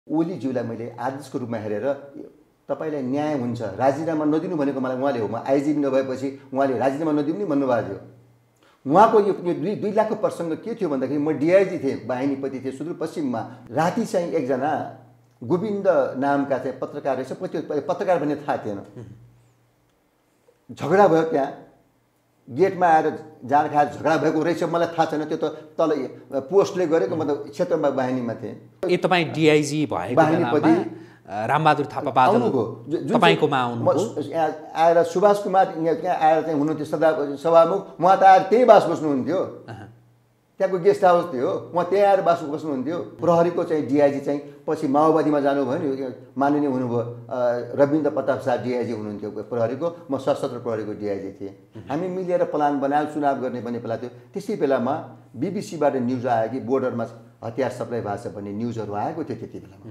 ओलीज्यूलाई मैले आदेशको रूपमा हेरेर तपाईलाई न्याय हुन्छ राजीनामा नदिनु भनेको मलाई उहाँले हो। म आइजिपी नभएपछि उहाँले राजीनामा नदिनु नि भन्नुभएको थियो। उहाँको यो 2 लाखको प्रसङ्ग के थियो भन्दाखेरि म डिआइजी थिएँ, बाहिनीपति थिएँ सुदूरपश्चिममा। राति चाहिँ एकजना गोविन्द नामका चाहिँ पत्रकार रहेछ, पत्रकार भन्ने थाहा थिएन। झगडा भयो, त्यहाँ गेटमा आएर जाँड खाएर झगडा भएको रहेछ, मलाई थाहा छैन। त्यो त तल पोस्टले गरेको, मतलब क्षेत्रमा बाहिनीमा थिएँ। ए तपाईँ डिआइजी भएको बाहिनीपति रामबहादुर थापा बादल तपाईँकोमा आउनुभयो? आएर सुभाष कुमार यहाँ आएर चाहिँ हुनुहुन्थ्यो सभामुख। उहाँ त आएर त्यहीँ बास बस्नुहुन्थ्यो, त्यहाँको गेस्ट हाउस थियो, उहाँ त्यहीँ आएर बास बस्नुहुन्थ्यो। प्रहरीको चाहिँ डिआइजी चाहिँ पछि माओवादीमा जानुभयो नि, माननीय हुनुभयो रविन्द्र प्रताप शाह डिआइजी हुनुहुन्थ्यो प्रहरीको। म सशस्त्र प्रहरीको डिआइजी थिएँ। हामी मिलेर प्लान बनायो चुनाव गर्ने भन्ने बेला थियो। त्यसै बेलामा बिबिसीबाट न्युज आयो कि बोर्डरमा हतियार सप्लाई भएको छ भन्ने न्युजहरू आएको थियो त्यति बेलामा।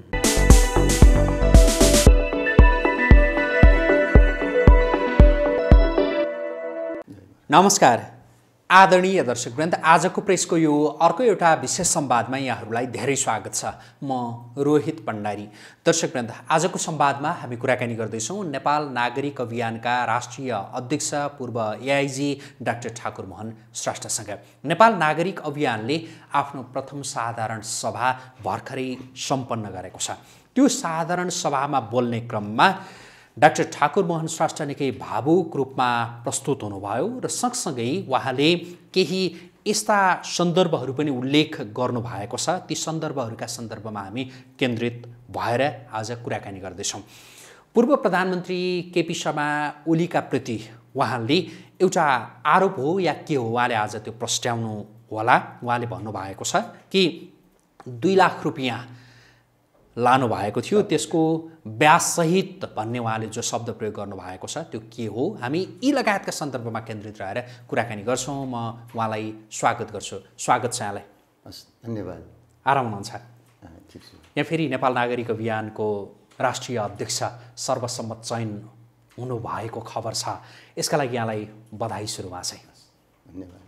नमस्कार आदरणीय दर्शकवृन्द, आजको प्रेसको यो अर्को एउटा विशेष संवादमा यहाँहरूलाई धेरै स्वागत छ। म रोहित भण्डारी। दर्शकवृन्द, आजको संवादमा हामी कुराकानी गर्दैछौँ नेपाल नागरिक अभियानका राष्ट्रिय अध्यक्ष पूर्व एआइजी डाक्टर ठाकुर मोहन श्रेष्ठसँग। नेपाल नागरिक अभियानले आफ्नो प्रथम साधारण सभा भर्खरै सम्पन्न गरेको छ। त्यो साधारण सभामा बोल्ने क्रममा डाक्टर ठाकुर मोहन श्रेष्ठ निकै भावुक रूपमा प्रस्तुत हुनुभयो र सँगसँगै उहाँले केही यस्ता सन्दर्भहरू पनि उल्लेख गर्नुभएको छ। ती सन्दर्भहरूका सन्दर्भमा हामी केन्द्रित भएर आज कुराकानी गर्दैछौँ। पूर्व प्रधानमन्त्री केपी शर्मा ओलीका प्रति उहाँले एउटा आरोप हो या के हो, उहाँले आज त्यो प्रस्ट्याउनु होला। उहाँले भन्नुभएको छ कि 2 लाख रुपियाँ लानुभएको थियो, त्यसको ब्याजसहित भन्ने उहाँले जो शब्द प्रयोग गर्नुभएको छ त्यो के हो, हामी यी लगायतका सन्दर्भमा केन्द्रित रहेर कुराकानी गर्छौँ। म उहाँलाई स्वागत गर्छु। स्वागत छ यहाँलाई। हस्, धन्यवाद। आराम हुनुहुन्छ? ठिक छ। यहाँ फेरि नेपाल नागरिक अभियानको राष्ट्रिय अध्यक्ष सर्वसम्मत चयन हुनुभएको खबर छ, यसका लागि यहाँलाई बधाई सुरुमा चाहिँ। धन्यवाद।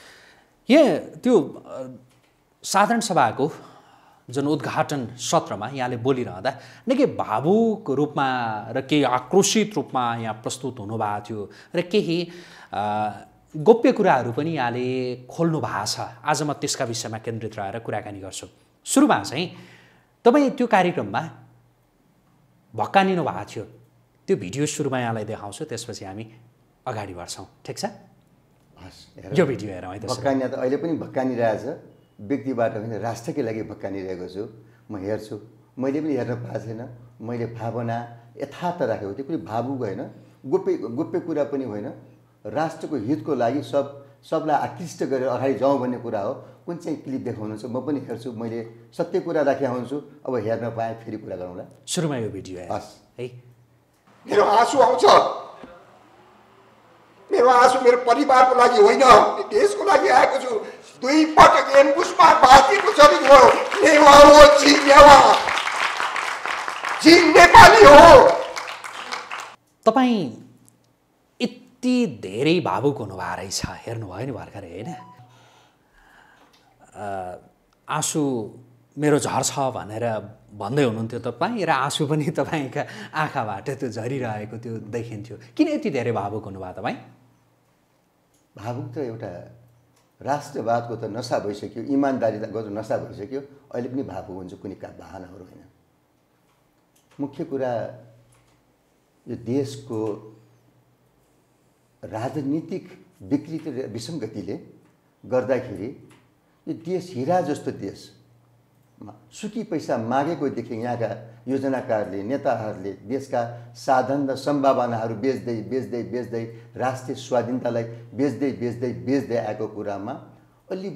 यहाँ त्यो साधारण सभाको जुन उद्घाटन सत्रमा यहाँले बोलिरहँदा निकै भावुक रूपमा र केही आक्रोशित रूपमा यहाँ प्रस्तुत हुनुभएको थियो र केही गोप्य कुराहरू पनि यहाँले खोल्नु भएको छ। आज म त्यसका विषयमा केन्द्रित रहेर कुराकानी गर्छु। सुरुमा चाहिँ तपाईँ त्यो कार्यक्रममा भक्कानिनु भएको थियो, त्यो भिडियो सुरुमा यहाँलाई देखाउँछु, त्यसपछि हामी अगाडि बढ्छौँ। ठिक छ? हस्, यो भिडियो हेरौँ है। भक्कानी त अहिले पनि भक्कानिरहेछ, व्यक्तिबाट होइन राष्ट्रकै लागि भक्कानिरहेको छु। म हेर्छु, मैले पनि हेर्न पाएको छैन। मैले भावना यथार्थ राखेको त्यो पनि भावुक होइन, गोप्य कुरा पनि होइन, राष्ट्रको हितको लागि सबलाई आकृष्ट गरेर अगाडि जाउँ भन्ने कुरा हो। कुन चाहिँ क्लिप देखाउनुहुन्छ म पनि हेर्छु। मैले सत्य कुरा राखेको हुन्छु, अब हेर्न पाएँ फेरि कुरा गरौँला। सुरुमा यो भिडियो हेर्नु है। मेरो आँसु आउँछ। मेरो आँसु मेरो परिवारको लागि होइन, देशको लागि आएको छु। 2 पटक एम्बुसमा बाँचेको शरीर हो। नेवा हो, जी नेवा, जी नेपाली हो। तपाईँ यति धेरै भावुक हुनुभएको रहेछ, हेर्नुभयो नि भर्खरै होइन? आँसु मेरो झर्छ भनेर भन्दै हुनुहुन्थ्यो तपाईँ, र आँसु पनि तपाईँका आँखाबाट त्यो झरिरहेको त्यो देखिन्थ्यो। किन यति धेरै भावुक हुनुभयो तपाईँ? भावुक त एउटा राष्ट्रवादको त नसा भइसक्यो, इमान्दारीको त नसा भइसक्यो। अहिले पनि भावुक हुन्छ, कुनै बहानाहरू होइन। मुख्य कुरा यो देशको राजनीतिक विकृति र विसङ्गतिले गर्दाखेरि यो देश हिरा जस्तो देशमा सुकी पैसा मागेको देखे यहाँका योजनाकारले, नेताहरूले देशका साधन र सम्भावनाहरू बेच्दै राष्ट्रिय स्वाधीनतालाई बेच्दै आएको कुरामा अलि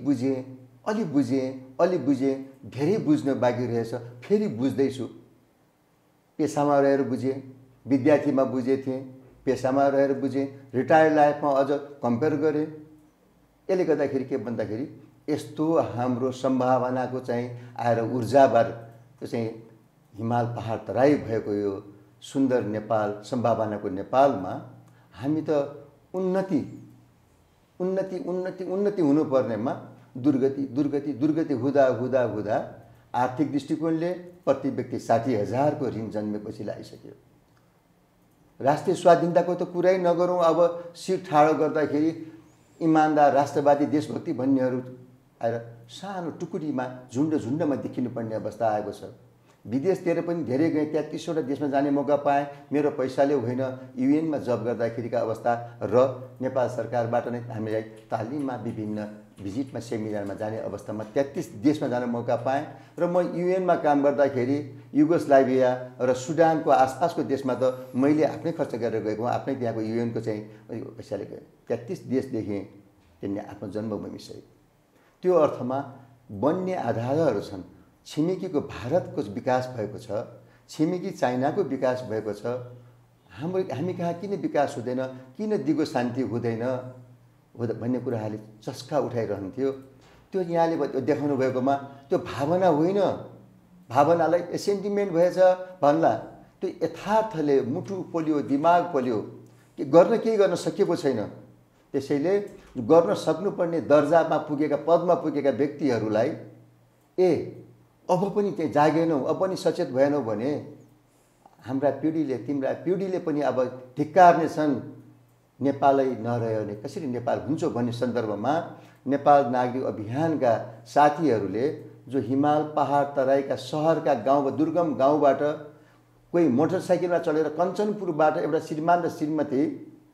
बुझेँ, धेरै बुझ्न बाँकी रहेछ। फेरि बुझ्दैछु। पेसामा रहेर बुझेँ, विद्यार्थीमा बुझेथेँ, पेसामा रहेर बुझेँ, रिटायर्ड लाइफमा अझ कम्पेयर गरेँ। यसले गर्दाखेरि के भन्दाखेरि यस्तो हाम्रो सम्भावनाको चाहिँ आएर ऊर्जावार चाहिँ हिमाल पहाड तराई भएको यो सुन्दर नेपाल, सम्भावनाको नेपालमा हामी त उन्नति हुनुपर्नेमा दुर्गति हुँदा आर्थिक दृष्टिकोणले प्रति व्यक्ति 60,000 को ऋण जन्मेपछि लागिसक्यो। राष्ट्रिय स्वाधीनताको त कुरै नगरौँ। अब सिट ठाडो गर्दाखेरि इमान्दार राष्ट्रवादी देशभक्ति भन्नेहरू आएर सानो टुकुरीमा झुन्डमा देखिनुपर्ने अवस्था आएको छ। विदेशतिर पनि धेरै गएँ, 33वटा देशमा जाने मौका पाएँ। मेरो पैसाले होइन, युएनमा जब गर्दाखेरिका अवस्था र नेपाल सरकारबाट नै हामीलाई तालिममा विभिन्न भिजिटमा सेमिनारमा जाने अवस्थामा 33 देशमा जाने मौका पाएँ। र म युएनमा काम गर्दाखेरि युगोस्लाभिया र सुडानको आसपासको देशमा त मैले आफ्नै खर्च गरेर गएको, आफ्नै त्यहाँको युएनको चाहिँ पैसाले गएँ। 33 देश देखेँ त्यहाँ आफ्नो जन्मभूमि सहित। त्यो अर्थमा बन्ने आधारहरू छन्। छिमेकीको भारतको विकास भएको छ, छिमेकी चाइनाको विकास भएको छ। हामी कहाँ किन विकास हुँदैन, किन दिगो शान्ति हुँदैन भन्ने कुराहरूले चस्का उठाइरहन्थ्यो। त्यो यहाँले देखाउनु भएकोमा त्यो भावना होइन, भावनालाई सेन्टिमेन्ट भएछ भन्ला। त्यो यथार्थले मुटु पोल्यो, दिमाग पोल्यो, केही गर्न सकिएको छैन। त्यसैले गर्न सक्नुपर्ने दर्जामा पुगेका, पदमा पुगेका व्यक्तिहरूलाई अब पनि त्यहाँ जागेनौ, अब पनि सचेत भएनौ भने हाम्रा पिँढीले, तिम्रा पिँढीले पनि अब धिक्कार्ने छन्। नेपालै नरह्यो भने कसरी नेपाल हुन्छ भन्ने सन्दर्भमा नेपाल नागरिक अभियानका साथीहरूले जो हिमाल, पहाड, तराईका, सहरका गाउँ, दुर्गम गाउँबाट कोही मोटरसाइकलमा चलेर कञ्चनपुरबाट एउटा श्रीमान र श्रीमती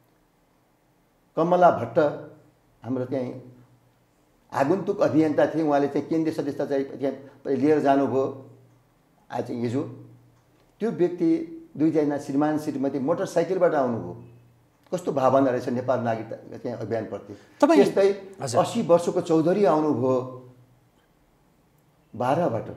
कमला भट्ट हाम्रो त्यहीँ आगन्तुक अभियन्ता थिए। उहाँले चाहिँ केन्द्रीय सदस्यता चाहिँ लिएर जानुभयो आज चाहिँ हिजो। त्यो व्यक्ति दुईजना श्रीमान श्रीमती मोटरसाइकलबाट आउनुभयो। कस्तो भावना रहेछ नेपाल नागरिकता चाहिँ अभियानप्रति। त्यस्तै 80 वर्षको चौधरी आउनुभयो बाह्रबाट।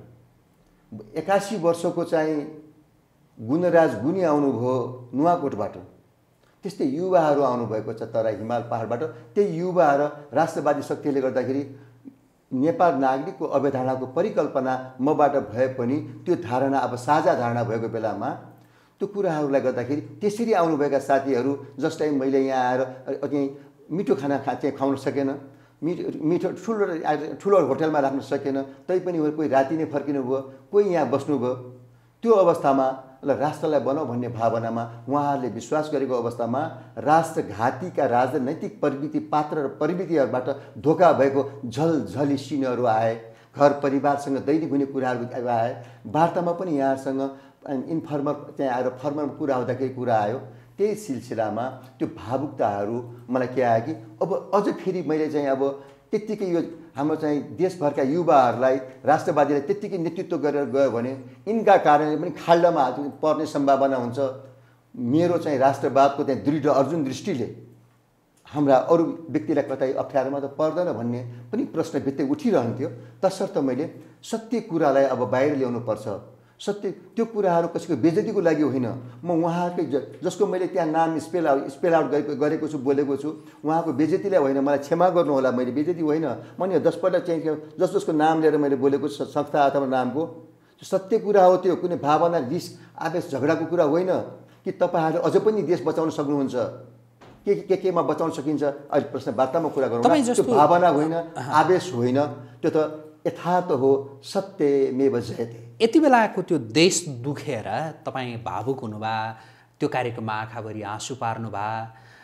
81 वर्षको चाहिँ गुणराज गुनी आउनुभयो नुवाकोटबाट। त्यस्तै युवाहरू आउनुभएको छ तराई हिमाल पहाडबाट। त्यही युवाहरू राष्ट्रवादी शक्तिले गर्दाखेरि नेपाल नागरिकको अवधारणाको परिकल्पना मबाट भए पनि त्यो धारणा अब साझा धारणा भएको बेलामा त्यो कुराहरूलाई गर्दाखेरि त्यसरी आउनुभएका साथीहरू जसलाई मैले यहाँ आएर त्यही मिठो खाना चाहिँ खुवाउन सकेन, मिठो ठुलो होटलमा राख्न सकेन, तैपनि कोही राति नै फर्किनु भयो, कोही यहाँ बस्नुभयो। त्यो अवस्थामा ल राष्ट्रलाई बनाऊ भन्ने भावनामा उहाँहरूले विश्वास गरेको अवस्थामा राष्ट्रघातीका राजनैतिक प्रवृत्ति, पात्र र प्रवृत्तिहरूबाट धोका भएको झलझली सिनहरू आए। घर परिवारसँग दैनिक हुने कुराहरू आए। वार्तामा पनि यहाँहरूसँग इन्फर्मल चाहिँ आएर फर्मल कुरा हुँदाखेरि कुरा आयो। त्यही सिलसिलामा त्यो भावुकताहरू मलाई के आयो कि अब अझ फेरि मैले चाहिँ अब त्यत्तिकै यो हाम्रो चाहिँ देशभरका युवाहरूलाई, राष्ट्रवादीलाई त्यत्तिकै नेतृत्व गरेर गयो भने यिनका कारणले पनि खाल्डामा पर्ने सम्भावना हुन्छ। मेरो चाहिँ राष्ट्रवादको चाहिँ दृढ अर्जुन दृष्टिले हाम्रा अरू व्यक्तिलाई कतै अप्ठ्यारोमा त पर्दैन भन्ने पनि प्रश्न भित्रै उठिरहन्थ्यो। तसर्थ मैले सत्य कुरालाई अब बाहिर ल्याउनुपर्छ। सत्य त्यो कुराहरू कसैको बेइज्जतीको लागि होइन। म उहाँकै जसको मैले त्यहाँ नाम स्पेल आउट गरेको छु, बोलेको छु, उहाँको बेइज्जतीलाई होइन, मलाई क्षमा गर्नु होला। मैले बेइज्जती होइन, मैले 10 पल्ट चाहिँ जसको नाम लिएर मैले बोलेको संस्था अथवा नामको सत्य कुरा हो। त्यो कुनै भावना, रिस, आवेश, झगडाको कुरा होइन कि तपाईँहरू अझ पनि देश बचाउन सक्नुहुन्छ, केमा बचाउन सकिन्छ। अहिले प्रश्न वार्तामा कुरा गरौँ। त्यो भावना होइन, आवेश होइन, त्यो त यथार्थ हो। सत्यमेव जयते। यति बेलाको त्यो देश दुखेर तपाईँ भावुक हुनुभयो, त्यो कार्यक्रममा आँखाभरि आँसु पार्नुभयो,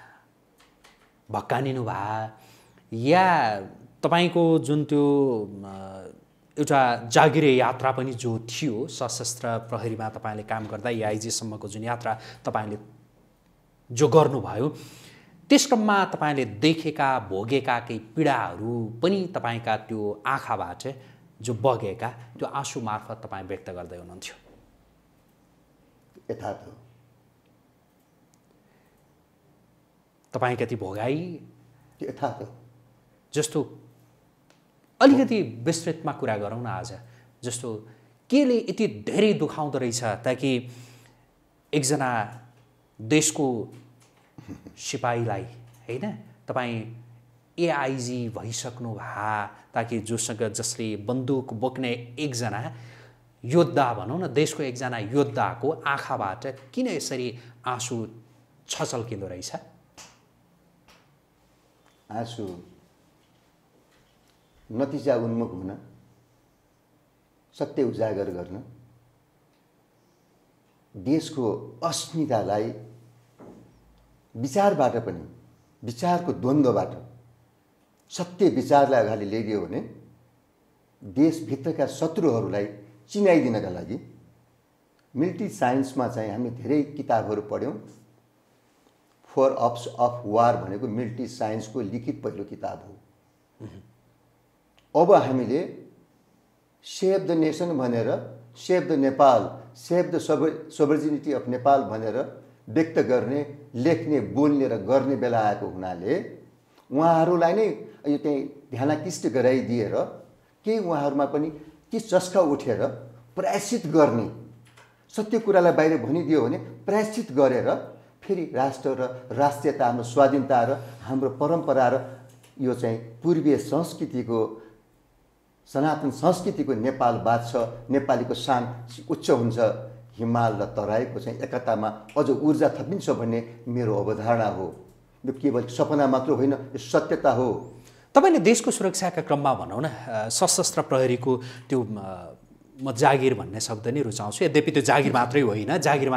भक्कानिनु भयो, या तपाईँको जुन त्यो एउटा जागिरे यात्रा पनि जो थियो सशस्त्र प्रहरीमा तपाईँले काम गर्दा एआइजीसम्मको जुन यात्रा तपाईँले जो गर्नुभयो, त्यस क्रममा तपाईँले देखेका भोगेका केही पीडाहरू पनि तपाईँका त्यो आँखाबाट जो बगेका त्यो आँसु मार्फत तपाईँ व्यक्त गर्दै हुनुहुन्थ्यो। यथार्थ हो। तपाईँ कति भोगाई यथार्थ हो। जस्तो अलिकति विस्तृतमा कुरा गरौँ न आज। जस्तो केले यति धेरै दुखाउँदो रहेछ ताकि एकजना देशको सिपाहीलाई होइन तपाईँ एआइजी भइसक्नु भए ताकि जसले बन्दुक बोक्ने एकजना योद्धा भनौँ न, देशको एकजना योद्धाको आँखाबाट किन यसरी आँसु छचल्किँदो रहेछ? आँसु नतिजा उन्मुख हुन, सत्य उजागर गर्न, देशको अस्मितालाई विचारबाट पनि, विचारको द्वन्द्वबाट सत्य विचारलाई अगाडि ल्याइदियो भने देशभित्रका शत्रुहरूलाई चिनाइदिनका लागि मिलिट्री साइन्समा चाहिँ हामी धेरै किताबहरू पढ्यौँ। 4 Ops of War भनेको मिलिट्री साइन्सको लिखित पहिलो किताब हो। अब हामीले सेभ द नेसन भनेर, save the Nepal, save the sovereignty of Nepal भनेर व्यक्त गर्ने, लेख्ने, बोल्ने र गर्ने बेला आएको हुनाले उहाँहरूलाई नै यो चाहिँ ध्यानाकृष्ट गराइदिएर केही उहाँहरूमा पनि के चस्का उठेर प्रायश्चित गर्ने, सत्य कुरालाई बाहिर भनिदियो भने प्रायश्चित गरेर फेरि राष्ट्र र राष्ट्रियता, हाम्रो स्वाधीनता र हाम्रो परम्परा र यो चाहिँ पूर्वीय संस्कृतिको, सनातन संस्कृतिको नेपाल बाँच्छ, नेपालीको शान उच्च हुन्छ, हिमाल र तराईको चाहिँ एकतामा अझ ऊर्जा थपिन्छ भन्ने मेरो अवधारणा हो। यो केवल सपना मात्र होइन, यो सत्यता हो। तपाईले देशको सुरक्षाका क्रममा भनौँ न, सशस्त्र प्रहरीको त्यो म जागिर भन्ने शब्द नै रुचाउँछु। यद्यपि त्यो जागिर मात्रै होइन,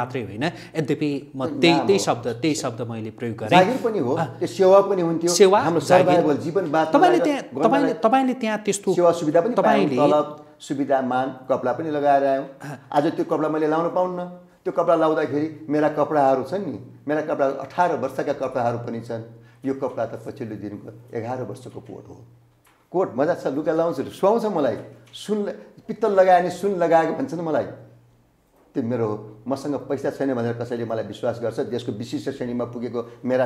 यद्यपि म त्यही शब्द मैले प्रयोग गरेँ। जागिर पनि हो, त्यो सेवा पनि हुन्थ्यो, सेवा, हाम्रो सर्भाइभल जीवन बाँच्न तपाईले त्यहाँ त्यस्तो सेवा सुविधा पनि पायौँ, तलब सुविधा, मान, कपडा पनि लगाएर आयौँ। आज त्यो कपडा मैले लाउन पाउन्न। त्यो कपडा लाउँदाखेरि मेरा कपडाहरू छन् नि, मेरा कपडा 18 वर्षका कपडाहरू पनि छन्। यो कपडा त पछिल्लो दिनको 11 वर्षको कोट हो। कोट मजा छ, लुगा लाउँछु, सुहाउँछ मलाई। सुन पित्तल लगायो भने सुन लगाएको भन्छन् मलाई। त्यो मेरो हो। मसँग पैसा छैन भनेर कसैले मलाई विश्वास गर्छ। देशको विशिष्ट श्रेणीमा पुगेको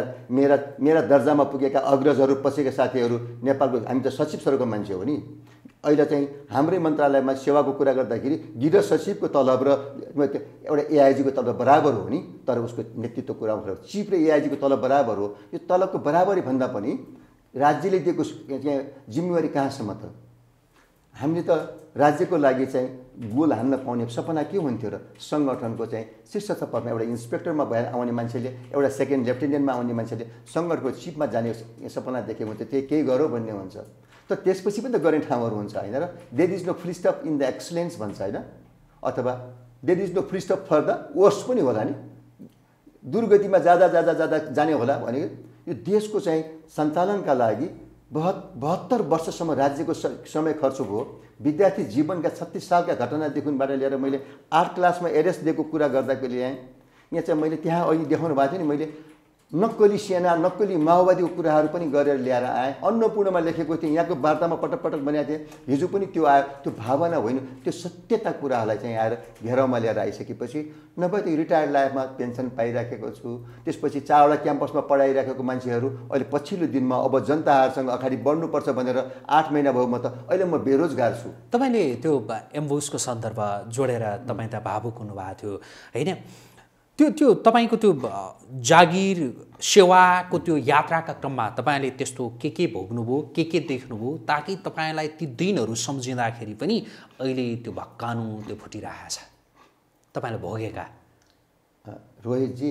मेरा दर्जामा पुगेका अग्रजहरू, पछिका साथीहरू, नेपालको हामी त सचिव स्तरको मान्छे हो नि। अहिले चाहिँ हाम्रै मन्त्रालयमा सेवाको कुरा गर्दाखेरि गृह सचिवको तलब र एउटा एआइजीको तलब बराबर हो नि, तर उसको नेतृत्व कुरा आउँछ। चिफ र एआइजीको तलब बराबर हो। यो तलबको बराबरी भन्दा पनि राज्यले दिएको जिम्मेवारी कहाँसम्म त? हामीले त राज्यको लागि चाहिँ गोल हान्न पाउने सपना के हुन्थ्यो र? सङ्गठनको चाहिँ शीर्ष पदमा एउटा इन्सपेक्टरमा भएर आउने मान्छेले, एउटा सेकेन्ड लेफ्टिनेन्टमा आउने मान्छेले सङ्गठनको चिफमा जाने सपना देखेको हुन्छ। त्यही केही गरौँ भन्ने हुन्छ। तर त्यसपछि पनि त गर्ने ठाउँहरू हुन्छ होइन र? There is no full stop in the excellence भन्छ होइन, अथवा there is no full stop for the worst पनि होला नि। दुर्गतिमा जाँदा जाने होला भनेको यो देशको चाहिँ सञ्चालनका लागि 72 वर्षसम्म राज्यको समय खर्च भयो। विद्यार्थी जीवनका 36 सालका घटनादेखिबाट लिएर मैले 8 क्लासमा एरेस्ट दिएको कुरा गर्दाखेरि ल्याएँ। यहाँ चाहिँ मैले त्यहाँ अहिले देखाउनु भएको थियो नि, मैले नक्कली सेना, नक्कली माओवादीको कुराहरू पनि गरेर ल्याएर आएँ। अन्नपूर्णमा लेखेको थिएँ, यहाँको वार्तामा पटक भनेको थिएँ। हिजो पनि त्यो आयो। त्यो भावना होइन, त्यो सत्यता कुराहरूलाई चाहिँ आएर घेराउमा ल्याएर आइसकेपछि, नभए त्यो रिटायर्ड लाइफमा पेन्सन पाइराखेको छु। त्यसपछि 4वटा क्याम्पसमा पढाइराखेको मान्छेहरू अहिले पछिल्लो दिनमा अब जनताहरूसँग अगाडि बढ्नुपर्छ भनेर 8 महिना भयो म त अहिले म बेरोजगार छु। तपाईँले त्यो एम्बुसको सन्दर्भ जोडेर तपाईँ त भावुक हुनुभएको थियो होइन? त्यो तपाईँको त्यो जागिर सेवाको त्यो यात्राका क्रममा तपाईँले त्यस्तो के भोग्नुभयो, के देख्नुभयो, ताकि तपाईँलाई ती दिनहरू सम्झिँदाखेरि पनि अहिले त्यो भक्कानु त्यो फुटिरहेको छ तपाईँले भोगेका? रोहितजी,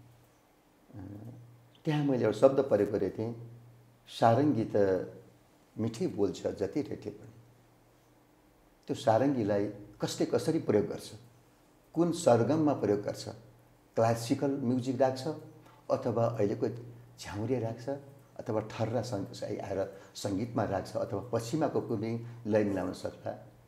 त्यहाँ मैले एउटा शब्द प्रयोग गरेको थिएँ, सारङ्गी त मिठै बोल्छ जति रेटले पनि। त्यो सारङ्गीलाई कसरी प्रयोग गर्छ, कुन सरगममा प्रयोग गर्छ? क्लासिकल म्युजिक राख्छ अथवा अहिलेको झ्याउरे राख्छ अथवा ठर्रा आएर सङ्गीतमा राख्छ अथवा पश्चिमाको कुनै लय मिलाउन सक्छ।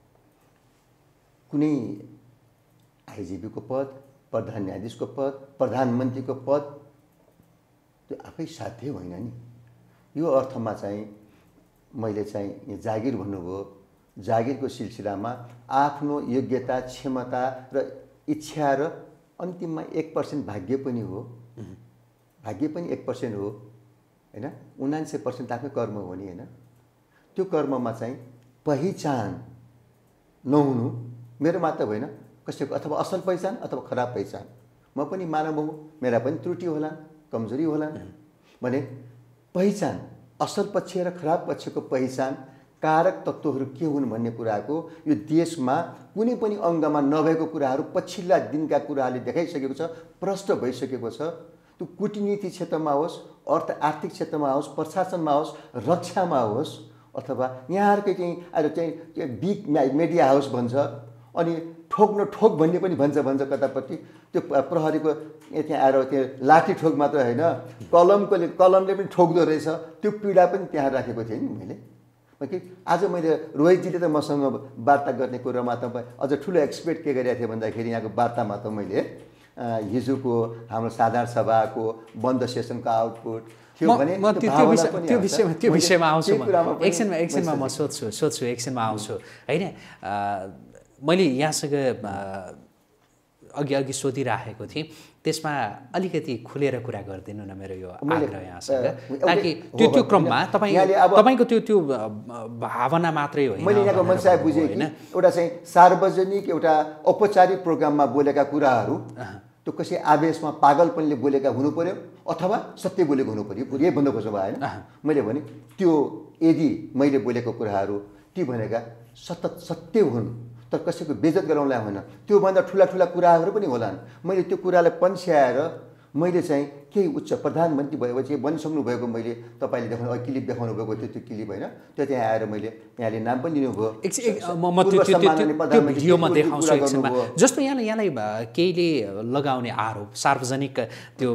कुनै आइजिपीको पद, प्रधान न्यायाधीशको पद, प्रधानमन्त्रीको पद त्यो आफै साध्य होइन नि। यो अर्थमा चाहिँ मैले चाहिँ जागिर भन्नुभयो, जागिरको सिलसिलामा आफ्नो योग्यता, क्षमता र इच्छा र अन्तिममा 1% भाग्य पनि हो। भाग्य पनि 1% हो होइन? 99% आफ्नै कर्म हो नि होइन? त्यो कर्ममा चाहिँ पहिचान नहुनु मेरो मात्र होइन, कसैको अथवा असल पहिचान अथवा खराब पहिचान। म पनि मानव हो, मेरा पनि त्रुटि होला, कमजोरी होला भने पहिचान, असल पक्ष र खराब पक्षको पहिचान, कारक तत्त्वहरू के हुन् भन्ने कुराको यो देशमा कुनै पनि अङ्गमा नभएको कुराहरू पछिल्ला दिनका कुराहरूले देखाइसकेको छ, प्रष्ट भइसकेको छ। त्यो कुटनीति क्षेत्रमा होस्, आर्थिक क्षेत्रमा होस्, प्रशासनमा होस्, रक्षामा होस्, अथवा यहाँहरूकै चाहिँ आज चाहिँ बिग मिडिया हाउस भन्छ अनि ठोक न ठोक भन्ने पनि भन्छ कतापट्टि त्यो प्रहरीको त्यहाँ आएर त्यो लाठी ठोक मात्र होइन कलमले पनि ठोक्दो रहेछ त्यो पीडा पनि त्यहाँ राखेको थिएँ नि मैले कि आज मैले रोहितजीले त मसँग वार्ता गर्ने कुरामा त अझ ठुलो एक्सपेक्ट के गरेको थिएँ भन्दाखेरि यहाँको वार्तामा त मैले हिजोको हाम्रो साधारण सभाको बन्द सेसनको आउटपुट त्यो विषयमा आउँछु एकछिनमा म सोध्छु एकछिनमा आउँछु होइन मैले यहाँसँग अघि सोधिराखेको थिएँ त्यसमा अलिकति खुलेर कुरा गरिदिनु न मेरो यो आग्रह यहाँसँग ताकि त्यो क्रममा तपाईँको त्यो भावना मात्रै होइन मैले यहाँको मनसाय बुझेँ कि एउटा चाहिँ सार्वजनिक एउटा औपचारिक प्रोग्राममा बोलेका कुराहरू त्यो कसै आवेशमा पागलपनले बोलेका हुनु पर्यो अथवा सत्य बोलेको हुनु पर्यो यही बन्द खोज्नु भएन मैले भने त्यो यदि मैले बोलेको कुराहरू ती भनेका सत्य हुन् तर कसैको बेइज्जत गराउनलाई होइन त्योभन्दा ठुला कुराहरू पनि होलान् मैले त्यो कुरालाई पन्छ्याएर मैले चाहिँ केही उच्च प्रधानमन्त्री भएपछि बनिसक्नु भएको मैले तपाईँले देखाउनु क्लिप देखाउनु भएको त्यो क्लिप होइन त्यो त्यहाँ आएर मैले यहाँले नाम पनि लिनुभयो भिडियोमा देखाउँछु एकछिनमा जस्तो यहाँलाई केहीले लगाउने आरोप सार्वजनिक त्यो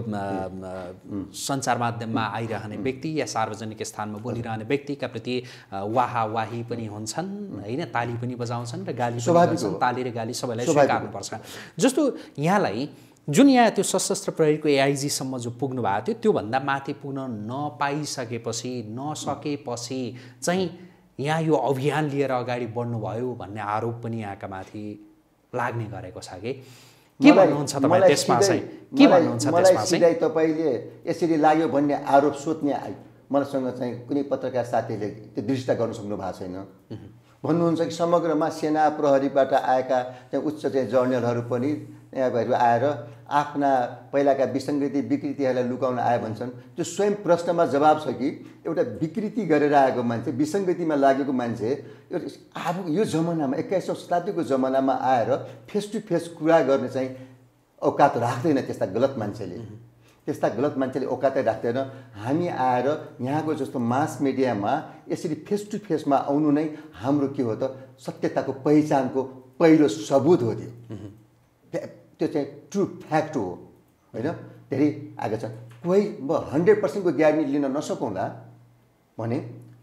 सञ्चार माध्यममा आइरहने व्यक्ति या सार्वजनिक स्थानमा बोलिरहने व्यक्तिका प्रति वाही पनि हुन्छन् होइन ताली पनि बजाउँछन् र गाली पनि गर्छन् ताली र गाली सबैलाई स्वीकार्नुपर्छ जस्तो यहाँलाई जुन यहाँ त्यो सशस्त्र प्रहरीको एआइजीसम्म जो पुग्नु भएको थियो त्योभन्दा माथि पुग्न नपाइसकेपछि नसकेपछि चाहिँ यहाँ यो अभियान लिएर अगाडि बढ्नुभयो भन्ने आरोप पनि यहाँका माथि लाग्ने गरेको छ कि के भन्नुहुन्छ तपाईँ त्यसमा चाहिँ के भन्नुहुन्छ त्यसमा चाहिँ तपाईँले यसरी लाग्यो भन्ने आरोप सोध्ने मसँग चाहिँ कुनै पत्रकार साथीले त्यो दृष्टि गर्न सक्नु भएको छैन भन्नुहुन्छ कि समग्रमा सेना प्रहरीबाट आएका चाहिँ उच्च चाहिँ जर्नलहरू पनि यहाँहरू आएर आफ्ना पहिलाका विकृतिहरूलाई लुकाउन आए भन्छन् त्यो स्वयं प्रश्नमा जवाब छ कि एउटा विकृति गरेर आएको मान्छे विसङ्गतिमा लागेको मान्छे अब यो जमानामा 21औं शताब्दीको जमानामा आएर फेस टु फेस कुरा गर्ने चाहिँ औकात राख्दैन त्यस्ता गलत मान्छेले औकातै राख्दैन हामी आएर यहाँको जस्तो मास मिडियामा यसरी फेस टु फेसमा आउनु नै हाम्रो के हो त सत्यताको पहिचानको पहिलो सबुत हो त्यो चाहिँ ट्रु फ्याक्ट हो होइन धेरै आएको छ कोही म 100% को ग्यारेन्टी लिन नसकौँला भने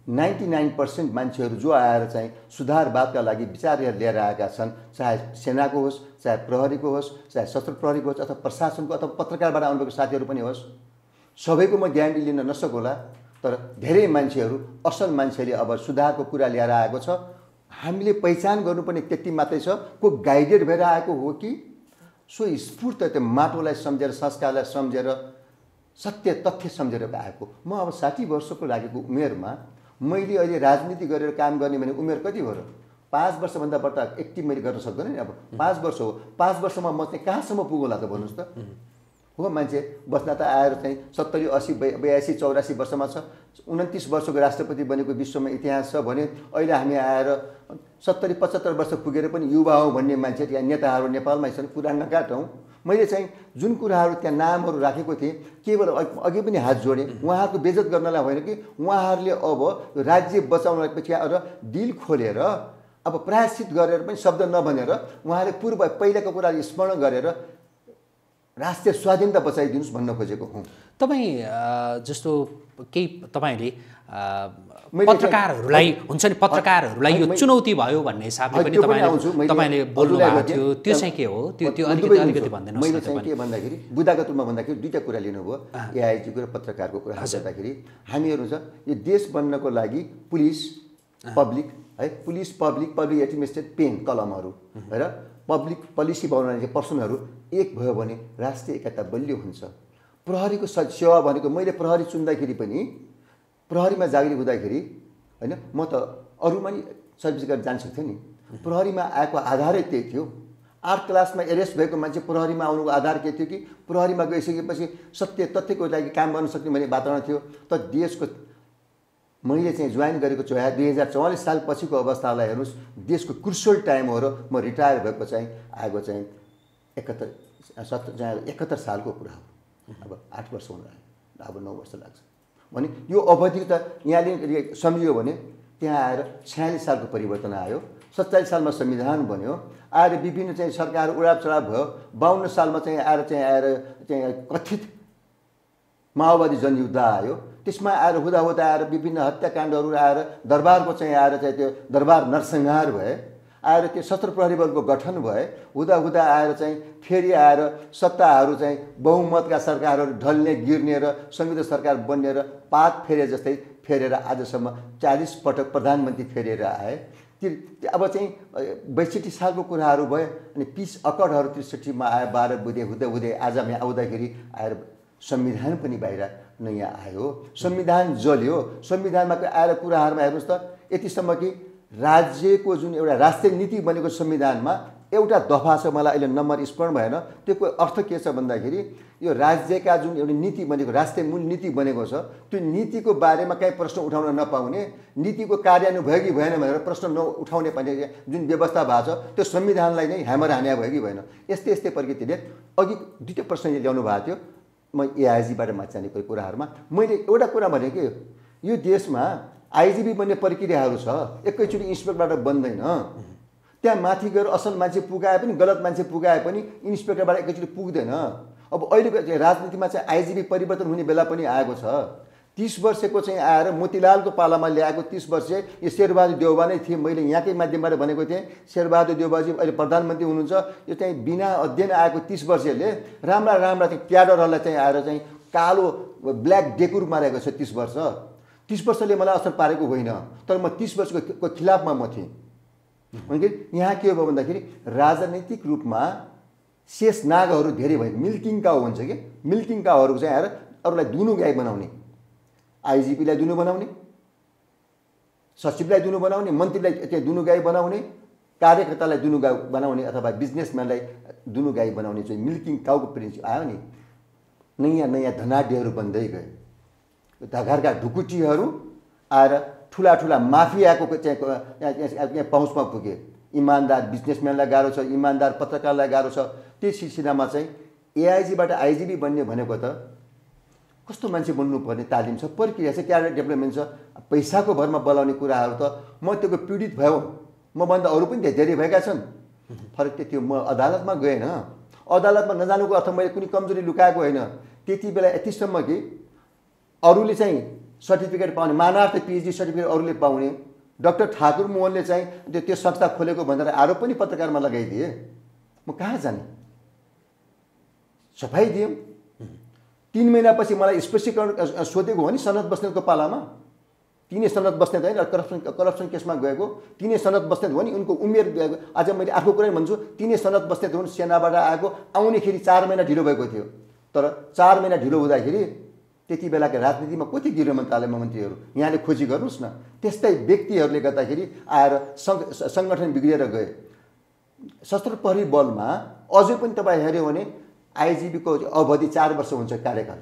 99% मान्छेहरू जो आएर चाहिँ सुधारवादका लागि विचारहरू लिएर आएका छन् चाहे सेनाको होस् चाहे प्रहरीको होस् चाहे सशस्त्र प्रहरीको होस् अथवा प्रशासनको अथवा पत्रकारबाट आउनुभएको साथीहरू पनि होस् सबैको म ग्यारेन्टी लिन नसकौँला तर धेरै मान्छेहरू असल मान्छेले अब सुधारको कुरा लिएर आएको छ हामीले पहिचान गर्नुपर्ने त्यति मात्रै छ को गाइडेड भएर आएको हो कि सो स्फूर्त त्यो माटोलाई सम्झेर संस्कारलाई सम्झेर सत्य तथ्य सम्झेर आएको म अब 60 वर्षको लागेको उमेरमा मैले अहिले राजनीति गरेर काम गर्ने भने उमेर कति हो र 5 वर्षभन्दा बढ्ता एक्टिभ मैले गर्न सक्दैन नि अब 5 वर्ष हो 5 वर्षमा म चाहिँ कहाँसम्म पुगोला त भन्नुहोस् त हो मान्छे बस्दा त आएर चाहिँ 70 80 82 84 वर्षमा छ 29 वर्षको राष्ट्रपति बनेको विश्वमा इतिहास छ भने अहिले हामी आएर 70 75 वर्ष पुगेर पनि युवा हौ भन्ने मान्छे यहाँ नेताहरू नेपालमै छन् कुरा नकाटौँ मैले चाहिँ जुन कुराहरू त्यहाँ नामहरू राखेको थिएँ केवल अघि पनि हात जोडेँ उहाँहरूको बेइज्जत गर्नलाई होइन कि उहाँहरूले अब राज्य बचाउनलाई पछि र दिल खोलेर अब प्रायश्चित गरेर पनि शब्द नभनेर उहाँले पहिलाको कुरा स्मरण गरेर राष्ट्रिय स्वाधीनता बचाइदिनुहोस् भन्न खोजेको हुँ तपाईँ जस्तो केही तपाईँले पत्रकारहरूलाई हुन्छ नि पत्रकारहरूलाई यो चुनौती भयो भन्ने हिसाबले पनि तपाईँले बोल्नु भएको थियो त्यो चाहिँ के हो त्यो अलिकति भनिदिनुहोस् मैले चाहिँ के भन्दाखेरि बुदागत रूपमा भन्दाखेरि दुईटा कुरा लिनुभयो एआइजीको र पत्रकारको कुरा गर्दाखेरि हामीहरू छ यो देश बन्नको लागि पुलिस पब्लिक है पुलिस पब्लिक एडमिनिस्ट्रेट पेन कलमहरू र पब्लिक पोलिसी बनाउने पर्सनहरू एक भयो भने राष्ट्रिय एकता बलियो हुन्छ प्रहरीको सेवा भनेको मैले प्रहरी चुन्दाखेरि पनि प्रहरीमा जागिरी हुँदाखेरि हैन म त अरूमा नि सर्भिस गरेर जान सक्थेँ नि प्रहरीमा आएको आधारै त्यही थियो 8 क्लासमा एरेस्ट भएको मान्छे प्रहरीमा आउनुको आधार के थियो कि प्रहरीमा गइसकेपछि सत्य तथ्यको लागि काम गर्न सक्ने भन्ने वातावरण थियो त देशको मैले चाहिँ जोइन गरेको 2044 साल पछिको अवस्थालाई हेर्नुस् देशको क्रुसियल टाइम हो र म रिटायर भएको चाहिँ आएको चाहिँ 71 सालको कुरा हो अब 8 वर्ष हुन लाग्यो अब 9 वर्ष लाग्छ भने यो अवधि त यहाँले सम्झियो भने त्यहाँ आएर 46 सालको परिवर्तन आयो, 47 सालमा संविधान बन्यो, आएर विभिन्न चाहिँ सरकार उडाप चढाप भयो, 52 सालमा चाहिँ आएर कथित माओवादी जनयुद्ध आयो, त्यसमा आएर हुँदा आएर विभिन्न हत्याकाण्डहरू आएर दरबारको चाहिँ आएर चाहिँ त्यो दरबार नरसंहार भए, आएर त्यो सशस्त्र प्रहरी बलको गठन भए, हुँदा आएर चाहिँ फेरि आएर सत्ताहरू चाहिँ बहुमतका सरकारहरू ढल्ने गिर्ने र संयुक्त सरकार बन्ने र पात फेरे जस्तै फेरेर आजसम्म 40 पटक प्रधानमन्त्री फेरेर आए। अब चाहिँ 62 सालको कुराहरू भयो अनि पिस अकडहरू 63मा आयो, 12 बुधे हुँदै आज हामी आउँदाखेरि आएर संविधान पनि बाहिर नयाँ आयो, संविधान जल्यो। संविधानमा आएर कुराहरूमा हेर्नुहोस् त, यतिसम्म कि राज्यको जुन एउटा राष्ट्रिय नीति बनेको संविधानमा एउटा दफा छ, मलाई अहिले नम्बर स्मरण भएन, त्यो अर्थ के छ भन्दाखेरि यो राज्यका जुन एउटा नीति बनेको राष्ट्रिय मूल नीति बनेको छ, त्यो नीतिको बारेमा कहीँ प्रश्न उठाउन नपाउने, नीतिको कार्यान्वयन भयो कि भएन भनेर प्रश्न नउठाउने भन्ने जुन व्यवस्था भएको छ त्यो संविधानलाई नै ह्यामर हान्या भयो कि भएन। यस्तै प्रकृतिले अघि दुईवटा प्रश्न ल्याउनु भएको थियो, म एआइजीबाट जाने कुराहरूमा मैले एउटा कुरा भने कि यो देशमा आइजिबी बन्ने प्रक्रियाहरू छ, एकैचोटि इन्सपेक्टरबाट बन्दैन। त्यहाँ माथि गएर असल मान्छे पुगाए पनि गलत मान्छे पुगाए पनि इन्सपेक्टरबाट एकैचोटि पुग्दैन। अब अहिलेको राजनीतिमा चाहिँ आइजिबी परिवर्तन हुने बेला पनि आएको छ। 30 वर्षको चाहिँ आएर मोतीलालको पालामा ल्याएको 30 वर्ष यो शेरबहादुर देउबा नै थिए। मैले यहाँकै माध्यमबाट भनेको थिएँ, शेरबहादुर देउबाजी अहिले प्रधानमन्त्री हुनुहुन्छ। यो चाहिँ बिना अध्ययन आएको 30 वर्षले राम्रा चाहिँ क्याडरहरूलाई चाहिँ आएर चाहिँ कालो ब्ल्याक डेकुर मारेको छ। 30 वर्षले मलाई असर पारेको होइन, तर म 30 वर्षको खिलाफमा म थिएँ। भनेपछि यहाँ के हो भन्दाखेरि राजनैतिक रूपमा शेष नागहरू धेरै भयो, मिल्किङ काउ भन्छ कि, मिल्किङ काउहरू चाहिँ आएर अरूलाई दुनु गाई बनाउने, आइजिपीलाई दुनु बनाउने, सचिवलाई दुनु बनाउने, मन्त्रीलाई चाहिँ दुनु गाई बनाउने, कार्यकर्तालाई दुनु गाई बनाउने अथवा बिजनेसम्यानलाई दुनु गाई बनाउने चाहिँ मिल्किङ काउको प्रिन्सिपल आयो नि। नयाँ धनाढ्यहरू बन्दै गए, घरका ढुकुटीहरू आएर ठुला माफियाको चाहिँ पहुँचमा पुगे। इमान्दार बिजनेसम्यानलाई गाह्रो छ, इमान्दार पत्रकारलाई गाह्रो छ। त्यो सिलसिलामा चाहिँ एआइजीबाट आइजिबी बन्ने भनेको त कस्तो मान्छे बन्नुपर्ने तालिम छ, प्रक्रिया छ, क्यारियर डेभलपमेन्ट छ। पैसाको भरमा बोलाउने कुराहरू त म त्यो पीडित भयो, मभन्दा अरू पनि धेरै भएका छन्। फरक त्यो म अदालतमा गएन, अदालतमा नजानुको अर्थ मैले कुनै कमजोरी लुकाएको होइन। त्यति बेला यतिसम्म कि अरूले चाहिँ सर्टिफिकेट पाउने, मानार्थ पिएचडी सर्टिफिकेट अरूले पाउने, डाक्टर ठाकुर मोहनले चाहिँ त्यो संस्था खोलेको भनेर आरोप पनि पत्रकारमा लगाइदिए। म कहाँ जाने? सफाइ दिएँ। 3 महिनापछि मलाई स्पष्टीकरण सोधेको हो नि सनद बस्नेतको पालामा। तिनै सनद बस्नेत होइन, करप्सन केसमा गएको तिनै सनद बस्नेत हो नि। उनको उमेर आज मैले अर्को कुरा भन्छु, तिनै सनद बस्नेत हुन्, सेनाबाट आएको, आउनेखेरि 4 महिना ढिलो भएको थियो। तर 4 महिना ढिलो हुँदाखेरि त्यति बेलाको राजनीतिमा कति गृह मन्त्रालयमा मन्त्रीहरू, यहाँले खोजी गर्नुहोस् न। त्यस्तै व्यक्तिहरूले गर्दाखेरि आएर सङ्गठन बिग्रिएर गए। सशस्त्र प्रहरी बलमा अझै पनि तपाईँ हेऱ्यो भने आइजिबीको अवधि 4 वर्ष हुन्छ कार्यकाल।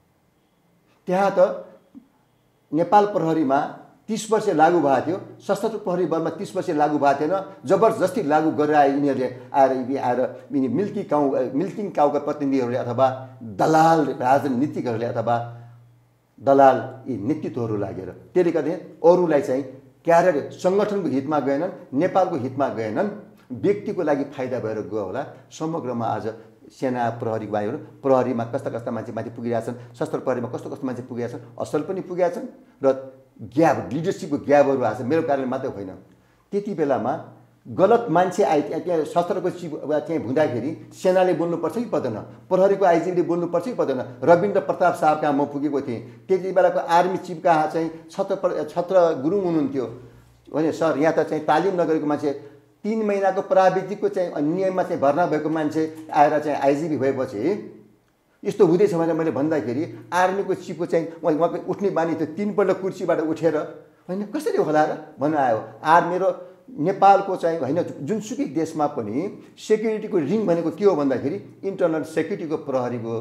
त्यहाँ त नेपाल प्रहरीमा 30 वर्ष लागू भएको थियो, सशस्त्र प्रहरी बलमा 30 वर्ष लागू भएको थिएन। जबरजस्ती लागू गरेर आए यिनीहरूले आएर मिल्किङ काउका प्रतिनिधिहरूले अथवा दलाल राजनीतिकहरूले अथवा दलाल यी नेतृत्वहरू लागेर त्यसले गर्दा अरूलाई चाहिँ क्यारियर सङ्गठनको हितमा गएनन्, नेपालको हितमा गएनन्, व्यक्तिको लागि फाइदा भएर गयो होला। समग्रमा आज सेना प्रहरी बाहिर प्रहरीमा कस्ता मान्छे माथि पुगिरहेछन्, सशस्त्र प्रहरीमा कस्तो मान्छे पुगेका छन्, असल पनि पुगेका छन् र ग्याप लिडरसिपको ग्यापहरू आएको छ। मेरो कारणले मात्रै होइन, त्यति बेलामा गलत मान्छे त्यहाँ सशस्त्रको चिफ त्यहाँ हुँदाखेरि सेनाले बोल्नुपर्छ कि पर्दैन, प्रहरीको आइजिबीले बोल्नुपर्छ कि पर्दैन। रविन्द्र प्रताप साहब कहाँ म पुगेको थिएँ, त्यति बेलाको आर्मी चिफ कहाँ चाहिँ छत्र गुरुङ हुनुहुन्थ्यो भने सर यहाँ त चाहिँ तालिम नगरेको मान्छे 3 महिनाको प्राविधिकको चाहिँ नियममा चाहिँ भर्ना भएको मान्छे आएर चाहिँ आइजिबी भएपछि यस्तो हुँदैछ भनेर मैले भन्दाखेरि आर्मीको चिफको चाहिँ उहाँको उठ्ने बानी थियो, 3 पल्ट कुर्सीबाट उठेर होइन कसरी होला र भन्न आयो। आर्मी र नेपालको चाहिँ होइन जुनसुकै देशमा पनि सेक्युरिटीको रिङ भनेको के हो भन्दाखेरि इन्टरनल सेक्युरिटीको प्रहरीको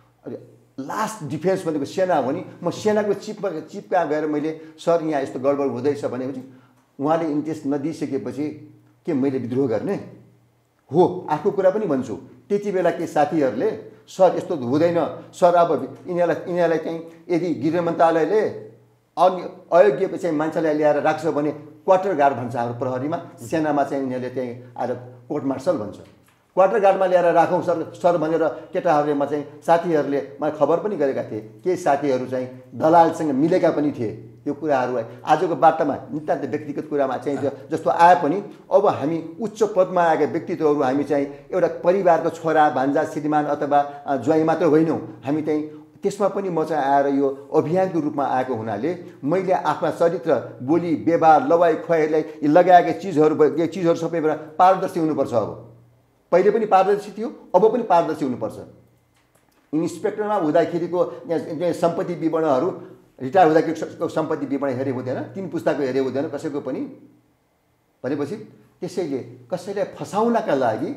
लास्ट डिफेन्स भनेको सेना हो नि। म सेनाको चिफ कहाँ गएर मैले सर यहाँ यस्तो गडबड हुँदैछ भनेपछि उहाँले इन्ट्रेस्ट नदिइसकेपछि के मैले विद्रोह गर्ने हो? अर्को कुरा पनि भन्छु, त्यति बेला के साथीहरूले सर यस्तो हुँदैन सर, अब यिनीहरूलाई चाहिँ यदि गृह मन्त्रालयले अयोग्य चाहिँ मान्छेलाई ल्याएर राख्छ भने क्वार्टर गार्ड भन्छ हाम्रो प्रहरीमा, सेनामा चाहिँ उनीहरूले त्यही आएर कोर्ट मार्सल भन्छ। क्वार्टर गार्डमा ल्याएर राखौँ सर भनेर केटाहरूले चाहिँ साथीहरूले मलाई खबर पनि गरेका थिए, केही साथीहरू चाहिँ दलालसँग मिलेका पनि थिए। यो कुराहरूलाई आजको बार्तामा नितान्त व्यक्तिगत कुरामा चाहिँ जस्तो आए पनि अब हामी उच्च पदमा आएका व्यक्तित्वहरू हामी चाहिँ एउटा परिवारको छोरा भान्जा श्रीमान अथवा ज्वाइँ मात्र होइनौँ, हामी चाहिँ त्यसमा पनि म चाहिँ आएर यो अभियानको रूपमा आएको हुनाले मैले आफ्ना चरित्र बोली व्यवहार लवाई खुवाइलाई लगाएका चिजहरू सबैबाट पारदर्शी हुनुपर्छ। अब पहिले पनि पारदर्शी थियो, अब पनि पारदर्शी हुनुपर्छ। इन्सपेक्टरमा हुँदाखेरिको सम्पत्ति विवरणहरू रिटायर हुँदाखेरिको सम्पत्ति विवरण हेरे हुँदैन, 3 पुस्ताको हेरे हुँदैन कसैको पनि। भनेपछि त्यसैले कसैलाई फसाउनका लागि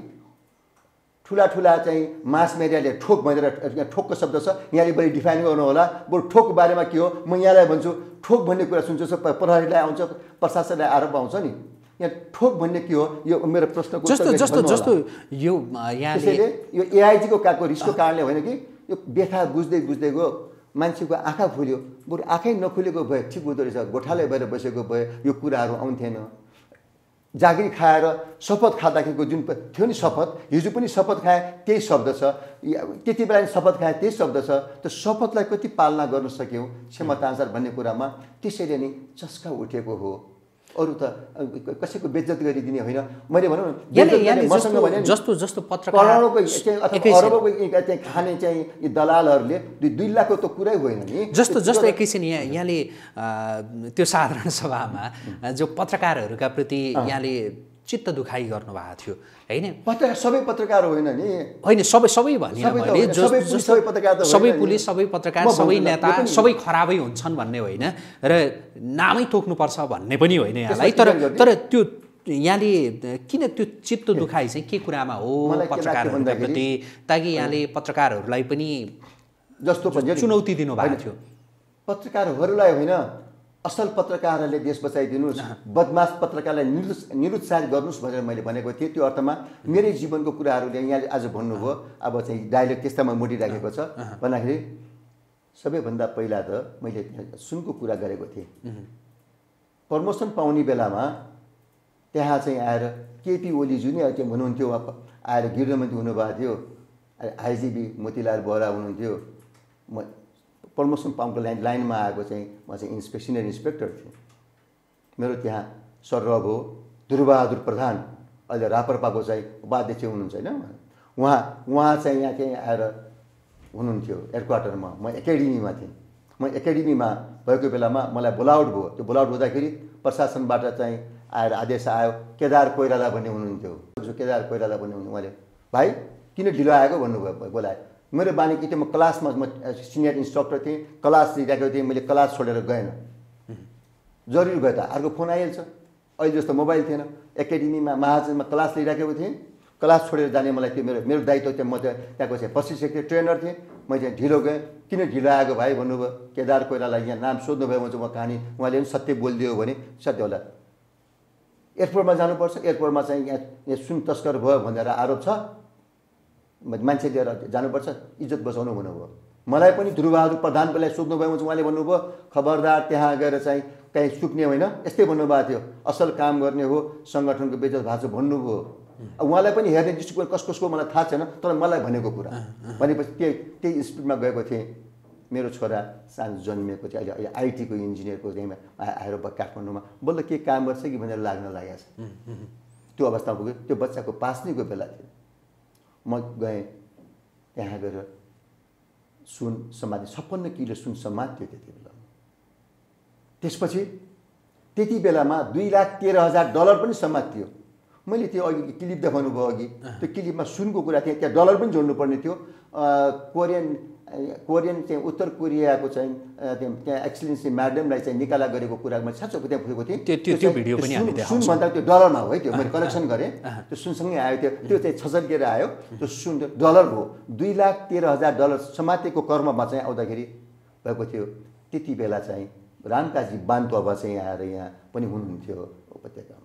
ठुला चाहिँ मास मिडियाले ठोक भनेर ठोकको शब्द छ, यहाँले बढी डिफाइन गर्नु होला। बरु ठोकको बारेमा के हो, म यहाँलाई भन्छु ठोक भन्ने कुरा सुन्छु, प्रहरीलाई आउँछ, प्रशासनलाई आरोप आउँछ नि। यहाँ ठोक भन्ने के हो, यो मेरो प्रश्नको जस्तो यो त्यसैले यो एआइजीको काको रिसको कारणले होइन कि यो व्यथा बुझ्दै गयो, मान्छेको आँखा खुल्यो। बरु आँखै नखुलेको भए ठिक हुँदो रहेछ, गोठाले भएर बसेको भए यो कुराहरू आउँथेन। जागिर खाएर शपथ खाँदाखेरिको जुन थियो नि शपथ, हिजो पनि शपथ खाए त्यही शब्द छ, त्यति बेला शपथ खाए त्यही शब्द छ। त्यो शपथलाई कति पालना गर्न सक्यौँ क्षमताअनुसार भन्ने कुरामा त्यसैले नै चस्का उठेको हो। अरू त कसैको बेइज्जत गरिदिने होइन। मैले भनौँ जस्तो पत्रकार करोडको अथवा अरबको चाहिँ खाने चाहिँ दलालहरूले 2 लाखको त कुरै होइन नि। जस्तो एकैछिन यहाँले त्यो साधारण सभामा जो पत्रकारहरूका प्रति यहाँले चित्त दुखाइ गर्नुभएको थियो हैन? सबै पत्रकार होइन नि, होइन सबै भनिन मैले, सबै पुलिस, सबै पत्रकार, सबै नेता सबै खराबै हुन्छन् भन्ने होइन र नामै तोक्नुपर्छ भन्ने पनि होइन यहाँलाई। तर त्यो यहाँले किन त्यो चित्त दुखाइ चाहिँ के कुरामा हो पत्रकारहरूका प्रति, ताकि यहाँले पत्रकारहरूलाई पनि जस्तो चुनौती दिनुभएको थियो? पत्रकारहरूलाई होइन, असल पत्रकारहरूले देश बचाइदिनुहोस्, बदमास पत्रकारलाई निरुत्साहित गर्नुहोस् भनेर मैले भनेको थिएँ। त्यो अर्थमा मेरै जीवनको कुराहरूले यहाँले आज भन्नुभयो, अब चाहिँ डायलग त्यस्तामा मोडिराखेको छ भन्दाखेरि सबैभन्दा पहिला त मैले सुनको कुरा गरेको थिएँ। प्रमोसन पाउने बेलामा त्यहाँ चाहिँ आएर केपी ओली जुन चाहिँ हुनुहुन्थ्यो, आएर गृहमन्त्री हुनुभएको थियो, आइजिबी मोतीलाल बोहरा हुनुहुन्थ्यो। म प्रमोसन पाउनको लाइनमा आएको चाहिँ म चाहिँ इन्सपेक्सनर इन्सपेक्टर थिएँ। मेरो त्यहाँ सररब हो दुर्बहादुर प्रधान, अहिले रापरपाको चाहिँ उपाध्यक्ष हुनुहुन्छ होइन, उहाँ चाहिँ यहाँ चाहिँ आएर हुनुहुन्थ्यो हेडक्वार्टरमा। म एकाडेमीमा थिएँ। म एकाडेमीमा भएको बेलामा मलाई बोलाउट भयो। त्यो बोलाउट हुँदाखेरि प्रशासनबाट चाहिँ आएर आदेश आयो, केदार कोइराला भन्ने हुनुहुन्थ्यो, जो केदार कोइराला भन्ने हुनुहुन्थ्यो। उहाँले भाइ किन ढिलो आएको भन्नुभयो, बोलाए। मेरो बानी के थियो, म क्लासमा म सिनियर इन्स्ट्रक्टर थिएँ, क्लास लिइरहेको थिएँ, मैले क्लास छोडेर गएन। जरुरी भयो त अर्को फोन आइहाल्छ, अहिले जस्तो मोबाइल थिएन। एकाडेमीमा महाजनमा क्लास लिइरहेको थिएँ, क्लास छोडेर जाने मलाई त्यो मेरो दायित्व थियो। म त्यहाँको चाहिँ प्रशिक्षक ट्रेनर थिएँ। म चाहिँ ढिलो गएँ। किन ढिलो आएको भाइ भन्नुभयो। केदार कोइरालाई यहाँ नाम सोध्नुभयो भने चाहिँ म कहानी उहाँले पनि सत्य बोलिदियो भने सत्य होला। एयरपोर्टमा जानुपर्छ, एयरपोर्टमा चाहिँ यहाँ सुन तस्कर भयो भनेर आरोप छ, मान्छे लिएर जानुपर्छ, इज्जत बचाउनु भन्नुभयो। मलाई पनि ध्रुवबहादुर प्रधानलाई सोध्नुभयो भने उहाँले भन्नुभयो खबरदार त्यहाँ गएर चाहिँ कहीँ सुक्ने होइन, यस्तै भन्नुभएको थियो। असल काम गर्ने हो, सङ्गठनको बेइज्जत भएको छ भन्नुभयो। उहाँलाई पनि हेर्ने दृष्टिकोण कसको मलाई थाहा छैन, तर मलाई भनेको कुरा भनेपछि त्यही स्पिडमा गएको थिएँ। मेरो छोरा सानो जन्मिएको थियो, अहिले आइटीको इन्जिनियरको चाहिँ आएर काठमाडौँमा बल्ल के काम गर्छ कि भनेर लाग्न लागेको छ। त्यो अवस्थामा पुग्यो। त्यो बच्चाको पास्नेको बेला थियो। म गएँ त्यहाँ गएर सुन समात्यो, 56 किलो सुन समात्यो त्यति बेला। त्यसपछि त्यति बेलामा $2,13,000 पनि समात्यो। मैले त्यो अघि क्लिप देखाउनु भयो, अघि त्यो क्लिपमा सुनको कुरा थियो, त्यहाँ डलर पनि जोड्नुपर्ने थियो। कोरियन चाहिँ उत्तर कोरियाको चाहिँ त्यहाँ एक्सलेन्सी म्याडमलाई चाहिँ निकाला गरेको कुरामा साँच्चो त्यहाँ पुगेको थिएँ। त्यो भिडियो पनि हामी सुन भन्दा त्यो डलरमा हो है, त्यो मैले कलेक्सन गरेँ, त्यो सुनसँगै आयो, त्यो चाहिँ छचल्केर आयो। त्यो सुन त्यो डलर हो। $2,13,000 समातेको कर्ममा चाहिँ आउँदाखेरि भएको थियो। त्यति बेला चाहिँ रामकाजी बान्तोबा चाहिँ आएर यहाँ पनि हुनुहुन्थ्यो उपत्यकामा।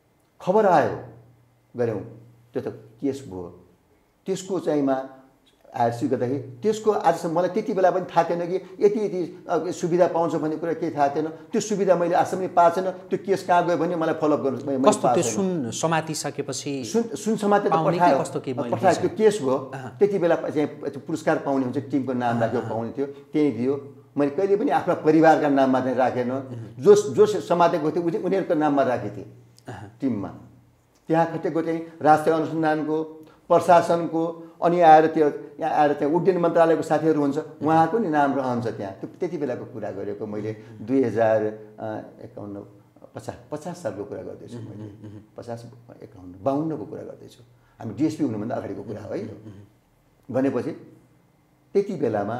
खबर आयो, गऱ्यौँ, त्यो त केस भयो। त्यसको चाहिँमा आरसी गर्दाखेरि त्यसको आजसम्म मलाई त्यति बेला पनि थाहा थिएन कि यति यति सुविधा पाउँछ भन्ने कुरा केही थाहा थिएन। त्यो सुविधा मैले आजसम्म पाएको छैन। त्यो केस कहाँ गयो भने मलाई फलोअप गर्नु कस्तो त्यो सुन समातिसकेपछि सुन समातेर पठायो त्यो केस भयो। त्यति बेला चाहिँ पुरस्कार पाउने हुन्छ टिमको नाम राखेर पाउने थियो, त्यही दियो। मैले कहिले पनि आफ्ना परिवारका नाममा चाहिँ राखेन। जो समातेको थियो उनीहरूको नाममा राखेको थिएँ टिममा। त्यहाँ खटेको चाहिँ राष्ट्रिय अनुसन्धानको, प्रशासनको, अनि आएर त्यो यहाँ आएर त्यहाँ उड्डयन मन्त्रालयको साथीहरू हुन्छ, उहाँको नि नाम रहन्छ त्यहाँ। त्यो त्यति बेलाको कुरा गरेको मैले 2051 सालको कुरा गर्दैछु मैले। 52 को कुरा गर्दैछु। हामी डिएसपी हुनुभन्दा अगाडिको कुरा हो है। भनेपछि त्यति बेलामा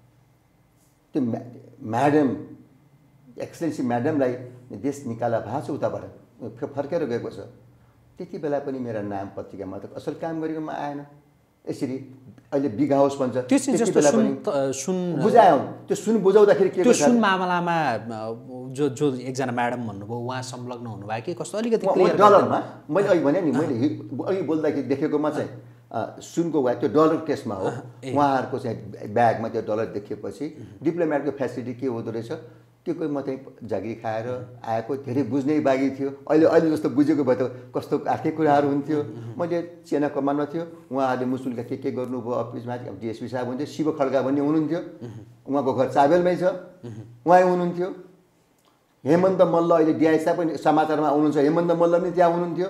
त्यो म्याडम एक्सलेन्सी म्याडमलाई देश निकाला भएको छ, उताबाट फर्केर गएको छ। त्यति बेला पनि मेरा नाम पत्रिकामा त असल काम गरेकोमा आएन। यसरी अहिले बिग हाउस भन्छ त्यति बेला पनि सुन बुझायौँ। त्यो सुन बुझाउँदाखेरि के त्यो सुन मामलामा जो एकजना म्याडम भन्नुभयो उहाँ संलग्न हुनुभयो कि कस्तो अलिकति क्लियर डलरमा मैले अहिले भने नि मैले अहिले बोल्दाखेरि देखेकोमा चाहिँ सुनको त्यो डलर केसमा हो। उहाँहरूको चाहिँ ब्यागमा त्यो डलर देखेपछि डिप्लोमेटको फेसिलिटी के हुँदो रहेछ के कोही म चाहिँ जागिरी खाएर आएको धेरै बुझ्नै बाँकी थियो। अहिले जस्तो बुझेको भए त कस्तो अर्कै कुराहरू हुन्थ्यो। मैले सेना कमानमा थियो, उहाँहरूले मुसुलका के गर्नुभयो अफिसमा। डिएसपी साहब हुन्थ्यो, शिव खड्का भन्ने हुनुहुन्थ्यो, उहाँको घर चाबेलमै छ, उहाँ हुनुहुन्थ्यो। हेमन्त मल्ल अहिले डिआइजी साहब पनि समाचारमा आउनुहुन्छ, हेमन्त मल्ल पनि त्यहाँ हुनुहुन्थ्यो।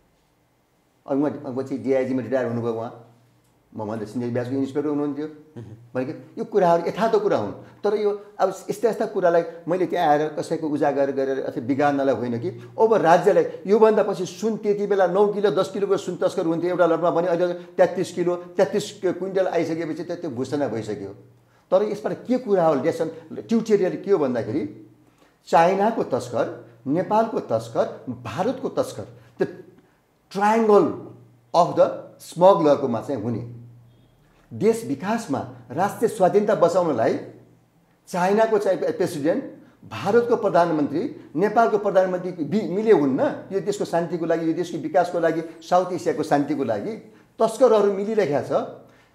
अब उहाँ पछि डिआइजीमा रिटायर हुनुभयो। उहाँ मभन्दा सिनियर ब्याचको इन्सपेक्टर हुनुहुन्थ्यो। भनेको यो कुराहरू यथार्थ कुरा हुन्। तर यो अब यस्ता कुरालाई मैले त्यहाँ आएर कसैको उजागर गरेर अथवा बिगार्नलाई होइन कि अब राज्यलाई योभन्दा पछि सुन त्यति बेला 9 किलो 10 किलोको सुन तस्कर हुन्थ्यो एउटा लटमा पनि, अहिले 33 किलो 33 क्विन्टल आइसकेपछि त्यो घोषणा भइसक्यो। तर यसबाट के कुरा हो लेसन ट्युटोरियल के हो भन्दाखेरि चाइनाको तस्कर, नेपालको तस्कर, भारतको तस्कर, त्यो ट्रायङ्गल अफ द स्मगलरकोमा चाहिँ हुने। देश विकासमा राष्ट्रिय स्वाधीनता बचाउनलाई चाइनाको चाहिँ प्रेसिडेन्ट, भारतको प्रधानमन्त्री, नेपालको प्रधानमन्त्री मिले हुन्न। यो देशको शान्तिको लागि, यो देशको विकासको लागि, साउथ एसियाको शान्तिको लागि तस्करहरू मिलिरहेका छ।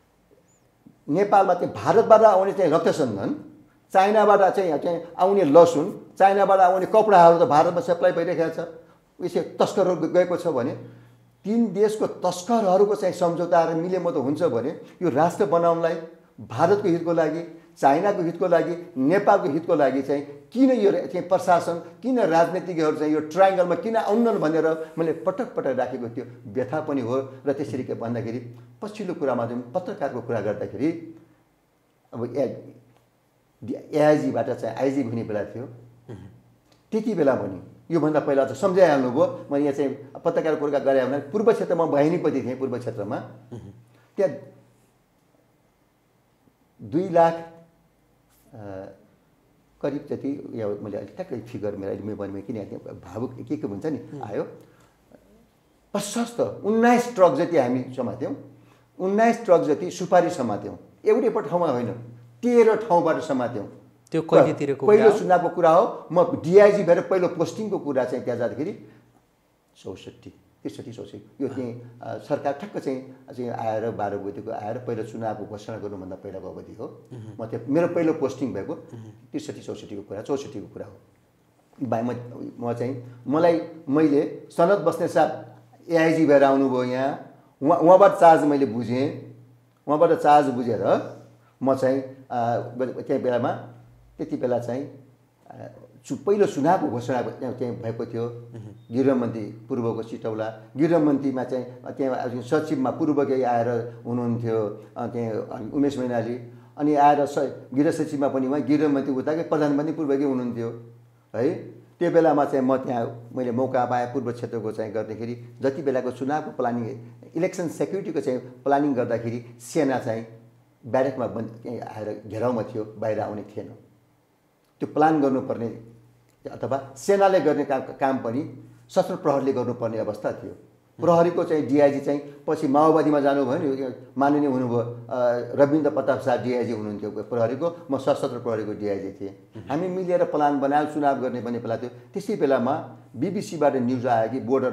नेपालमा चाहिँ भारतबाट आउने चाहिँ रक्तसन्धन, चाइनाबाट चाहिँ आउने लसुन, चाइनाबाट आउने कपडाहरू त भारतमा सप्लाई भइरहेको छ। यसो तस्करहरू गएको छ भने तीन देशको तस्करहरूको चाहिँ सम्झौता र मिलेमत हुन्छ भने यो राष्ट्र बनाउनलाई, भारतको हितको लागि, चाइनाको हितको लागि, नेपालको हितको लागि चाहिँ किन यो चाहिँ प्रशासन, किन राजनीतिकहरू चाहिँ यो ट्रायङ्गलमा किन आउनन् भनेर मैले पटक राखेको त्यो व्यथा पनि हो। र त्यसरी के भन्दाखेरि पछिल्लो कुरामा चाहिँ पत्रकारको कुरा गर्दाखेरि अब एआइजीबाट चाहिँ आइजी हुने बेला थियो। त्यति बेला पनि योभन्दा पहिला चाहिँ सम्झाइहाल्नुभयो। मैले यहाँ चाहिँ पत्रकार कुरा गरे भने पूर्व क्षेत्रमा बहिनीपति थिएँ। पूर्व क्षेत्रमा त्यहाँ 2 लाख करिब जति मैले अलिक ट्याक्कै फिगर मेरो अहिले मेरो किन भावुक के हुन्छ नि आयो। प्रशस्त 19 ट्रक जति हामी समात्यौँ। 19 ट्रक जति सुपारी समात्यौँ। एउटै ठाउँमा होइन, 13 ठाउँबाट समात्यौँ। त्यो कहिलेतिरको पहिलो चुनावको कुरा हो। म डिआइजी भएर पहिलो पोस्टिङको कुरा चाहिँ त्यहाँ जाँदाखेरि 63 यो चाहिँ सरकार ठक्क चाहिँ आएर 12 गतिको आएर पहिलो चुनावको घोषणा गर्नुभन्दा पहिलाको अवधि हो। म त्यहाँ मेरो पहिलो पोस्टिङ भएको 63-64 को कुरा 64 को कुरा हो। म चाहिँ मैले सनद बस्ने साहब एआइजी भएर आउनुभयो यहाँ। उहाँबाट चार्ज मैले बुझेँ। उहाँबाट चार्ज बुझेर म चाहिँ त्यही बेलामा त्यति बेला चाहिँ पहिलो चुनावको घोषणा त्यहाँ भएको थियो। गृहमन्त्री पूर्वको सिटौला, गृहमन्त्रीमा चाहिँ त्यहाँ सचिवमा पूर्वकै आएर हुनुहुन्थ्यो त्यहाँ उमेश मैनाली। अनि आएर गृह सचिवमा पनि उहाँ गृहमन्त्री उताकै प्रधानमन्त्री पूर्वकै हुनुहुन्थ्यो है। त्यो बेलामा चाहिँ म त्यहाँ मैले मौका पाएँ पूर्व क्षेत्रको चाहिँ गर्दाखेरि जति बेलाको चुनावको प्लानिङ इलेक्सन सेक्युरिटीको चाहिँ प्लानिङ गर्दाखेरि सेना चाहिँ ब्यारेकमा आएर घेराउमा थियो, बाहिर आउने थिएन। त्यो प्लान गर्नुपर्ने अथवा सेनाले गर्ने काम पनि सशस्त्र प्रहरीले गर्नुपर्ने अवस्था थियो। प्रहरीको चाहिँ डिआइजी चाहिँ पछि माओवादीमा जानुभयो नि, माननीय हुनुभयो रविन्द्र प्रताप शाह डिआइजी हुनुहुन्थ्यो प्रहरीको। म सशस्त्र प्रहरीको डिआइजी थिएँ। हामी मिलेर प्लान बनायो, चुनाव गर्ने पनि बेला थियो। त्यसै बेलामा बिबिसीबाट न्युज आयो कि बोर्डरमा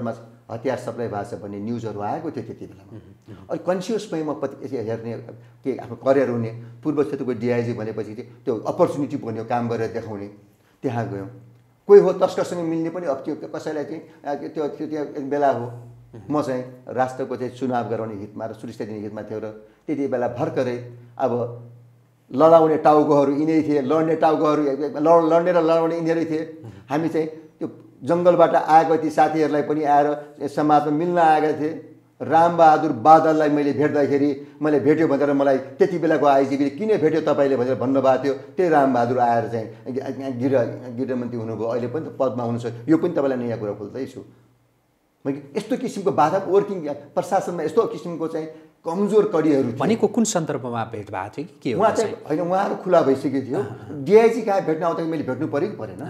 हतियार सप्लाई भएको छ भन्ने न्युजहरू आएको थियो त्यति बेलामा। अनि कन्सियसमै म हेर्ने के आफ्नो करियर हुने पूर्व क्षेत्रको डिआइजी भनेपछि त्यो अपर्च्युनिटी भन्ने काम गरेर देखाउने त्यहाँ गयौँ। कोही हो तस्करसँग मिल्ने पनि अब त्यो कसैलाई चाहिँ त्यो एक बेला हो म चाहिँ राष्ट्रको चाहिँ चुनाव गराउने हितमा र सुरक्षा दिने हितमा थियो र त्यति बेला भर्खरै अब लडाउने टाउकोहरू यिनै थिए, लड्ने टाउकोहरू लड्ने र लडाउने यिनीहरू थिए। हामी चाहिँ त्यो जङ्गलबाट आएको ती साथीहरूलाई पनि आएर समाजमा मिल्न आएका थिए। रामबहादुर बादललाई मैले भेट्दाखेरि मैले भेट्यो भनेर मलाई त्यति बेलाको आइजिपीले किन भेट्यो तपाईँले भनेर भन्नुभएको थियो। त्यही रामबहादुर आएर चाहिँ गृहमन्त्री हुनुभयो, अहिले पनि पदमा हुनुहुन्छ। यो पनि तपाईँलाई नयाँ कुरा खोल्दैछु। मैले यस्तो किसिमको बाधा वर्किङ प्रशासनमा यस्तो किसिमको चाहिँ कमजोर कडीहरू भनेको कुन सन्दर्भमा भेट भएको थियो कि के हो? उहाँ चाहिँ होइन, उहाँहरू खुला भइसकेको थियो। डिआइजी कहाँ भेट्न आउँदाखेरि मैले भेट्नु पऱ्यो कि परेन?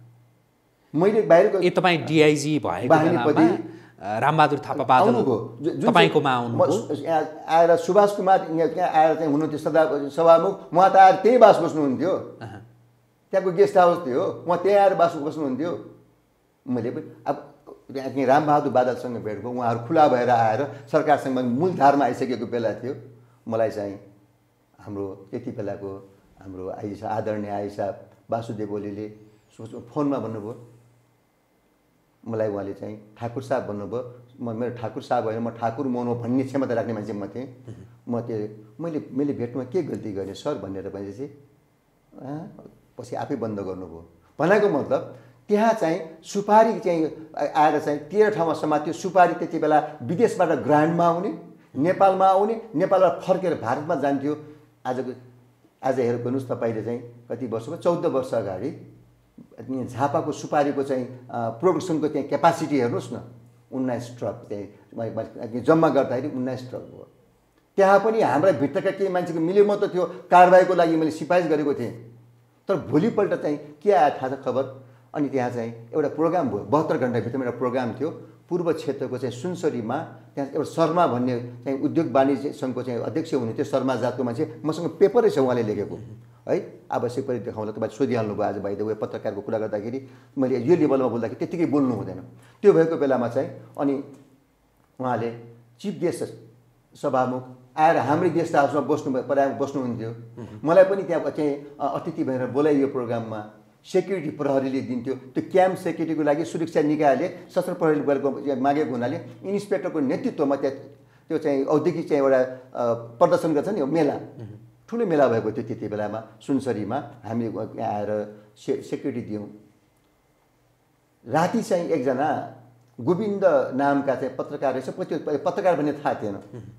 मैले बाहिरको तपाईँ डिआइजी भएको बेलामा रामबहादुर थापा बादल तपाईँकोमा आउनुभयो आएर सुभाष कुमार यहाँ आएर चाहिँ हुनुहुन्थ्यो सभामुख। उहाँ त आएर त्यही बास बस्नुहुन्थ्यो, त्यहाँको गेस्ट हाउस थियो, उहाँ त्यही आएर बास बस्नुहुन्थ्यो। मैले पनि अब रामबहादुर बादलसँग भेट भयो। उहाँहरू खुला भएर आएर सरकारसँग मूलधारमा आइसकेको बेला थियो। मलाई चाहिँ हाम्रो त्यति बेलाको हाम्रो आइसा आदरणीय आइसा वासुदेव ओलीले फोनमा भन्नुभयो मलाई, उहाँले चाहिँ ठाकुर साहब भन्नुभयो। मेरो ठाकुर साहब होइन, म ठाकुर मोहन भन्ने क्षमता राख्ने मान्छे म थिएँ। म त्यो मैले भेटमा के गल्ती गरेँ सर भनेर भनेपछि पछि आफै बन्द गर्नुभयो। भनेको मतलब त्यहाँ चाहिँ सुपारी चाहिँ आएर चाहिँ 13 ठाउँमा समात्यो। सुपारी त्यति बेला विदेशबाट ग्रान्डमा आउने, नेपालमा आउने, नेपालबाट फर्केर भारतमा जान्थ्यो। आज हेर्नुहोस् तपाईँले चाहिँ कति वर्ष भयो, 14 वर्ष अगाडि झापाको सुपारीको चाहिँ प्रोडक्सनको चाहिँ क्यापासिटी हेर्नुहोस् न, 19 ट्रक चाहिँ जम्मा गर्दाखेरि 19 ट्रक भयो। त्यहाँ पनि हाम्रा भित्रका केही मान्छेको मिलेमतो थियो, कारबाहीको लागि मैले सिफारिस गरेको थिएँ। तर भोलिपल्ट चाहिँ के आयो थाहा छ खबर? अनि त्यहाँ चाहिँ एउटा प्रोग्राम भयो, 72 घन्टाभित्रमा एउटा प्रोग्राम थियो पूर्व क्षेत्रको चाहिँ सुनसरीमा। त्यहाँ एउटा शर्मा भन्ने चाहिँ उद्योग वाणिज्य सङ्घको चाहिँ अध्यक्ष हुनुहुन्थ्यो, शर्मा जातको मान्छे। मसँग पेपरै छ उहाँले लेखेको है, आवश्यक परि देखाउँदा तपाईँ सोधिहाल्नुभयो। आज बाहिर उयो पत्रकारको कुरा गर्दाखेरि मैले यो लेभलमा बोल्दाखेरि त्यत्तिकै बोल्नु हुँदैन। त्यो भएको बेलामा चाहिँ अनि उहाँले चिफ गेस्ट सभामुख आएर हाम्रै गेस्ट हाउसमा बस्नुहुन्थ्यो। मलाई पनि त्यहाँ चाहिँ अतिथि भएर बोलाइयो प्रोग्राममा। सेक्युरिटी प्रहरीले दिन्थ्यो। त्यो क्याम्प सेक्युरिटीको लागि सुरक्षा निकायले सशस्त्र प्रहरी बलको मागेको हुनाले इन्सपेक्टरको नेतृत्वमा त्यहाँ त्यो चाहिँ औद्योगिक चाहिँ एउटा प्रदर्शन गर्छ नि, मेला, ठुलो मेला भएको थियो त्यति बेलामा सुनसरीमा। हामी आएर सेक्युरिटी दियौँ। राति चाहिँ एकजना गोविन्द नामका चाहिँ पत्रकार रहेछ, पत्रकार भन्ने थाहा थिएन।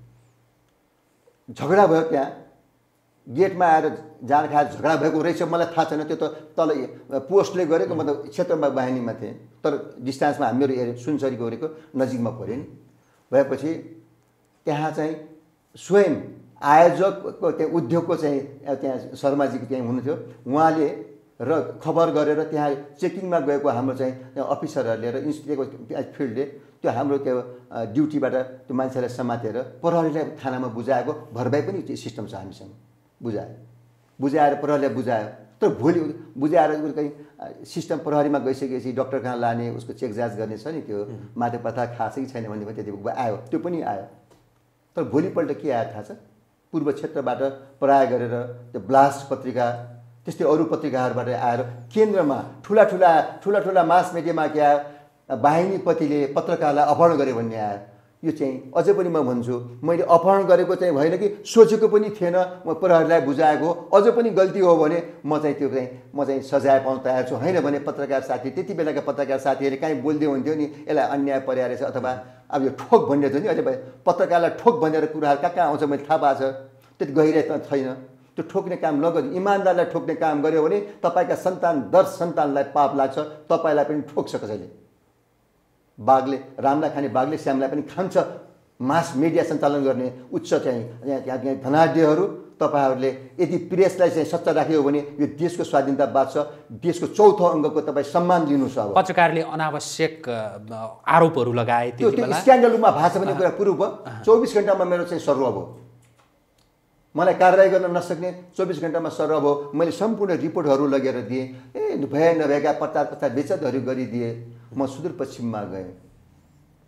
झगडा भयो त्यहाँ गेटमा आएर जाँड खाएर झगडा भएको रहेछ, मलाई थाहा छैन। त्यो त तल पोस्टले गरेको, मतलब क्षेत्रमा बाहिनीमा थिएँ, तर डिस्टेन्समा हामीहरू एरिया सुनसरीको गरेको नजिकमा पऱ्यो नि। भएपछि त्यहाँ चाहिँ स्वयं आयोजकको त्यहाँ उद्योगको चाहिँ त्यहाँ शर्माजीको त्यहाँ हुनुहुन्थ्यो। उहाँले र खबर गरेर त्यहाँ चेकिङमा गएको हाम्रो चाहिँ अफिसरहरूले र इन्स्टिट्युटको फिल्डले त्यो हाम्रो त्यो ड्युटीबाट त्यो मान्छेलाई समातेर प्रहरीलाई थानामा बुझाएको भरपाई पनि त्यो सिस्टम छ हामीसँग। बुझाएर प्रहरीलाई बुझायो। तर भोलि बुझाएर कहीँ सिस्टम प्रहरीमा गइसकेपछि डक्टर कहाँ लाने, उसको चेक जाँच गर्ने छ नि, त्यो मादक पदार्थ खाएको छ कि छैन भन्ने त्यति आयो, त्यो पनि आयो। तर भोलिपल्ट के आयो थाहा छ? पूर्व क्षेत्रबाट पराय गरेर त्यो ब्लास्ट पत्रिका त्यस्तै अरू पत्रिकाहरूबाट आएर केन्द्रमा ठुला मास मिडियामा क्या वाहिनीपतिले पत्रकारलाई अपहरण गरे भन्ने आयो। यो चाहिँ अझै पनि म भन्छु, मैले अपहरण गरेको चाहिँ होइन कि सोचेको पनि थिएन, म प्रहरीलाई बुझाएको। अझै पनि गल्ती हो भने म चाहिँ सजाय पाउन तयार छु। होइन भने पत्रकार साथी, त्यति बेलाका पत्रकार साथीहरूले काहीँ बोल्दै हुन्थ्यो नि, यसलाई अन्याय पर्या रहेछ अथवा अब यो ठोक भन्ने थियो नि। अहिले पत्रकारलाई ठोक भनेर कुराहरू कहाँ आउँछ मैले थाहा पाएको छ, त्यति गहिराइ त छैन। त्यो ठोक्ने काम नगर्नु, इमान्दारलाई ठोक्ने काम गर्यो भने तपाईँका सन्तानलाई पाप लाग्छ, तपाईँलाई पनि ठोक्छ कसैले। बाघले, रामलाई खाने बाघले श्यामलाई पनि खान्छ। मास मिडिया सञ्चालन गर्ने उच्च चाहिँ यहाँ धनाढ्यहरू, तपाईँहरूले यदि प्रेसलाई चाहिँ सच्चा राख्यो भने यो देशको स्वाधीनतावाद छ, देशको चौथो अङ्गको तपाईँ सम्मान दिनुहोस्। अब पत्रकारले अनावश्यक आरोपहरू लगाए, त्यो स्क्यान्डलमा भाषा भन्ने कुरा पुरो भयो। 24 घन्टामा मेरो चाहिँ सर्व भयो, मलाई कारवाही गर्न नसक्ने 24 घन्टामा सर्व भयो। मैले सम्पूर्ण रिपोर्टहरू लगेर दिएँ। नभएका प्रचार बेचतहरू गरिदिएँ। म सुदूरपश्चिममा गएँ,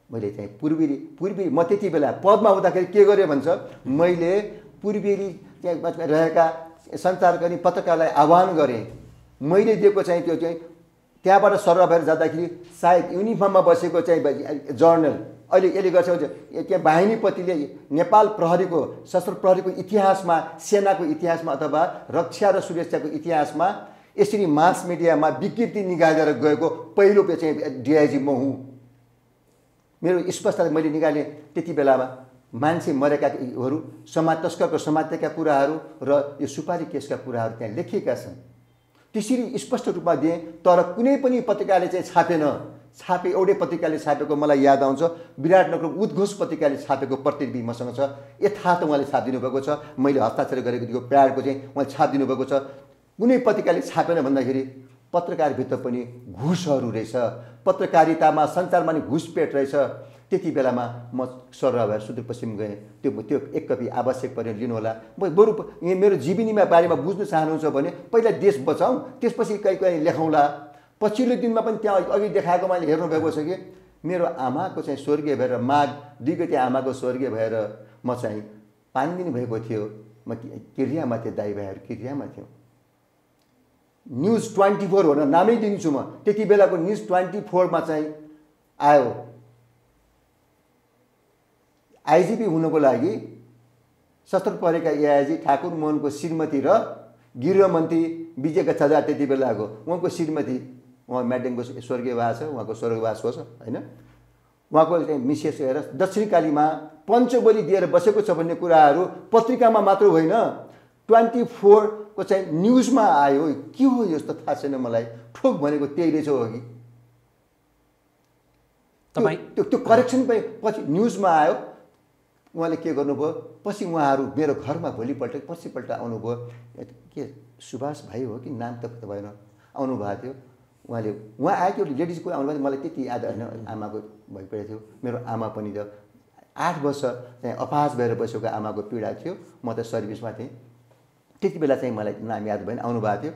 मैले चाहिँ पूर्वी म त्यति बेला पदमा हुँदाखेरि के गरेँ भन्छ, मैले पूर्वेली चाहिँ रहेका सञ्चारकर्मी पत्रकारलाई आह्वान गरेँ। मैले दिएको चाहिँ त्यो चाहिँ त्यहाँबाट सर्व भएर जाँदाखेरि सायद युनिफर्ममा बसेको चाहिँ जर्नल अहिले यसले गर्छ त्यहाँ बाहिनीपतिले नेपाल प्रहरीको सशस्त्र प्रहरीको इतिहासमा, सेनाको इतिहासमा अथवा रक्षा र सुरक्षाको इतिहासमा यसरी मास मिडियामा विकृति निकालेर गएको पहिलो चाहिँ डिआइजी म हुँ। मेरो स्पष्ट मैले निकालेँ त्यति बेलामा मान्छे मरेकाहरू, समाज तस्करको समातेका कुराहरू र यो सुपारी केसका कुराहरू त्यहाँ लेखिएका छन्। त्यसरी स्पष्ट रूपमा दिएँ, तर कुनै पनि पत्रिकाले चाहिँ छापे एउटै पत्रिकाले छापेको मलाई याद आउँछ, विराटनगरको उद्घोष पत्रिकाले छापेको प्रतिलिपि मसँग छ, यथार्थ उहाँले छापिदिनु भएको छ। मैले हस्ताक्षर गरेको त्यो प्याडको चाहिँ उहाँले छापिदिनु भएको छ। कुनै पत्रिकाले छापेन भन्दाखेरि पत्रकारभित्र पनि घुसहरू रहेछ, पत्रकारितामा सञ्चारमा नि घुसपेट रहेछ। त्यति बेलामा म सरह भएर सुदूरपश्चिम गएँ। त्यो एक कपी आवश्यक पऱ्यो लिनुहोला। बरु मेरो जीवनीमा बारेमा बुझ्नु चाहनुहुन्छ भने पहिला देश बचाउँ, त्यसपछि कहीँ लेखौँला। पछिल्लो दिनमा पनि त्यहाँ अघि देखाएको मैले हेर्नुभएको छ कि मेरो आमाको चाहिँ स्वर्गीय भएर माघ 2 गते आमाको स्वर्गीय भएर म चाहिँ 5 दिन भएको थियो। म किरियामा थिएँ, दाइ भाइहरू किरियामा थियौँ। न्युज 24 भनेर नामै दिन्छु म। त्यति बेलाको न्युज 24मा चाहिँ आयो आइजिपी हुनको लागि सशस्त्र प्रहरीका एआइजी ठाकुर मोहनको श्रीमती र गृहमन्त्री विजय गच्छादार त्यति बेलाको उहाँको श्रीमती, उहाँ म्याडेङको स्वर्गीयवास छ, उहाँको स्वर्गवास होस् होइन, उहाँको चाहिँ मिसेस हेरेर दक्षिणकालीमा पञ्चबली दिएर बसेको छ भन्ने कुराहरू पत्रिकामा मात्र होइन 24 को चाहिँ न्युजमा आयो। के हो यस्तो थाहा छैन मलाई। ठोक भनेको त्यही रहेछ हो कि तपाईँ त्यो करेक्सन पछि न्युजमा आयो। उहाँले के गर्नुभयो, पछि उहाँहरू मेरो घरमा पर्सिपल्ट आउनुभयो। के सुभाष भाइ हो कि नाम त भएन, आउनुभएको थियो। उहाँ आयो कि लेडिजको आउनुभयो। मलाई त्यति याद होइन, आमाको भइपरेको थियो। मेरो आमा पनि त 8 वर्ष चाहिँ अपहास भएर बसेको आमाको पीडा थियो। म त सर्भिसमा थिएँ। त्यति बेला चाहिँ मलाई नाम याद भएन, आउनुभएको थियो।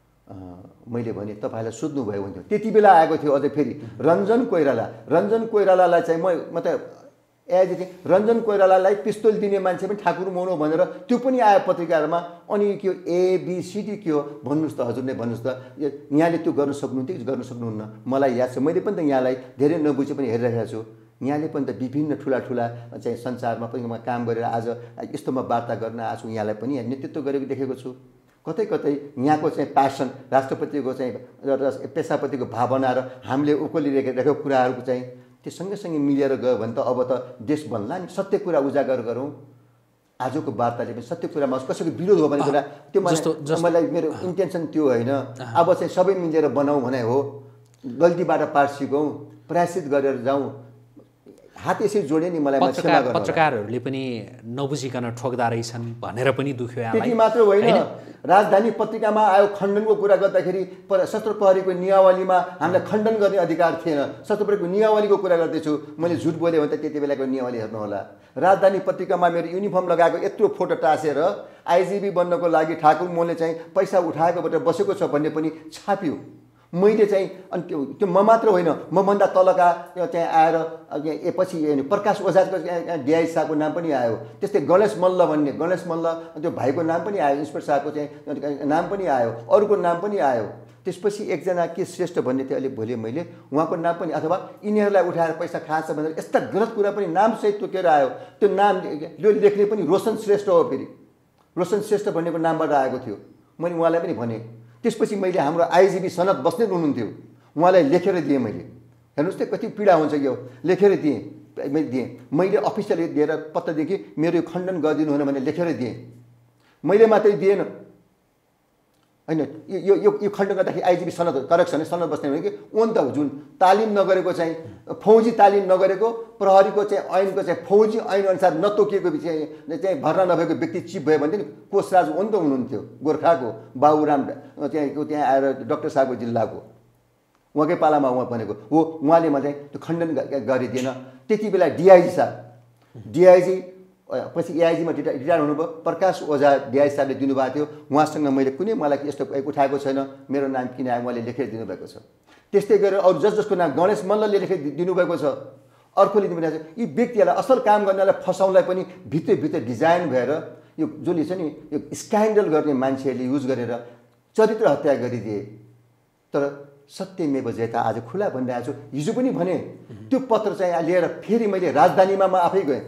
मैले भने तपाईँलाई सोध्नुभयो हुन्थ्यो। त्यति बेला आएको थियो अझै फेरि रञ्जन कोइरालालाई चाहिँ म त एआइजी थिएँ। रञ्जन कोइरालालाई पिस्तोल दिने मान्छे पनि ठाकुर मोहन हो भनेर त्यो पनि आयो पत्रिकाहरूमा। अनि के एबिसिडी के हो भन्नुहोस् त, हजुर नै भन्नुहोस् त, यहाँले त्यो गर्न सक्नुहुन्थ्यो कि गर्न सक्नुहुन्न? मलाई याद छ, मैले पनि त यहाँलाई धेरै नबुझे पनि हेरिरहेको छु। यहाँले पनि त विभिन्न ठुला चाहिँ सञ्चारमा पनि म काम गरेर आज यस्तोमा वार्ता गर्न आएको छु। यहाँलाई पनि नेतृत्व गरेको देखेको छु। कतै यहाँको चाहिँ प्यासन, राष्ट्रपतिको चाहिँ पेसापतिको भावना र हामीले उकोलिरहेको कुराहरूको चाहिँ त्यो सँगसँगै मिलेर गयो भने त अब त देश बन्ला नि। सत्य कुरा उजागर गरौँ। आजको वार्ताले पनि सत्य कुरामा कसैको विरोध हो भने कुरा त्यो मलाई मेरो इन्टेन्सन त्यो होइन। अब चाहिँ सबै मिलेर बनाऊ भने हो। गल्तीबाट पाठ सिकौँ, प्रयासित गरेर जाउँ। हात यसरी जोडे नि। मलाई पत्रकारहरूले पनि नबुझिकन ठोक्दा रहेछन् भनेर पनि दुख्यो। त्यति मात्र होइन, राजधानी पत्रिकामा आयो खण्डनको कुरा गर्दाखेरि सशस्त्र प्रहरीको नियावलीमा हामीलाई खण्डन गर्ने अधिकार थिएन। सशस्त्र प्रहरीको नियावलीको कुरा गर्दैछु। मैले झुट बोलेँ भने त त्यति बेलाको नियावली हेर्नुहोला। राजधानी पत्रिकामा मेरो युनिफर्म लगाएको यत्रो फोटो टाँसेर आइजिबी बन्नको लागि ठाकुर मोहनले चाहिँ पैसा उठाएकोबाट बसेको छ भन्ने पनि छाप्यो। मैले चाहिँ अनि त्यो म मात्र होइन, मभन्दा तलका चाहिँ आएर पछि प्रकाश ओझाको डिआइजी साहबको नाम पनि आयो। त्यस्तै गणेश मल्ल भन्ने त्यो भाइको नाम पनि आयो। इन्सपेक्टर साहबको चाहिँ नाम पनि आयो, अरूको नाम पनि आयो। त्यसपछि एकजना के श्रेष्ठ भन्ने थियो, अहिले भोलि मैले उहाँको नाम पनि, अथवा यिनीहरूलाई उठाएर पैसा खान्छ भनेर यस्ता गलत कुरा पनि नामसहित तोकेर आयो। त्यो नाम यो लेख्ने पनि रोशन श्रेष्ठ हो। फेरि रोशन श्रेष्ठ भन्नेको नामबाट आएको थियो। मैले उहाँलाई पनि भनेँ। त्यसपछि मैले हाम्रो आइजिबी सनद बस्नेत हुनुहुन्थ्यो, उहाँलाई लेखेर दिएँ मैले। हेर्नुहोस् त कति पीडा हुन्छ कि लेखेर दिएँ। मैले अफिसियली दिएर पत्र दिएँ कि मेरो यो खण्डन गरिदिनु हुन भने लेखेर दिएँ। मैले मात्रै दिएन होइन, यो खण्डन गर्दाखेरि आइजिबी सनद करेक्सन सनद बस्ने भने कि उन त जुन तालिम नगरेको चाहिँ फौजी तालिम नगरेको प्रहरीको चाहिँ ऐनको चाहिँ फौजी ऐनअनुसार नतोकिएको चाहिँ भर्ना नभएको व्यक्ति चिफ भयो भने कोषराज उन त हुनुहुन्थ्यो, गोर्खाको बाबुराम त्यहाँ आएर डाक्टर साहबको जिल्लाको उहाँकै पालामा उहाँ भनेको हो। उहाँले म चाहिँ त्यो खण्डन गरिदिएन। त्यति बेला डिआइजी पछि एआइजीमा रिटायर हुनुभयो प्रकाश ओझा डिआइजी साहबले दिनुभएको थियो। उहाँसँग मैले कुनै मलाई यस्तो उठाएको छैन, मेरो नाम किन आयो उहाँले लेखेर दिनुभएको छ। त्यस्तै गरेर अरू जसको नाम गणेश मल्लले लेखेर दिनुभएको छ। अर्कोले दिइरहेको छ। यी व्यक्तिहरूलाई असल काम गर्नेलाई फसाउनलाई पनि भित्र डिजाइन भएर यो जसले छ नि यो स्क्यान्डल गर्ने मान्छेहरूले युज गरेर चरित्र हत्या गरिदिए। तर सत्यमेव जयता आज खुला भनिरहेको छु। हिजो पनि भने त्यो पत्र चाहिँ लिएर फेरि मैले राजधानीमा म आफै गएँ।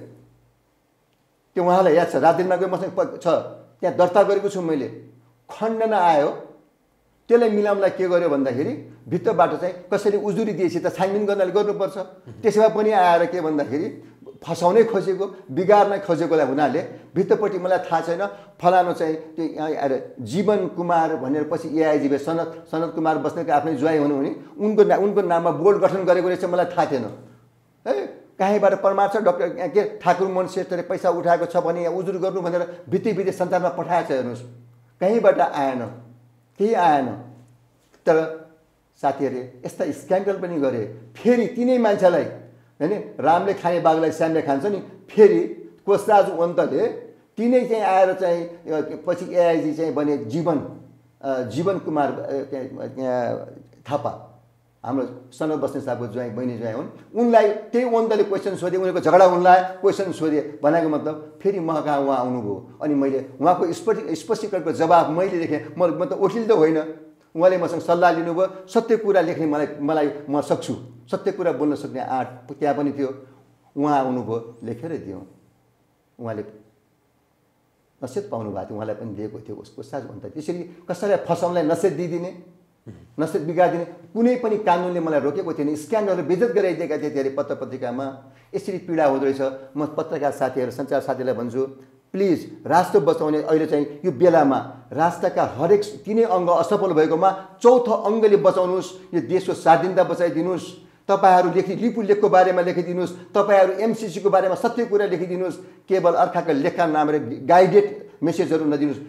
त्यो उहाँलाई याद छ, राजधानीमा गएँ मसँग छ, त्यहाँ दर्ता गरेको छु मैले। खण्डन आयो, त्यसलाई मिलाउनलाई के गर्यो भन्दाखेरि भित्रबाट चाहिँ कसैले उजुरी दिएपछि त छानबिन गर्नले गर्नुपर्छ। त्यसमा पनि आएर के भन्दाखेरि फसाउनै खोजेको, बिगार्नै खोजेकोलाई हुनाले भित्रपट्टि मलाई थाहा छैन फलानु चाहिँ त्यो यहाँ आएर जीवन कुमार भनेर पछि एआइजी सनत कुमार बस्नेतको आफ्नै ज्वाइँ हुनुहुने उनको नाममा बोर्ड गठन गरेको रहेछ। मलाई थाहा थिएन है। कहीँबाट प्रमाण छ डक्टर के ठाकुर मोहन श्रेष्ठले पैसा उठाएको छ भने यहाँ उजुर गर्नु भनेर भित्री सञ्चारमा पठाएको छ। हेर्नुहोस्, कहीँबाट आएन, केही आएन। तर साथीहरूले यस्ता स्क्यान्डल पनि गरे। फेरि तिनै मान्छेलाई हैन रामले खाने बाघलाई श्यामले खान्छ नि, फेरि कोषराज अन्तले तिनै चाहिँ आएर चाहिँ पछि एआइजी चाहिँ बने जीवन कुमार थापा, हाम्रो सनत बस्ने साहबको ज्वाइँ बहिनी ज्वाइँ हुन्। उनलाई त्यही अन्तले क्वेसन सोधे, उनीहरूको झगडा उनलाई क्वेसन सोधे। भनेको मतलब फेरि म कहाँ उहाँ आउनुभयो अनि मैले उहाँको स्पष्टीकरणको जवाब मैले देखेँ। म त वकिल त होइन, उहाँले मसँग सल्लाह लिनुभयो। सत्य कुरा लेख्ने मलाई म सक्छु, सत्य कुरा बोल्न सक्ने आँट त्यहाँ पनि थियो। उहाँ आउनुभयो, लेखेर दियौँ। उहाँले नसेत पाउनु भएको थियो, उहाँलाई पनि दिएको थियो उसको साथ भन्दा। त्यसरी कसैलाई फसाउनलाई नसेत दिइदिने, नसेत बिगारिदिने कुनै पनि कानुनले मलाई रोकेको थिएन। स्क्यान्डलहरू बेइज्जत गराइदिएका थिए धेरै पत्र पत्रिकामा। यसरी पीडा हुँदो रहेछ। म पत्रकार साथीहरू, सञ्चार साथीहरूलाई भन्छु, प्लिज राष्ट्र बचाउने अहिले चाहिँ यो बेलामा राष्ट्रका हरेक तिनै अङ्ग असफल भएकोमा चौथो अङ्गले बचाउनुहोस्। यो देशको स्वाधीनता बचाइदिनुहोस्। तपाईँहरू लिपु लेखको बारेमा लेखिदिनुहोस्। तपाईँहरू एमसिसीको बारेमा सत्य कुरा लेखिदिनुहोस्। केवल अर्काको लेखका नामले गाइडेड मेसेजहरू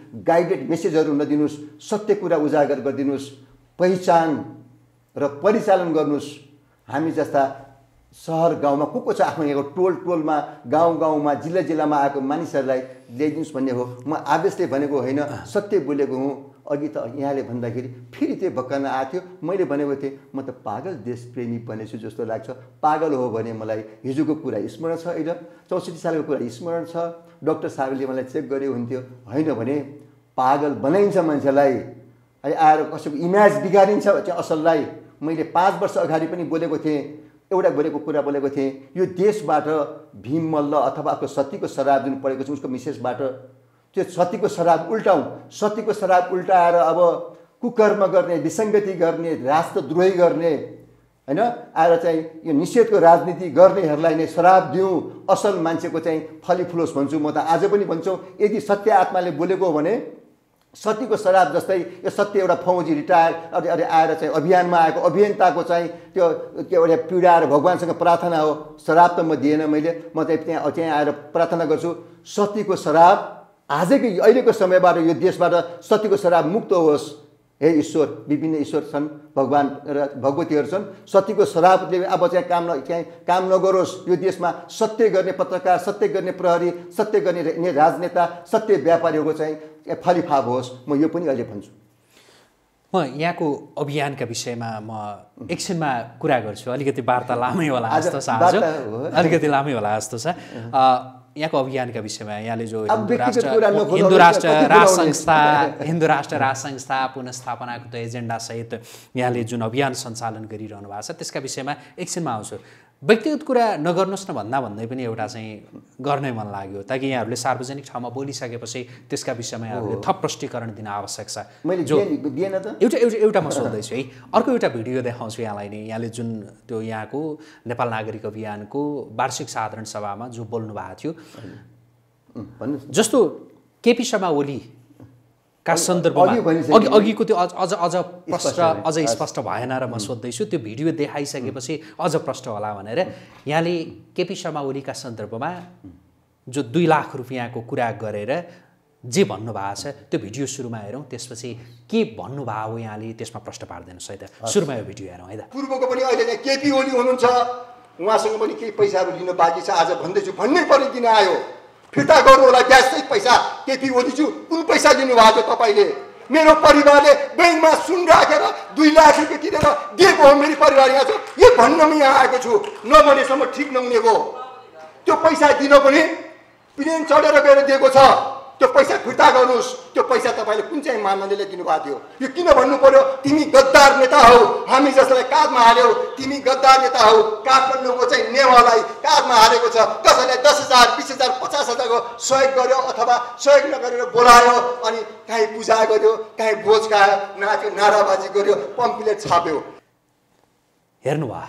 नदिनुहोस्। सत्य कुरा उजागर गरिदिनुहोस्। पहिचान र परिचालन गर्नुहोस्। हामी जस्ता सहर गाउँमा को छ आफ्नो यहाँको टोलमा गाउँमा जिल्लामा आएको मानिसहरूलाई ल्याइदिनुहोस् भन्ने हो। म आवेशले भनेको होइन, सत्य बोलेको हुँ। अघि त यहाँले भन्दाखेरि फेरि त्यो भक्कन आएको थियो। मैले भनेको थिएँ म त पागल देशप्रेमी बनेछु जस्तो लाग्छ। पागल हो भने मलाई हिजोको कुरा स्मरण छ, होइन 64 सालको कुरा स्मरण छ। डाक्टर साहबले मलाई चेक गरे हुन्थ्यो। होइन भने पागल बनाइन्छ मान्छेलाई, है आएर कसैको इमेज बिगारिन्छ चाहिँ असललाई। मैले 5 वर्ष अगाडि पनि बोलेको थिएँ, एउटा कुरा बोलेको थिएँ। यो देशबाट भीम मल्ल अथवा सतीको शराब जुन पढेको छ उसको मिसेसबाट त्यो सतीको शराब उल्टाउँ। सतीको शराब उल्टाएर अब कुकर्म गर्ने, विसङ्गति गर्ने, राष्ट्रद्रोही गर्ने, होइन आएर चाहिँ यो निषेधको राजनीति गर्नेहरूलाई नै शराब दिउँ। असल मान्छेको चाहिँ फलिफुलोस् भन्छु म त। आज पनि भन्छौँ, यदि सत्य आत्माले बोलेको हो भने सतीको शराब जस्तै यो सत्य एउटा फौजी रिटायर अरे आएर चाहिँ अभियानमा आएको अभियन्ताको चाहिँ त्यो एउटा पीडा र भगवान्सँग प्रार्थना हो। शराब त म दिएन मैले, म चाहिँ त्यहाँ आएर प्रार्थना गर्छु सतीको शराब आजकै अहिलेको समयबाट यो देशबाट सतीको शराब मुक्त होस्। हे ईश्वर, विभिन्न ईश्वर छन्, भगवान् र भगवतीहरू छन्। सतीको शराबले अब चाहिँ काम नगरोस्। यो देशमा सत्य गर्ने पत्रकार, सत्य गर्ने प्रहरी, सत्य गर्ने राजनेता, सत्य व्यापारीहरूको चाहिँ फलिफाप होस्। म यो पनि अहिले भन्छु। म यहाँको अभियानका विषयमा म एकछिनमा कुरा गर्छु। अलिकति वार्ता लामै होला जस्तो छ आज, अलिकति लामै होला जस्तो छ। यहाँको अभियानका विषयमा यहाँले जो हिन्दू राष्ट्र राज संस्था पुनस्थापनाको त एजेन्डासहित यहाँले जुन अभियान सञ्चालन गरिरहनु भएको छ त्यसका विषयमा एकछिनमा आउँछु। व्यक्तिगत कुरा नगर्नुहोस् न भन्दै पनि एउटा चाहिँ गर्नै मन लाग्यो, ताकि यहाँहरूले सार्वजनिक ठाउँमा बोलिसकेपछि त्यसका विषयमा यहाँहरूले थप प्रष्टीकरण दिन आवश्यक छ। एउटा म सोध्दैछु है, अर्को एउटा भिडियो देखाउँछु यहाँलाई नै। यहाँले जुन त्यो यहाँको नेपाल नागरिक अभियानको वार्षिक साधारण सभामा जो बोल्नु भएको थियो, जस्तो केपी शर्मा ओली का सन्दर्भमा अघिको त्यो अझ स्पष्ट भएन र म सोध्दैछु। त्यो भिडियो देखाइसकेपछि अझ प्रष्ट होला भनेर यहाँले केपी शर्मा ओलीका सन्दर्भमा जो 2 लाख रुपियाँको कुरा गरेर जे भन्नुभएको छ त्यो भिडियो सुरुमा हेरौँ, त्यसपछि के भन्नुभयो हो यहाँले त्यसमा प्रश्न पार्दैनस् है त। सुरुमा यो भिडियो हेरौँ है त। पूर्वको पनि अहिले चाहिँ केपी ओली हुनुहुन्छ, उहाँसँग पनि केही पैसाहरू लिनु बाँकी छ। आज भन्दैछु, भन्नै पर्ने किन आयो? फिर्ता गर्नु होला ग्यास सहित पैसा। केपी ओलीज्यू कुन पैसा लिनुभएको छ तपाईँले? मेरो परिवारले बैंकमा सुन राखेर 2 लाख रुपियाँ तिरेर दिएको हो मेरो परिवार यहाँ छ। यो भन्न म यहाँ आएको छु, नभनेसम्म ठिक नहुने हो। त्यो पैसा दिन पनि प्लेन चढेर गएर दिएको छ, त्यो पैसा फिर्ता गर्नुहोस्। त्यो पैसा तपाईँले कुन चाहिँ मानदण्डले दिनुभएको थियो? यो किन भन्नु पर्यो? तिमी गद्दार नेता हौ, हामी जसलाई काँधमा हाल्यौ। तिमी गद्दार नेता हौ। काठमाडौँको चाहिँ नेवालाई काँधमा हालेको छ, कसैलाई 10,000 20,000 50,000 को सहयोग गर्यो अथवा सहयोग नगरेर बोलायो, अनि काहीँ पूजा गर्यो, काहीँ भोज खायो, नाच्यो, नाराबाजी गर्यो, पम्पलेट छाप्यो। हेर्नुभयो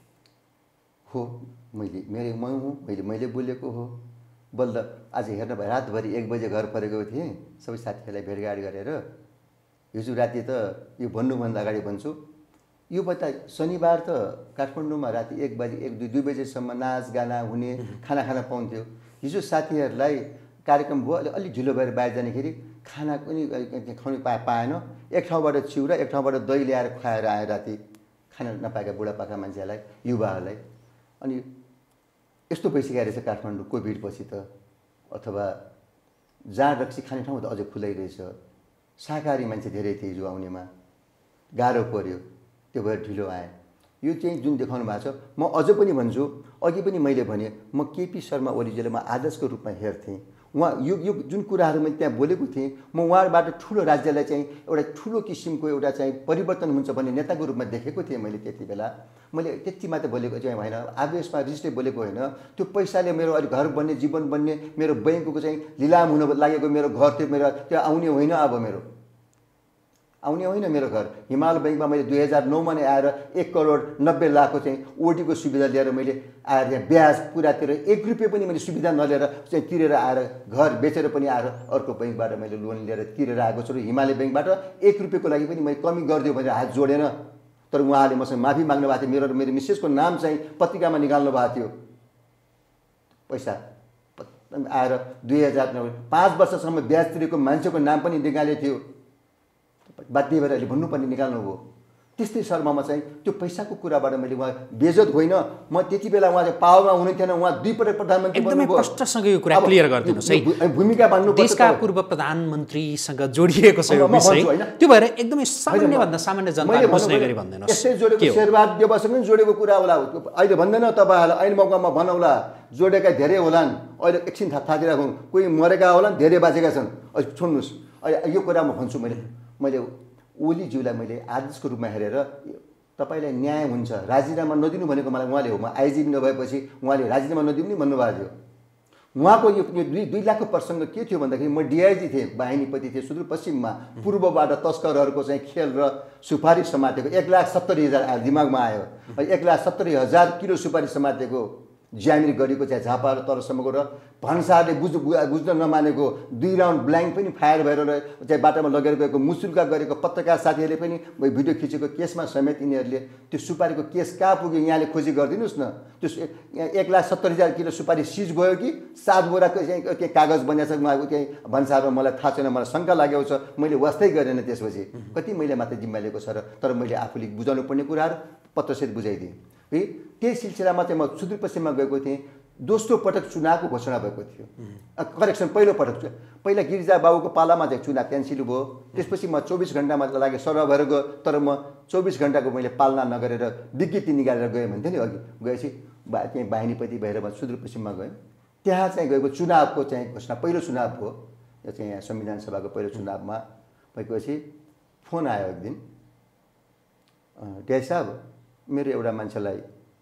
हो, मैले मैले बोलेको हो। बल्ल आज हेर्नु भयो, रातभरि 1 बजे घर परेको थिएँ, सबै साथीहरूलाई भेटघाट गरेर। हिजो राति त यो भन्नुभन्दा अगाडि भन्छु, यो बता शनिबार त काठमाडौँमा राति 1 बजे 1-2 बजेसम्म नाचगाना हुने, खाना खान पाउँथ्यो। हिजो साथीहरूलाई कार्यक्रम भयो, अलि ढिलो भएर बाहिर जानेखेरि खाना पनि खुवाउनु पाएन। एक ठाउँबाट चिउरा, एक ठाउँबाट दही ल्याएर खुवाएर आयो राति, खाना नपाएका बुढापाका मान्छेहरूलाई, युवाहरूलाई। अनि यस्तो भइसकेको रहेछ काठमाडौँ कोभिडपछि त, अथवा जाँड रक्सी खाने ठाउँ त अझै खुलै रहेछ। शाकाहारी मान्छे धेरै थिए हिजो आउनेमा, गाह्रो पर्यो, त्यो भएर ढिलो आएँ। यो चाहिँ जुन देखाउनु भएको छ, म अझ पनि भन्छु, अघि पनि मैले भने, म केपी शर्मा ओलीजीलाई म आदर्शको रूपमा हेर्थेँ। उहाँ यो जुन कुराहरू मैले त्यहाँ बोलेको थिएँ, म उहाँबाट ठुलो राज्यलाई चाहिँ एउटा ठुलो किसिमको एउटा चाहिँ परिवर्तन हुन्छ भन्ने नेताको रूपमा देखेको थिएँ मैले त्यति बेला। मैले त्यति मात्र बोलेको चाहिँ होइन, आवेशमा रिसले बोलेको होइन। त्यो पैसाले मेरो अहिले घर बन्ने, जीवन बन्ने, मेरो बैंकको चाहिँ लिलाम हुन लागेको मेरो घर थियो, मेरो त्यो आउने होइन। अब मेरो आउने होइन मेरो घर। हिमाल बैंकमा मैले 2009मा नै आएर 1,90,00,000 चाहिँ ओटीको सुविधा लिएर मैले आएर यहाँ ब्याज पुरा तिरेर 1 रुपियाँ पनि मैले सुविधा नलिएर चाहिँ तिरेर आएर घर बेचेर पनि आएर अर्को बैंकबाट मैले लोन लिएर तिरेर आएको छु। र हिमालय बैंकबाट 1 रुपियाँको लागि पनि मैले कमी गरिदियो भनेर हात जोडेन। तर उहाँले मसँग माफी माग्नु भएको थियो। मेरो मिसेसको नाम चाहिँ पत्रिकामा निकाल्नु भएको थियो। पैसा आएर 2005 वर्षसम्म ब्याज तिरेको मान्छेको नाम पनि निकालेको थियो। बाध्य भएर अहिले भन्नुपर्ने निकाल्नु हो। त्यस्तै शर्मामा चाहिँ त्यो पैसाको कुराबाट मैले उहाँ बेइज्जत होइन। म त्यति बेला उहाँ चाहिँ पावरमा हुनुहुन्थेन, उहाँ 2 पटक प्रधानमन्त्री एकदमै प्रष्टसँग यो कुरा क्लियर गरिदिनुहोस् है। भूमिका बान्नु देशका पूर्व प्रधानमन्त्रीसँग जोडिएको छ यो विषय, त्यो भएर एकदमै सामान्यभन्दा सामान्य जनताले बुझ्ने गरी भन्दिनुहोस्। यसै जोडेको शेरबहादुर देवसँग जोडेको कुरा होला, अहिले भन्दैन तपाईँहरूलाई, ऐन मौकामा भनौँला। जोडेका धेरै होलान्, अहिले एकछिन थाहा दिइराखौँ, कोही मरेका होलान्, धेरै बाँचेका छन्। अहिले छोड्नुहोस्, अहिले यो कुरा म भन्छु। मैले ओलीज्यूलाई मैले आदेशको रूपमा हेरेर तपाईँलाई न्याय हुन्छ, राजीनामा नदिनु भनेको मलाई उहाँले हो। म आइजिपी नभएपछि उहाँले राजीनामा नदिनु नि भन्नुभएको थियो। उहाँको यो 2 लाखको प्रसङ्ग के थियो भन्दाखेरि, म डिआइजी थिएँ, बाहिनीपति थिएँ, सुदूरपश्चिममा पूर्वबाट तस्करहरूको चाहिँ खेल र सुपारी समातेको 1,70,000 दिमागमा आयो। 1,70,000 किलो सुपारी समातेको, ज्यामिर गरेको चाहिँ झापा र तलसम्मको, र भन्सारले बुझ्न नमानेको 2 राउन्ड ब्ल्याङ्क पनि फायर भएर चाहिँ बाटोमा लगेर गएको, मुसुल्का गरेको पत्रकार साथीहरूले पनि भिडियो खिचेको केसमा समेत यिनीहरूले त्यो सुपारीको केस कहाँ पुग्यो यहाँले खोजी गरिदिनुहोस् न। त्यो 1,70,000 किलो सुपारी सिज भयो कि 7 बोराको चाहिँ कागज बनिएको छ उहाँको त्यही भन्सारमा, मलाई थाहा छैन, मलाई शङ्का लागेको छ। मैले वास्तै गरेन त्यसपछि, कति मैले मात्र जिम्मा लिएको छ र। तर मैले आफूले बुझाउनु पर्ने कुराहरू पत्रसहित बुझाइदिएँ है। त्यही सिलसिलामा चाहिँ म सुदूरपश्चिममा गएको थिएँ। दोस्रो पटक चुनावको घोषणा भएको थियो, करेक्सन पहिलो पटक। पहिला गिरिजा बाबुको पालामा चाहिँ चुनाव क्यान्सिल भयो। त्यसपछि म 24 घन्टामा लागि सरह भएर गयो। तर म 24 घन्टाको मैले पालना नगरेर विज्ञप्ति निकालेर गएँ भन्थेँ नि अघि। गएपछि त्यहीँ बाहिनीपति भएर म सुदूरपश्चिममा गएँ। त्यहाँ चाहिँ गएको चुनावको चाहिँ घोषणा पहिलो चुनाव हो, यो चाहिँ यहाँ संविधान सभाको पहिलो चुनावमा भएपछि फोन आयो एक दिन, ड्याई साहब मेरो एउटा मान्छेलाई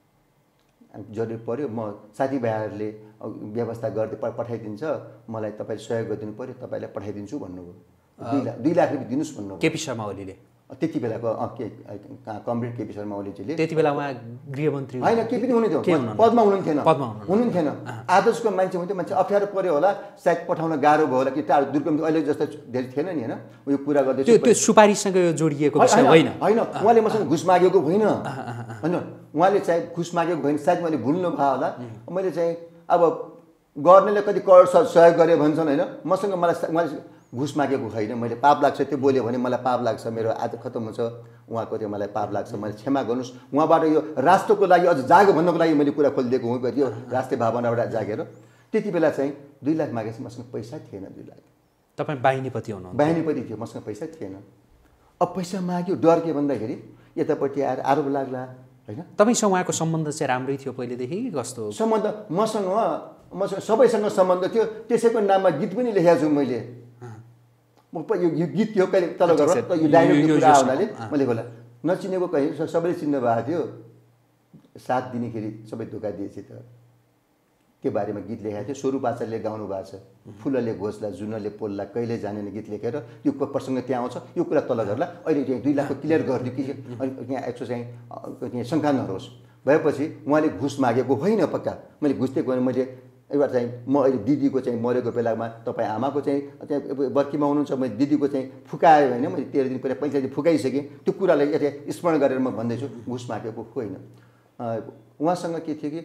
जरुरी पर्यो, म साथीभाइहरूले व्यवस्था गर्दै पठाइदिन्छ, मलाई तपाईँ सहयोग गरिदिनु पर्यो, तपाईँलाई पठाइदिन्छु भन्नुभयो। 2 लाख रुपियाँ दिनुहोस् भन्नुभयो केपी शर्मा ओलीले। त्यति बेलाको कमरेड केपी शर्मा ओलीजीले। त्यति बेला उहाँ गृहमन्त्री होइन, के पनि हुनुहुन्थ्यो, पदमा हुनुहुन्थेन। आदर्शको मान्छे हुन्थ्यो। मान्छे अप्ठ्यारो पर्यो होला, सायद पठाउन गाह्रो भयो होला कि टाढो दुर्गम अहिले जस्तो धेरै थिएन नि होइन। उयो कुरा गर्दैछु, त्यो सुपारीसँग यो जोडिएको विषय होइन। उहाँले मसँग घुस मागेको होइन, उहाँले चाहिँ घुस मागेको होइन, सायद मैले भुल्नु भयो होला। मैले चाहिँ अब गर्नेले कति करोड सहयोग गरे भन्छन् होइन, मसँग उहाँले घुस मागेको होइन। मैले पाप लाग्छ त्यो बोल्यो भने मलाई पाप लाग्छ, मेरो आदत खत्तम हुन्छ, उहाँको त्यो मलाई पाप लाग्छ, मैले क्षमा गर्नुहोस्। उहाँबाट यो राष्ट्रको लागि अझ जागो भन्नको लागि मैले कुरा खोलिदिएको हुँ, यो राष्ट्रिय भावनाबाट जागेर। त्यति बेला चाहिँ 2 लाख मागेपछि मसँग पैसा थिएन। 2 लाख तपाईँ बाहिनीपति हुनुहुन्छ? बाहिनीपति थियो, मसँग पैसा थिएन। अब पैसा माग्यो, डर के भन्दाखेरि यतापट्टि आएर आरोप लाग्ला होइन। तपाईँसँग उहाँको सम्बन्ध चाहिँ राम्रै थियो पहिलेदेखि कि कस्तो? सम्बन्ध मसँग सबैसँग सम्बन्ध थियो। त्यसैको नाममा गीत पनि लेखेको छु मैले। यो गीत थियो कहिले तल गरेर यो डाइरेक्ट कुरा हुनाले मैले होला नचिनेको कहीँ सबैले चिन्नु भएको थियो। 7 दिनखेरि सबै धोका दिएछ त। त्यो बारेमा गीत लेखेको थियो। स्वरूप आचार्यले गाउनु भएको छ। फुलले घोषला जुनले पोल्ला कहिले जानेन गीत लेखेर यो प्रसङ्ग त्यहाँ आउँछ। यो कुरा तल गर्ला। अहिले चाहिँ 2 लाखको क्लियर गरिदियो कि यहाँ यसो चाहिँ शङ्का नहोस्। भएपछि उहाँले घुस मागेको होइन पक्का। मैले घुस दिएको भने मैले एउटा चाहिँ म अहिले दिदीको चाहिँ मरेको बेलामा तपाईँ आमाको चाहिँ बर्खीमा हुनुहुन्छ। मैले दिदीको चाहिँ फुकायो होइन। मैले 13 दिन पहिला 5 दिन फुकाइसकेँ। त्यो कुरालाई यता स्मरण गरेर म भन्दैछु घुस मागेको होइन। उहाँसँग के थियो कि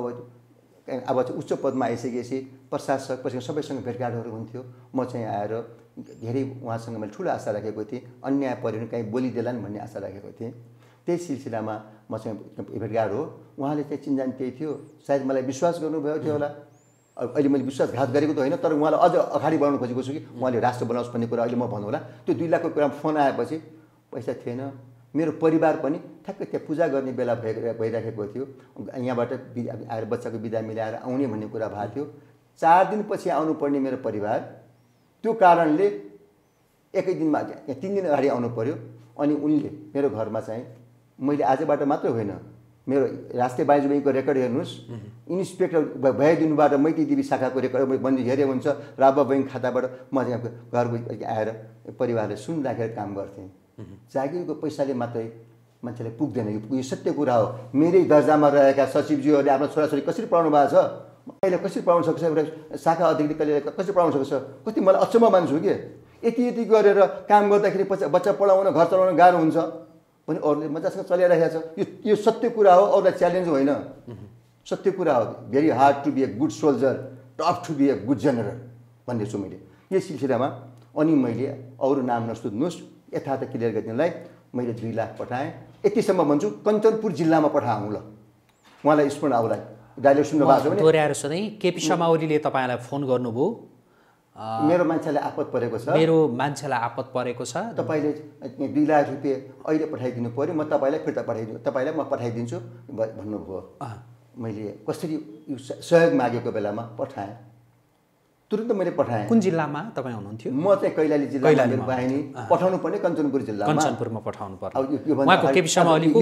अब चाहिँ उच्च पदमा आइसकेपछि प्रशासक पछि सबैसँग भेटघाटहरू हुन्थ्यो। म चाहिँ आएर धेरै उहाँसँग मैले ठुलो आशा राखेको थिएँ। अन्याय पऱ्यो भने कहीँ बोलिदेलान् भन्ने आशा राखेको थिएँ। त्यही सिलसिलामा मसँग भेटघाट हो। उहाँले चाहिँ चिन्जान त्यही थियो। सायद मलाई विश्वास गर्नुभएको थियो होला। अहिले मैले विश्वासघात गरेको त होइन, तर उहाँलाई अझ अगाडि बढाउनु खोजेको छु कि उहाँले राष्ट्र बनाओस् भन्ने कुरा अहिले म भन्नु होला। त्यो 2 लाखको कुरामा फोन आएपछि पैसा थिएन। मेरो परिवार पनि ठ्याक्कै त्यहाँ पूजा गर्ने बेला भइराखेको थियो। यहाँबाट आएर बच्चाको बिदा मिलाएर आउने भन्ने कुरा भएको थियो। 4 दिनपछि आउनुपर्ने मेरो परिवार त्यो कारणले एकै दिनमा 3 दिन अगाडि आउनु पर्यो। अनि उनले मेरो घरमा चाहिँ मैले आजबाट मात्र होइन मेरो राष्ट्रिय वाणिज्य बैङ्कको रेकर्ड हेर्नुहोस्। इन्सपेक्टर भइदिनुबाट मैती देवी शाखाको रेकर्ड बन्दी हेरे हुन्छ। राबा बैङ्क खाताबाट म यहाँ घर आएर परिवारले सुन राखेर काम गर्थेँ। जागिरको पैसाले मात्रै मान्छेलाई पुग्दैन। यो सत्य कुरा हो। मेरै दर्जामा रहेका सचिवज्यूहरूले आफ्नो छोराछोरी कसरी पढाउनु भएको छ, अहिले कसरी पढाउन सक्छ, एउटा शाखा अधिकारीले कसरी पढाउन सक्छ, कति मलाई अचम्म मान्छु कि यति गरेर काम गर्दाखेरि बच्चा पढाउन घर चलाउन गाह्रो हुन्छ भने अरूले मजासँग चलिरहेको छ। यो सत्य कुरा हो, अरूलाई च्यालेन्ज होइन। सत्य कुरा हो। Very hard to be a good soldier, tough to be a good general भन्ने छु मैले। यस सिलसिलामा अनि मैले अरू नाम नसुध्नुहोस् यथार्थ क्लियर गरिदिनलाई मैले 2 लाख पठाएँ। यतिसम्म भन्छु कञ्चनपुर जिल्लामा पठाउँ ल। उहाँलाई स्मरण आउला डाइलेक्ट सुन्नु भएको छ भने दोहोऱ्याएर सधैँ केपी शर्मा ओलीले तपाईँलाई फोन गर्नुभयो? मेरो मान्छेलाई आपत परेको छ, मेरो मान्छेलाई आपत परेको छ, तपाईँले 2 लाख रुपियाँ अहिले पठाइदिनु पर्यो, म तपाईँलाई फिर्ता पठाइदिन्छु, तपाईँलाई म पठाइदिन्छु भन्नुभयो। मैले कसरी सहयोग मागेको बेलामा पठाएँ, तुरुन्त मैले पठाएँ। कुन जिल्लामा तपाईँ हुनुहुन्थ्यो? म चाहिँ कैलाली जिल्लामा बाहिनी पठाउनु पर्ने कञ्चनपुर जिल्लामा। कञ्चनपुरमा पठाउनु पर्यो। उहाँको केपी शर्मा ओलीको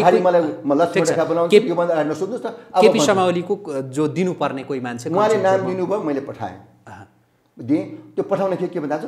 केपी शर्मा ओलीको जो दिनुपर्ने कोही मान्छे उहाँले नाम दिनुभयो, मैले पठाएँ दिएँ। त्यो पठाउन के भन्दा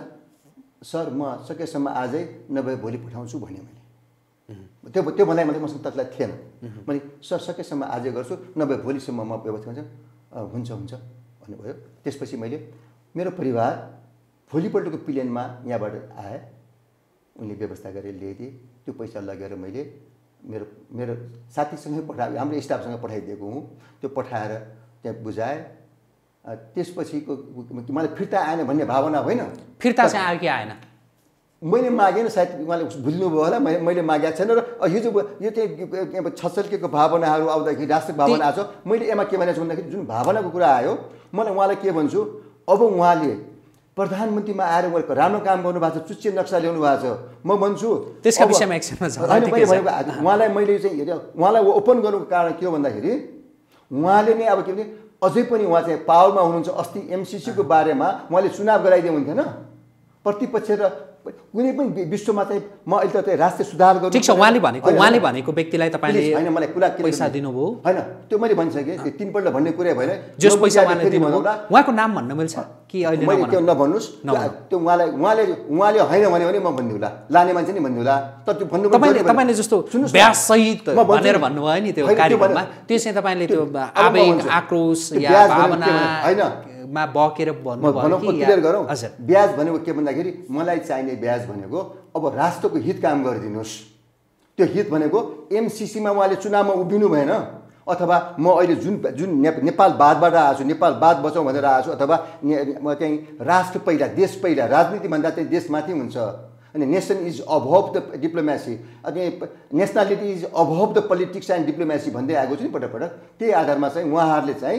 सर म सकेसम्म आजै नभए भोलि पठाउँछु भने मैले त्यो भन्दा मैले मसँग तत्काल थिएन। मैले सर सकेसम्म आजै गर्छु नभए भोलिसम्म म व्यवस्था हुन्छ भन्नुभयो। त्यसपछि मैले मेरो परिवार भोलिपल्टको प्लेनमा यहाँबाट आए। उनले व्यवस्था गरेर ल्याइदिए। त्यो पैसा लगेर मैले मेरो साथीसँगै हाम्रो स्टाफसँग पठाइदिएको हुँ। त्यो पठाएर त्यहाँ बुझाएँ। त्यसपछिको मलाई फिर्ता आएन भन्ने भावना होइन। फिर्ता चाहिँ आयो कि आएन मैले मागेन, सायद उहाँले बुझ्नुभयो होला। मैले मागेको छैन। र यो चाहिँ छचल्केको भावनाहरू आउँदाखेरि राष्ट्रिय भावना आएको छ। मैले यसमा के भनेको छु भन्दाखेरि जुन भावनाको कुरा आयो मलाई उहाँलाई के भन्छु, अब उहाँले प्रधानमन्त्रीमा आएर उहाँले राम्रो काम गर्नुभएको छ, चुच्चे नक्सा ल्याउनु भएको छ। म भन्छु त्यसका विषयमा एकछिनमा उहाँलाई मैले चाहिँ उहाँलाई ओपन गर्नुको कारण के हो भन्दाखेरि उहाँले नै अब के भने अझै पनि उहाँ चाहिँ पावरमा हुनुहुन्छ। अस्ति एमसिसीको बारेमा उहाँले चुनाव गराइदिनु हुन्थेन। प्रतिपक्ष र कुनै पनि विश्वमा चाहिँ म अहिले त राष्ट्रिय सुधार गर्नु ठिक छ। उहाँले भनेको व्यक्तिलाई तपाईँले होइन मलाई कुरा पैसा दिनुभयो होइन, त्यो मैले भनिसकेँ। त्यो 3 पल्ट भन्ने कुरा भएन। जस पैसा उहाँले दिनुभयो उहाँको नाम भन्न मिल्छ कि अहिले मैले त्यो नभन्नुहोस्। त्यो उहाँले होइन भने म भन्दिउँला, लाने मान्छे नि भन्दिउँला। तर त्यो भन्नु तपाईँले जस्तो व्याससहित भनेर भन्नुभयो नि त्यो कार्यक्रममा, त्यो चाहिँ तपाईँले त्यो आवेग आक्रोश या भावना होइन मा बकेर भन्नुभयो कि क्लियर गरौँ। ब्याज भनेको के भन्दाखेरि मलाई चाहिने ब्याज भनेको अब राष्ट्रको हित काम गरिदिनुहोस्। त्यो हित भनेको एमसिसीमा उहाँले चुनावमा उभिनु भएन, अथवा म अहिले जुन नेपालवादबाट आएको छु, नेपालवाद बचाउँ भनेर आएको छु, अथवा म चाहिँ राष्ट्र पहिला देश पहिला, राजनीतिभन्दा चाहिँ देशमाथि हुन्छ। अनि nation is above the diplomacy, अनि nationality is above the politics and diplomacy भन्दै आएको छु नि पटक। त्यही आधारमा चाहिँ उहाँहरूले चाहिँ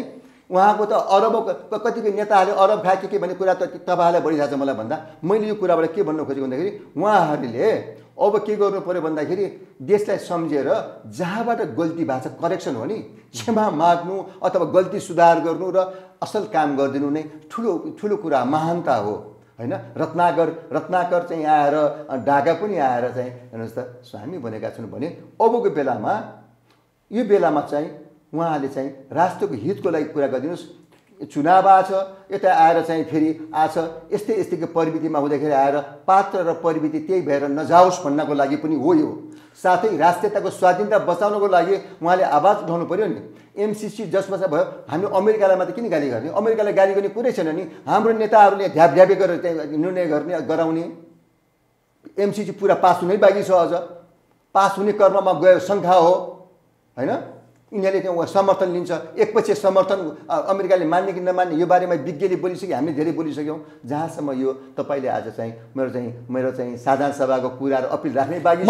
उहाँको त अरबौँ कतिपय नेताहरूले अरब खाए के भन्ने कुरा त तपाईँहरूलाई बढी थाहा छ मलाई भन्दा। मैले यो कुराबाट के भन्नु खोजेको भन्दाखेरि उहाँहरूले अब के गर्नु पऱ्यो भन्दाखेरि देशलाई सम्झेर जहाँबाट गल्ती भएको छ करेक्सन हो नि, क्षमा माग्नु अथवा गल्ती सुधार गर्नु र असल काम गरिदिनु नै ठुलो कुरा महानता हो होइन। रत्नाकर चाहिँ आएर ढाका पनि आएर चाहिँ हेर्नुहोस् त हामी भनेका छौँ भने अबको बेलामा यो बेलामा चाहिँ उहाँले चाहिँ राष्ट्रको हितको लागि कुरा गरिदिनुहोस्। चुनाव आछ, यता आएर चाहिँ फेरि आछ यस्तैको प्रवृत्तिमा हुँदाखेरि आएर पात्र र प्रवृत्ति त्यही भएर नजाओस् भन्नको लागि पनि हो यो। साथै राष्ट्रियताको स्वाधीनता बचाउनको लागि उहाँले आवाज उठाउनु पर्यो नि। एमसिसी जसमा भयो हामी अमेरिकालाई मात्रै किन गाली गर्ने? अमेरिकालाई गाली गर्ने कुरै छैन नि। हाम्रो नेताहरूले ढ्यापढ्यापे गरेर त्यहाँ निर्णय गराउने एमसिसी पुरा पास हुनै बाँकी छ। अझ पास हुने क्रममा गयो शङ्का हो होइन। यिनीहरूले त्यहाँ समर्थन लिन्छ, एकपछि समर्थन अमेरिकाले मान्ने कि नमान्ने यो बारेमा विज्ञले बोलिसक्यो, हामीले धेरै बोलिसक्यौँ। जहाँसम्म यो तपाईँले आज चाहिँ मेरो चाहिँ साधारण सभाको कुराहरू अपिल राख्ने बाँकी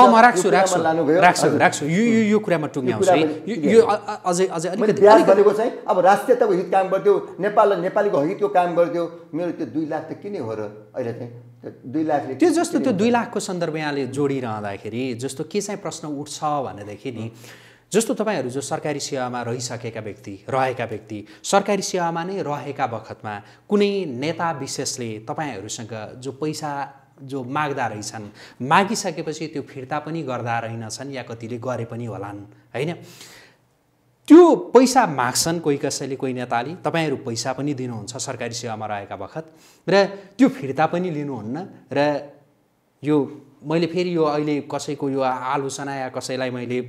राख्छु यो कुरामा टुङ्ग्याउँछु यो अझै अलिकति भनेको चाहिँ अब राष्ट्रियताको हित काम गर्थ्यो, नेपालीको हितको काम गर्थ्यो। मेरो त्यो 2 लाख त किन हो र अहिले चाहिँ 2 लाखले त्यो जस्तो त्यो 2 लाखको सन्दर्भ यहाँले जोडिरहँदाखेरि जस्तो के चाहिँ प्रश्न उठ्छ भनेदेखि नि जस्तो तपाईँहरू जो सरकारी सेवामा रहेका व्यक्ति सरकारी सेवामा नै रहेका बखतमा कुनै नेता विशेषले तपाईँहरूसँग जो पैसा जो माग्दा रहेछन् मागिसकेपछि त्यो फिर्ता पनि गर्दा रहेनछन् या कतिले गरे पनि होलान् होइन। त्यो पैसा माग्छन् कोही कसैले कोही नेताले, तपाईँहरू पैसा पनि दिनुहुन्छ सरकारी सेवामा रहेका बखत र त्यो फिर्ता पनि लिनुहुन्न र यो मैले फेरि यो अहिले कसैको यो आलोचना या कसैलाई मैले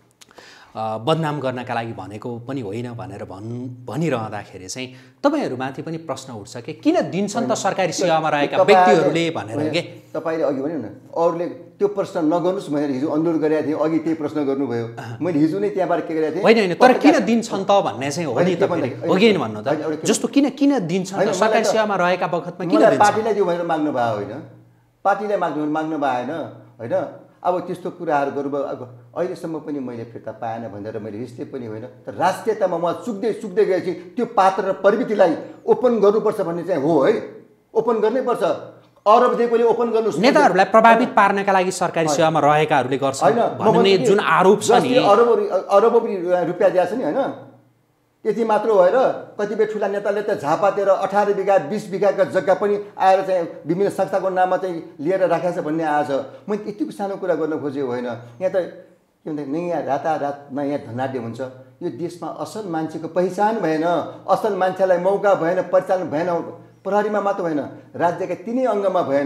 बदनाम गर्नका लागि भनेको पनि होइन भनेर भनिरहँदाखेरि चाहिँ तपाईँहरूमाथि पनि प्रश्न उठ्छ कि किन दिन्छन् त सरकारी सेवामा रहेका व्यक्तिहरूले भनेर के तपाईँले अघि भन्यो न अरूले त्यो प्रश्न नगर्नुहोस् भनेर हिजो अनुरोध गरेको थिएँ, अघि त्यही प्रश्न गर्नुभयो। मैले हिजो नै त्यहाँबाट के गरेको थिएँ होइन तर किन दिन्छन् त भन्ने चाहिँ हो नि तपाईँले हो कि भन्नु त जस्तो किन दिन्छन् त सरकारी सेवामा रहेका बखतमा किन पार्टीलाई दियो भनेर माग्नु भयो होइन, पार्टीलाई माग्नु भएन होइन। अब त्यस्तो कुराहरू गर्नुभयो। अब अहिलेसम्म पनि मैले फिर्ता पाएन भनेर मैले रिसले पनि होइन, तर राष्ट्रियतामा म चुक्दै गएपछि त्यो पात्र र प्रवृत्तिलाई ओपन गर्नुपर्छ भन्ने चाहिँ हो है, ओपन गर्नैपर्छ। अरब दिएकोले ओपन गर्नुहोस्। नेताहरूलाई प्रभावित पार्नका लागि सरकारी सेवामा रहेकाहरूले गर्छन् भन्ने जुन आरोप छ नि, अरबौँ रुपियाँ दिएको छ नि होइन। त्यति मात्र भएर कतिपय ठुला नेताले त झापातिर 18 बिघा 20 बिघाका जग्गा पनि आएर चाहिँ विभिन्न संस्थाको नाममा चाहिँ लिएर राखेको छ भन्ने आएछ। मैले यतिको सानो कुरा गर्न खोजेको होइन। यहाँ त के भन्छ नयाँ रातारातमा यहाँ धनाढ्य हुन्छ। यो देशमा असल मान्छेको पहिचान भएन, असल मान्छेलाई मौका भएन, परिचालन भएन। प्रहरीमा मात्र भएन, राज्यका 3 अङ्गमा भएन।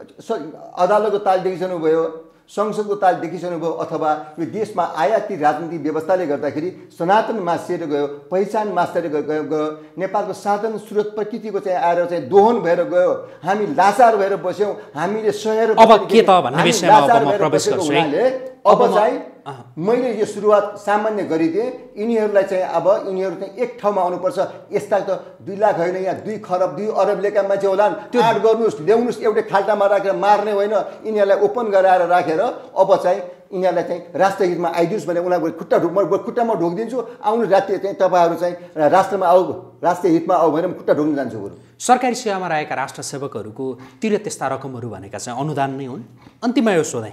अदालतको ताल देखिसक्नु भयो, संसदको ताल देखिसक्नुभयो, अथवा यो देशमा आयाती राजनीतिक व्यवस्थाले गर्दाखेरि सनातन मासिएर गयो, पहिचान मासिएर गयो, नेपालको साधन स्रोत प्रकृतिको चाहिँ आएर चाहिँ दोहन भएर गयो। हामी लाचार भएर बस्यौँ, हामीले सहेर अब के त भन्ने विषयमा अब म प्रवेश गर्छु है। अब चाहिँ मैले यो सुरुवात सामान्य गरिदिएँ। यिनीहरूलाई चाहिँ अब यिनीहरू चाहिँ एक ठाउँमा आउनुपर्छ। यस्ता त 2 लाख होइन, यहाँ 2 खरब 2 अरब लेखा मान्छे होलान्। त्यो आड गर्नुहोस्, ल्याउनुहोस्, एउटै खाल्टामा राखेर मार्ने होइन। यिनीहरूलाई ओपन गराएर राखेर अब चाहिँ यिनीहरूलाई चाहिँ राष्ट्रहितमा आइदियोस् भने उनीहरूको खुट्टामा ढोकिदिन्छु। आउनु राष्ट्रिय चाहिँ तपाईँहरू चाहिँ राष्ट्रमा आऊ, राष्ट्रिय हितमा आऊ भनेर खुट्टा ढोक्न जान्छु। बरु सरकारी सेवामा रहेका राष्ट्र सेवकहरूको तिर त्यस्ता रकमहरू भनेका चाहिँ अनुदान नै हुन्। अन्तिममा यो सोधेँ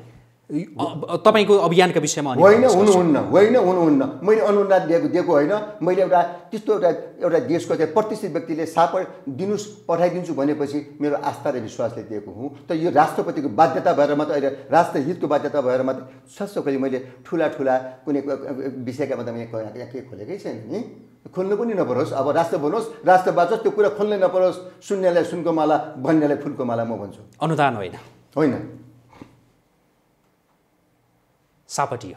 तपाईँको अभियानका विषयमा होइन हुनुहुन्न। मैले अनुदान दिएको होइन। मैले त्यस्तो एउटा देशको चाहिँ प्रतिष्ठित व्यक्तिले दिनुहोस् पठाइदिन्छु भनेपछि मेरो आस्था र विश्वासले दिएको हुँ। त यो राष्ट्रपतिको बाध्यता भएर मात्रै अहिले राष्ट्रहितको बाध्यता भएर मात्रै सबै मैले ठुला कुनै विषयका मात्रै मैले के खोलेकै छैन नि। खोल्नु पनि नपरोस्। अब राष्ट्र बनोस्, राष्ट्र बाँचोस्, त्यो कुरा खोल्नै नपरोस्। सुन्नेलाई सुनको माला, भन्नेलाई फुलको माला म भन्छु। अनुदान होइन सापटियो।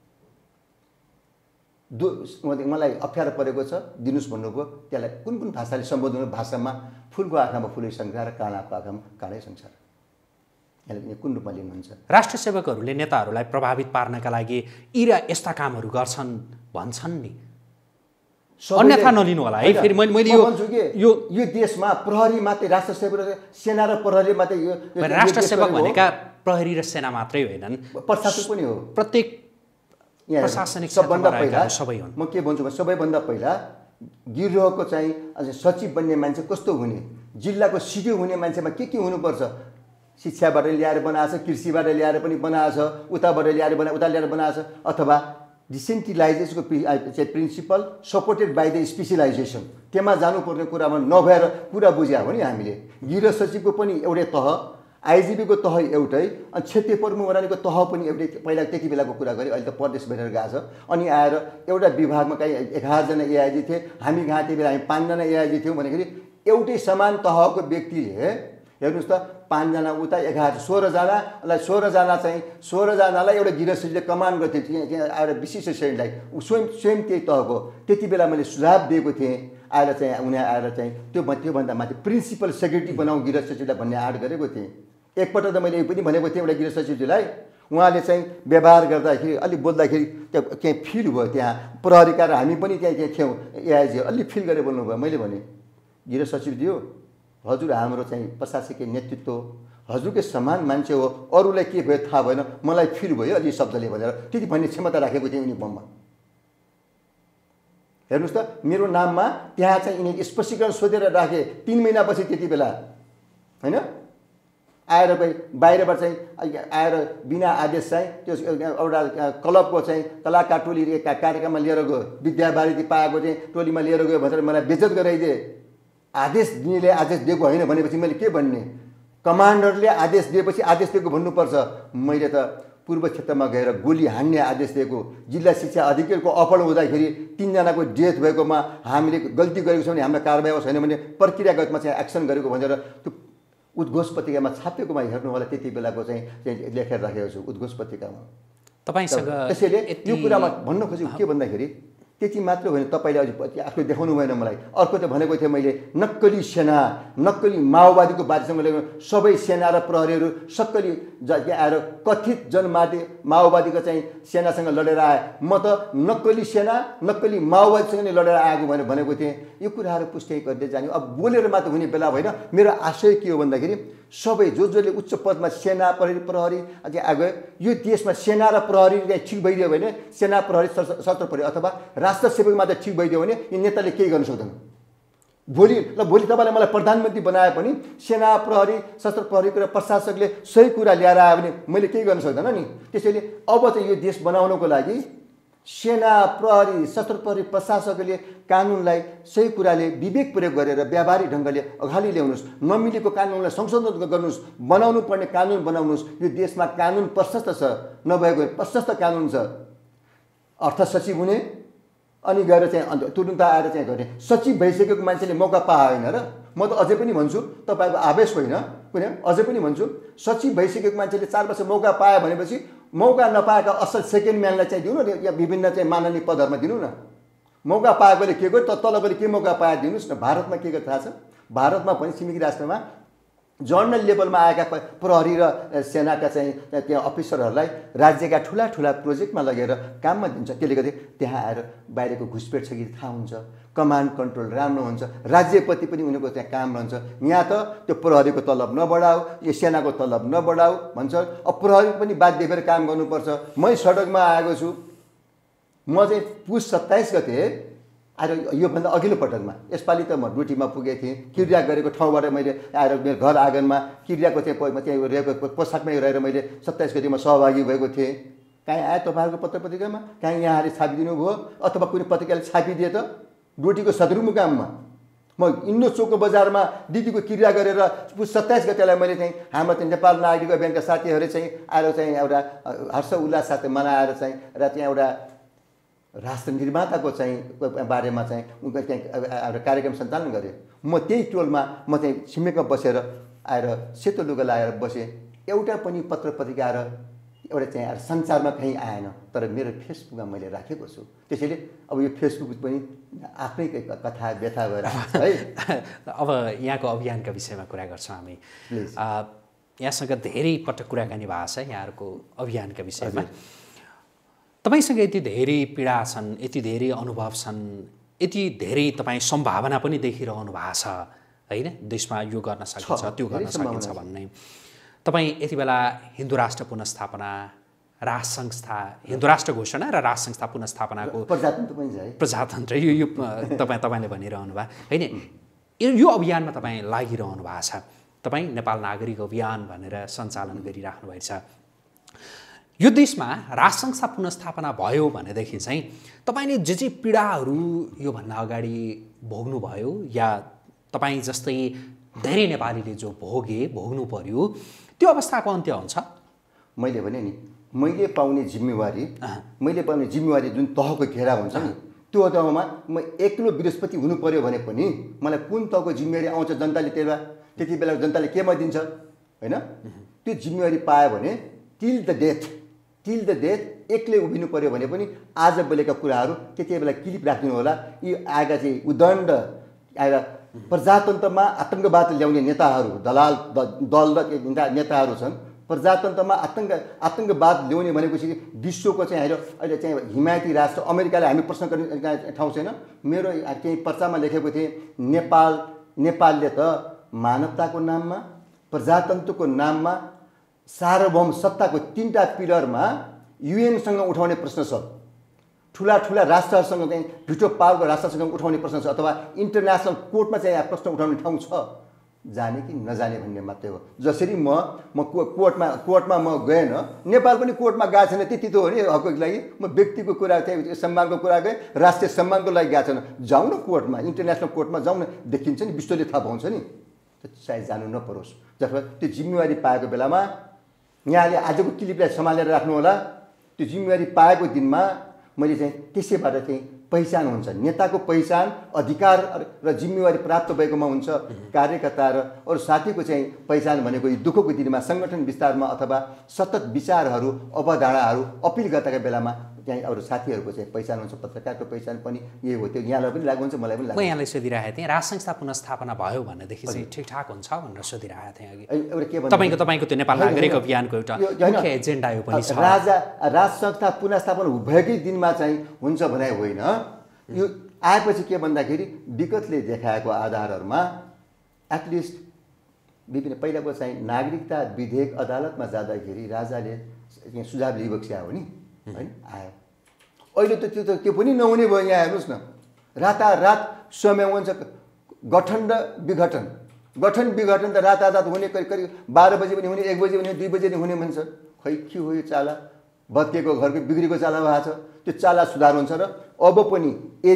मलाई अप्ठ्यारो परेको छ, दिनुहोस् भन्नुभयो। त्यसलाई कुन भाषाले सम्बोधन भाषामा फुलको आँखामा फुलै संसार, काँडाको आँखामा काँडै संसार, यसले कुन रूपमा लिनुहुन्छ? राष्ट्र सेवकहरूले नेताहरूलाई प्रभावित पार्नका लागि यस्ता कामहरू गर्छन् भन्छन् नि, अन्यथा नलिनु होला है। फेरि मैले यो देशमा प्रहरी मात्रै राष्ट्र सेवक, सेना र प्रहरी मात्रै यो राष्ट्र सेवक भनेका प्रहरी र सेना मात्रै होइनन्, प्रशासक पनि हो। प्रत्येक प्रशासनिक सबभन्दा पहिला सबै हुन्। म के भन्छु भने सबैभन्दा पहिला गिरोहको चाहिँ सचिव बन्ने मान्छे कस्तो हुने, जिल्लाको सिडिओ हुने मान्छेमा के हुनुपर्छ, शिक्षाबाट ल्याएर बनाएको छ, कृषिबाट ल्याएर पनि बनाएको छ, उता ल्याएर बनाएको छ, अथवा डिसेन्ट्रलाइजेसनको principle supported by the specialisation, त्यसमा जानुपर्ने कुरामा नभएर कुरा बुझ्या हो नि हामीले। गृह सचिवको पनि एउटै तह, आइजिपीको तह एउटै, अनि क्षेत्रीय प्रमुख प्रहरीको तह पनि एउटै। पहिला त्यति बेलाको कुरा गरेँ, अहिले त प्रदेश भएर गएको छ। अनि आएर एउटा विभागमा कहीँ 11 जना एआइजी थिए, हामी कहाँ त्यति बेला हामी 5 जना एआइजी थियौँ भन्दाखेरि एउटै समान तहको व्यक्तिले हेर्नुहोस् त 5 जना उता 11 16 जनालाई 16 जनालाई एउटा गृह सचिवले कमान्ड गर्थ्यो त्यहाँ आएर विशिष्ट श्रेणीलाई, स्वयं त्यही तहको। त्यति बेला मैले सुझाव दिएको थिएँ, आएर चाहिँ उनीहरू आएर चाहिँ त्योभन्दा माथि प्रिन्सिपल सेक्रेटरी बनाऊ गृह सचिवलाई भन्ने आड गरेको थिएँ। एकपल्ट त मैले यो पनि भनेको थिएँ एउटा गृह सचिवजीलाई, उहाँले चाहिँ व्यवहार गर्दाखेरि अलिक बोल्दाखेरि त्यहाँ फिल भयो, त्यहाँ प्रहरीका र हामी पनि त्यहाँ थियौँ एआइजी, अलिक फिल गरेर बोल्नुभयो। मैले भने गृह सचिवज्यू, हजुर हाम्रो चाहिँ प्रशासकीय नेतृत्व, हजुरकै समान मान्छे हो, अरूलाई के भयो थाहा भएन, मलाई फिल भयो अलि शब्दले भनेर त्यति भन्ने क्षमता राखेको थिएँ युनिफर्ममा। हेर्नुहोस् त मेरो नाममा त्यहाँ चाहिँ यिनीहरूले स्पष्टीकरण सोधेर राखे 3 महिनापछि त्यति बेला होइन, आएर बाहिरबाट चाहिँ आएर बिना आदेश चाहिँ त्यो एउटा क्लबको चाहिँ कलाकार टोली कार्यक्रममा लिएर गयो, विद्यावारिधि पाएको चाहिँ टोलीमा लिएर गयो भनेर मलाई बेइज्जत गराइदिए। आदेश दिनेले आदेश दिएको होइन भनेपछि मैले के भन्ने, कमान्डरले आदेश दिएपछि आदेश दिएको भन्नुपर्छ। मैले त पूर्व क्षेत्रमा गएर गोली हान्ने आदेश दिएको, जिल्ला शिक्षा अधिकारीको अपहरण हुँदाखेरि 3 जनाको डेथ भएकोमा हामीले गल्ती गरेको छ भने हाम्रो कारबाही छैन भने प्रक्रियागतमा चाहिँ एक्सन गरेको भनेर त्यो उद्घोष पत्रिकामा छापेकोमा हेर्नु होला, त्यति बेलाको चाहिँ लेखेर राखेको छु उद्घोष पत्रिकामा तपाईसँग। त्यसैले यो कुरामा भन्न खोजेको के भन्दाखेरि त्यति मात्र होइन, तपाईँले अझै आफूले देखाउनु भएन मलाई। अर्को त भनेको थिएँ मैले, नक्कली सेना, नक्कली माओवादीको बाजीसँग लिएर सबै सेना र प्रहरीहरू सक्कली आएर कथित माओवादीको चाहिँ सेनासँग लडेर आए। म त नक्कली सेना नक्कली माओवादीसँग नै लडेर आएको भनेको थिएँ। यो कुराहरू पुष्टि गर्दै जाने, अब बोलेर मात्र हुने बेला होइन। मेरो आशय के हो भन्दाखेरि सबै जसले उच्च पदमा सेना प्रहरी अझै आगयो, यो देशमा सेना र प्रहरी ठिक भइदियो भने, सेना प्रहरी सशस्त्र प्रहरी अथवा राष्ट्र सेवक मात्र ठिक भइदियो भने यो नेताले केही गर्न सक्दैन। भोलि तपाईँले मलाई प्रधानमन्त्री बनाए पनि सेना प्रहरी सशस्त्र प्रहरीको र प्रशासकले सही कुरा ल्याएर आयो भने मैले केही गर्न सक्दैन नि। त्यसैले अब चाहिँ यो देश बनाउनको लागि सेना प्रहरी सशस्त्र प्रहरी प्रशासकले कानुनलाई सही कुराले विवेक प्रयोग गरेर व्यावहारिक ढङ्गले अगाडि ल्याउनुहोस्, नमिलेको कानुनलाई संशोधन गर्नुहोस्, बनाउनु पर्ने कानुन बनाउनुहोस्। यो देशमा कानुन प्रशस्त छ, नभएको प्रशस्त कानुन छ। अर्थ सचिव हुने अनि गएर चाहिँ तुरुन्त आएर चाहिँ गर्ने, सचिव भइसकेको मान्छेले मौका पाएन र। म त अझै पनि भन्छु, तपाईँको आवेश होइन कुनै, अझै पनि भन्छु सचिव भइसकेको मान्छेले 4 वर्ष मौका पायो भनेपछि मौका नपाएका असल सेकेन्ड म्यानलाई चाहिँ दिनु न, या विभिन्न चाहिँ माननीय पदहरूमा दिनु न। मौका पाएकोले के गर्यो, तलकोले के मौका पाए दिनुहोस् न। भारतमा के गर्छ थाहा छ, भारतमा पनि छिमेकी राष्ट्रमा जनरल लेभलमा आएका प्रहरी र सेनाका चाहिँ त्यहाँ अफिसरहरूलाई राज्यका ठुला प्रोजेक्टमा लगेर काममा दिन्छ। त्यसले गर्दा त्यहाँ आएर बाहिरको घुसपेट छ कि थाहा हुन्छ, कमान्ड कन्ट्रोल राम्रो हुन्छ, राज्यप्रति पनि उनीहरूको त्यहाँ काम रहन्छ। यहाँ त त्यो प्रहरीको तलब नबढाऊ, यो सेनाको तलब नबढाऊ भन्छ। अब प्रहरी पनि बाध्य भएर काम गर्नुपर्छ। मै सडकमा आएको छु, म चाहिँ पुस 27 गते आएर योभन्दा अघिल्लो पटकमा, यसपालि त म ड्युटीमा पुगेको थिएँ, क्रिया गरेको ठाउँबाट मैले आएर मेरो घर आँगनमा क्रियाको त्यहाँ रहेको पोसाकमै रहेर मैले 27 गतिमा सहभागी भएको थिएँ। काहीँ आयो तपाईँहरूको पत्रिकामा, काहीँ यहाँहरूले छापिदिनु भयो अथवा कुनै पत्रिकाले छापिदिए त। ड्युटीको सदरमुकाममा म इन्डो चोकको बजारमा दिदीको क्रिया गरेर 27 गतेलाई मैले चाहिँ हाम्रो चाहिँ नेपाल नागरिक अभियानका साथीहरू चाहिँ आएर चाहिँ एउटा हर्ष उल्लास साथ मनाएर चाहिँ र त्यहाँ एउटा राष्ट्र निर्माताको चाहिँ बारेमा चाहिँ उनको त्यहाँ एउटा कार्यक्रम सञ्चालन गरेँ। म त्यही टोलमा म चाहिँ छिमेकमा बसेर आएर सेतो लुगा लगाएर बसेँ। एउटा पनि पत्र पत्रिका र एउटा चाहिँ सञ्चारमा कहीँ आएन, तर मेरो फेसबुकमा मैले राखेको छु। त्यसैले अब यो फेसबुक पनि आफ्नै कथा व्यथा भएर है। अब यहाँको अभियानका विषयमा कुरा गर्छौँ हामी। यहाँसँग धेरै पटक कुराकानी भएको छ यहाँहरूको अभियानका विषयमा। तपाईसँग यति धेरै पीडा छन्, यति धेरै अनुभव छन्, यति धेरै तपाईँ सम्भावना पनि देखिरहनु भएको छ होइन, देशमा यो गर्न सकिन्छ त्यो गर्न सकिन्छ भन्ने। तपाईँ यति बेला हिन्दू राष्ट्र पुनर्स्थापना राज संस्था, हिन्दू राष्ट्र घोषणा र राज संस्था पुनर्स्थापनाको प्रजातन्त्र पनि छ है। प्रजातन्त्र यो तपाईँले भनिरहनु भयो होइन, यो अभियानमा तपाईँ लागिरहनु भएको छ। तपाईँ नेपाल नागरिक अभियान भनेर सञ्चालन गरिराख्नु भएको छ। यो देशमा राज संस्था पुनर्स्थापना भयो भनेदेखि चाहिँ तपाईँले जे पीडाहरू योभन्दा अगाडि भोग्नुभयो या तपाईँ जस्तै धेरै नेपालीले जो भोग्नु पर्यो त्यो अवस्थाको अन्त्य हुन्छ? मैले भने नि, मैले पाउने जिम्मेवारी जुन तहको घेरा हुन्छ नि, त्यो तहमा म एक्लो बृहस्पति हुनु पर्यो भने पनि मलाई कुन तहको जिम्मेवारी आउँछ जनताले त्यति बेला जनताले केमा दिन्छ होइन? त्यो जिम्मेवारी पायो भने टिल द डेथ एक्लै उभिनु पर्यो भने पनि आज बोलेका कुराहरू त्यति बेला क्लिप राखिदिनु होला। यी आएका चाहिँ उदण्ड आएर प्रजातन्त्रमा आतङ्कवाद ल्याउने नेताहरू, दल र नेताहरू छन्। प्रजातन्त्रमा आतङ्कवाद ल्याउने भनेपछि विश्वको चाहिँ अहिले चाहिँ हिमायती राष्ट्र अमेरिकाले हामी प्रश्न गर्ने ठाउँ छैन। मेरो केही पर्चामा लेखेको थिएँ, नेपालले त मानवताको नाममा, प्रजातन्त्रको नाममा, सार्वभौम सत्ताको 3टा पिलरमा युएनसँग उठाउने प्रश्न छ, ठुला राष्ट्रहरूसँग चाहिँ भिटो पावरको राष्ट्रसँग उठाउने प्रश्न छ, अथवा इन्टरनेसनल कोर्टमा चाहिँ प्रश्न उठाउने ठाउँ छ, जाने कि नजाने भन्ने मात्रै हो। जसरी म कोर्टमा म गएन, नेपाल पनि कोर्टमा गएको छैन, त्यति त हो नि हकको लागि। म व्यक्तिको कुरा चाहिँ सम्मानको कुरा गएँ, राष्ट्रिय सम्मानको लागि गएको छैन। जाउँ न कोर्टमा, इन्टरनेसनल कोर्टमा जाउँ न, देखिन्छ नि, विश्वले थाहा पाउँछ नि। सायद जानु नपरोस्। जसमा त्यो जिम्मेवारी पाएको बेलामा यहाँले आजको क्लिपलाई सम्हालेर राख्नु होला। त्यो जिम्मेवारी पाएको दिनमा मैले चाहिँ त्यसैबाट चाहिँ पहिचान हुन्छ, नेताको पहिचान, अधिकार र जिम्मेवारी प्राप्त भएकोमा हुन्छ। कार्यकर्ता र अरू साथीको चाहिँ पहिचान भनेको यो दुःखको दिनमा सङ्गठन विस्तारमा अथवा सतत विचारहरू, अवधारणाहरू अपिल गर्दाका बेलामा त्यहाँ अरू साथीहरूको चाहिँ पहिचान हुन्छ। पत्रकारको पहिचान पनि यही हो। त्यो यहाँलाई पनि लागु हुन्छ, मलाई पनि लाग्छ। म यहाँलाई सोधिरहेको थिएँ, राज संस्था पुनर्स्थापना भयो भनेदेखि चाहिँ ठिकठाक हुन्छ भनेर सोधिरहेको थिएँ अघि। एउटा के भन्नु, तपाईँको त्यो नेपाल नागरिक अभियानको एउटा मुख्य एजेन्डा यो पनि छ। राज संस्था पुनर्स्थापना भएकै दिनमा चाहिँ हुन्छ भने होइन। यो आएपछि के भन्दाखेरि विगतले देखाएको आधारहरूमा एटलिस्ट विभिन्न पहिलाको चाहिँ नागरिकता विधेयक अदालतमा जाँदाखेरि राजाले सुझाव लिइबक्स्या हो नि होइन, आयो। अहिले त त्यो पनि नहुने भयो। यहाँ हेर्नुहोस् न, रातारात समय हुन्छ गठन र विघटन त रातारात हुने, करिब 12 बजे पनि हुने, 1 बजे पनि, 2 बजे पनि हुने भन्छ। खै के हो यो चाला? भत्किएको घरको बिग्रेको चाला भएको छ। त्यो चाला सुधार हुन्छ र अब पनि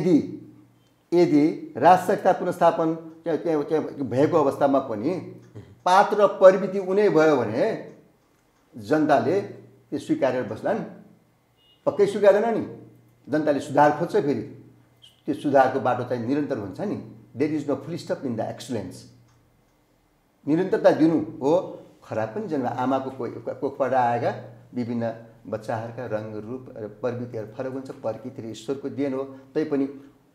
यदि राज संस्था पुनर्स्थापन भएको अवस्थामा पनि पात्र प्रवृत्ति उनै भयो भने जनताले त्यो स्वीकारेर बस्लान्। पक्कै स्वीकारेन नि, जनताले सुधार खोज्छ। फेरि त्यो सुधारको बाटो चाहिँ निरन्तर हुन्छ नि। There is no full stop in the excellence. निरन्तरता दिनु हो। खराब पनि जन्म आमाको कोखबाट आएका विभिन्न बच्चाहरूका रङ रूप र प्रवृत्तिहरू फरक हुन्छ। प्रकृति र ईश्वरको देन हो, तैपनि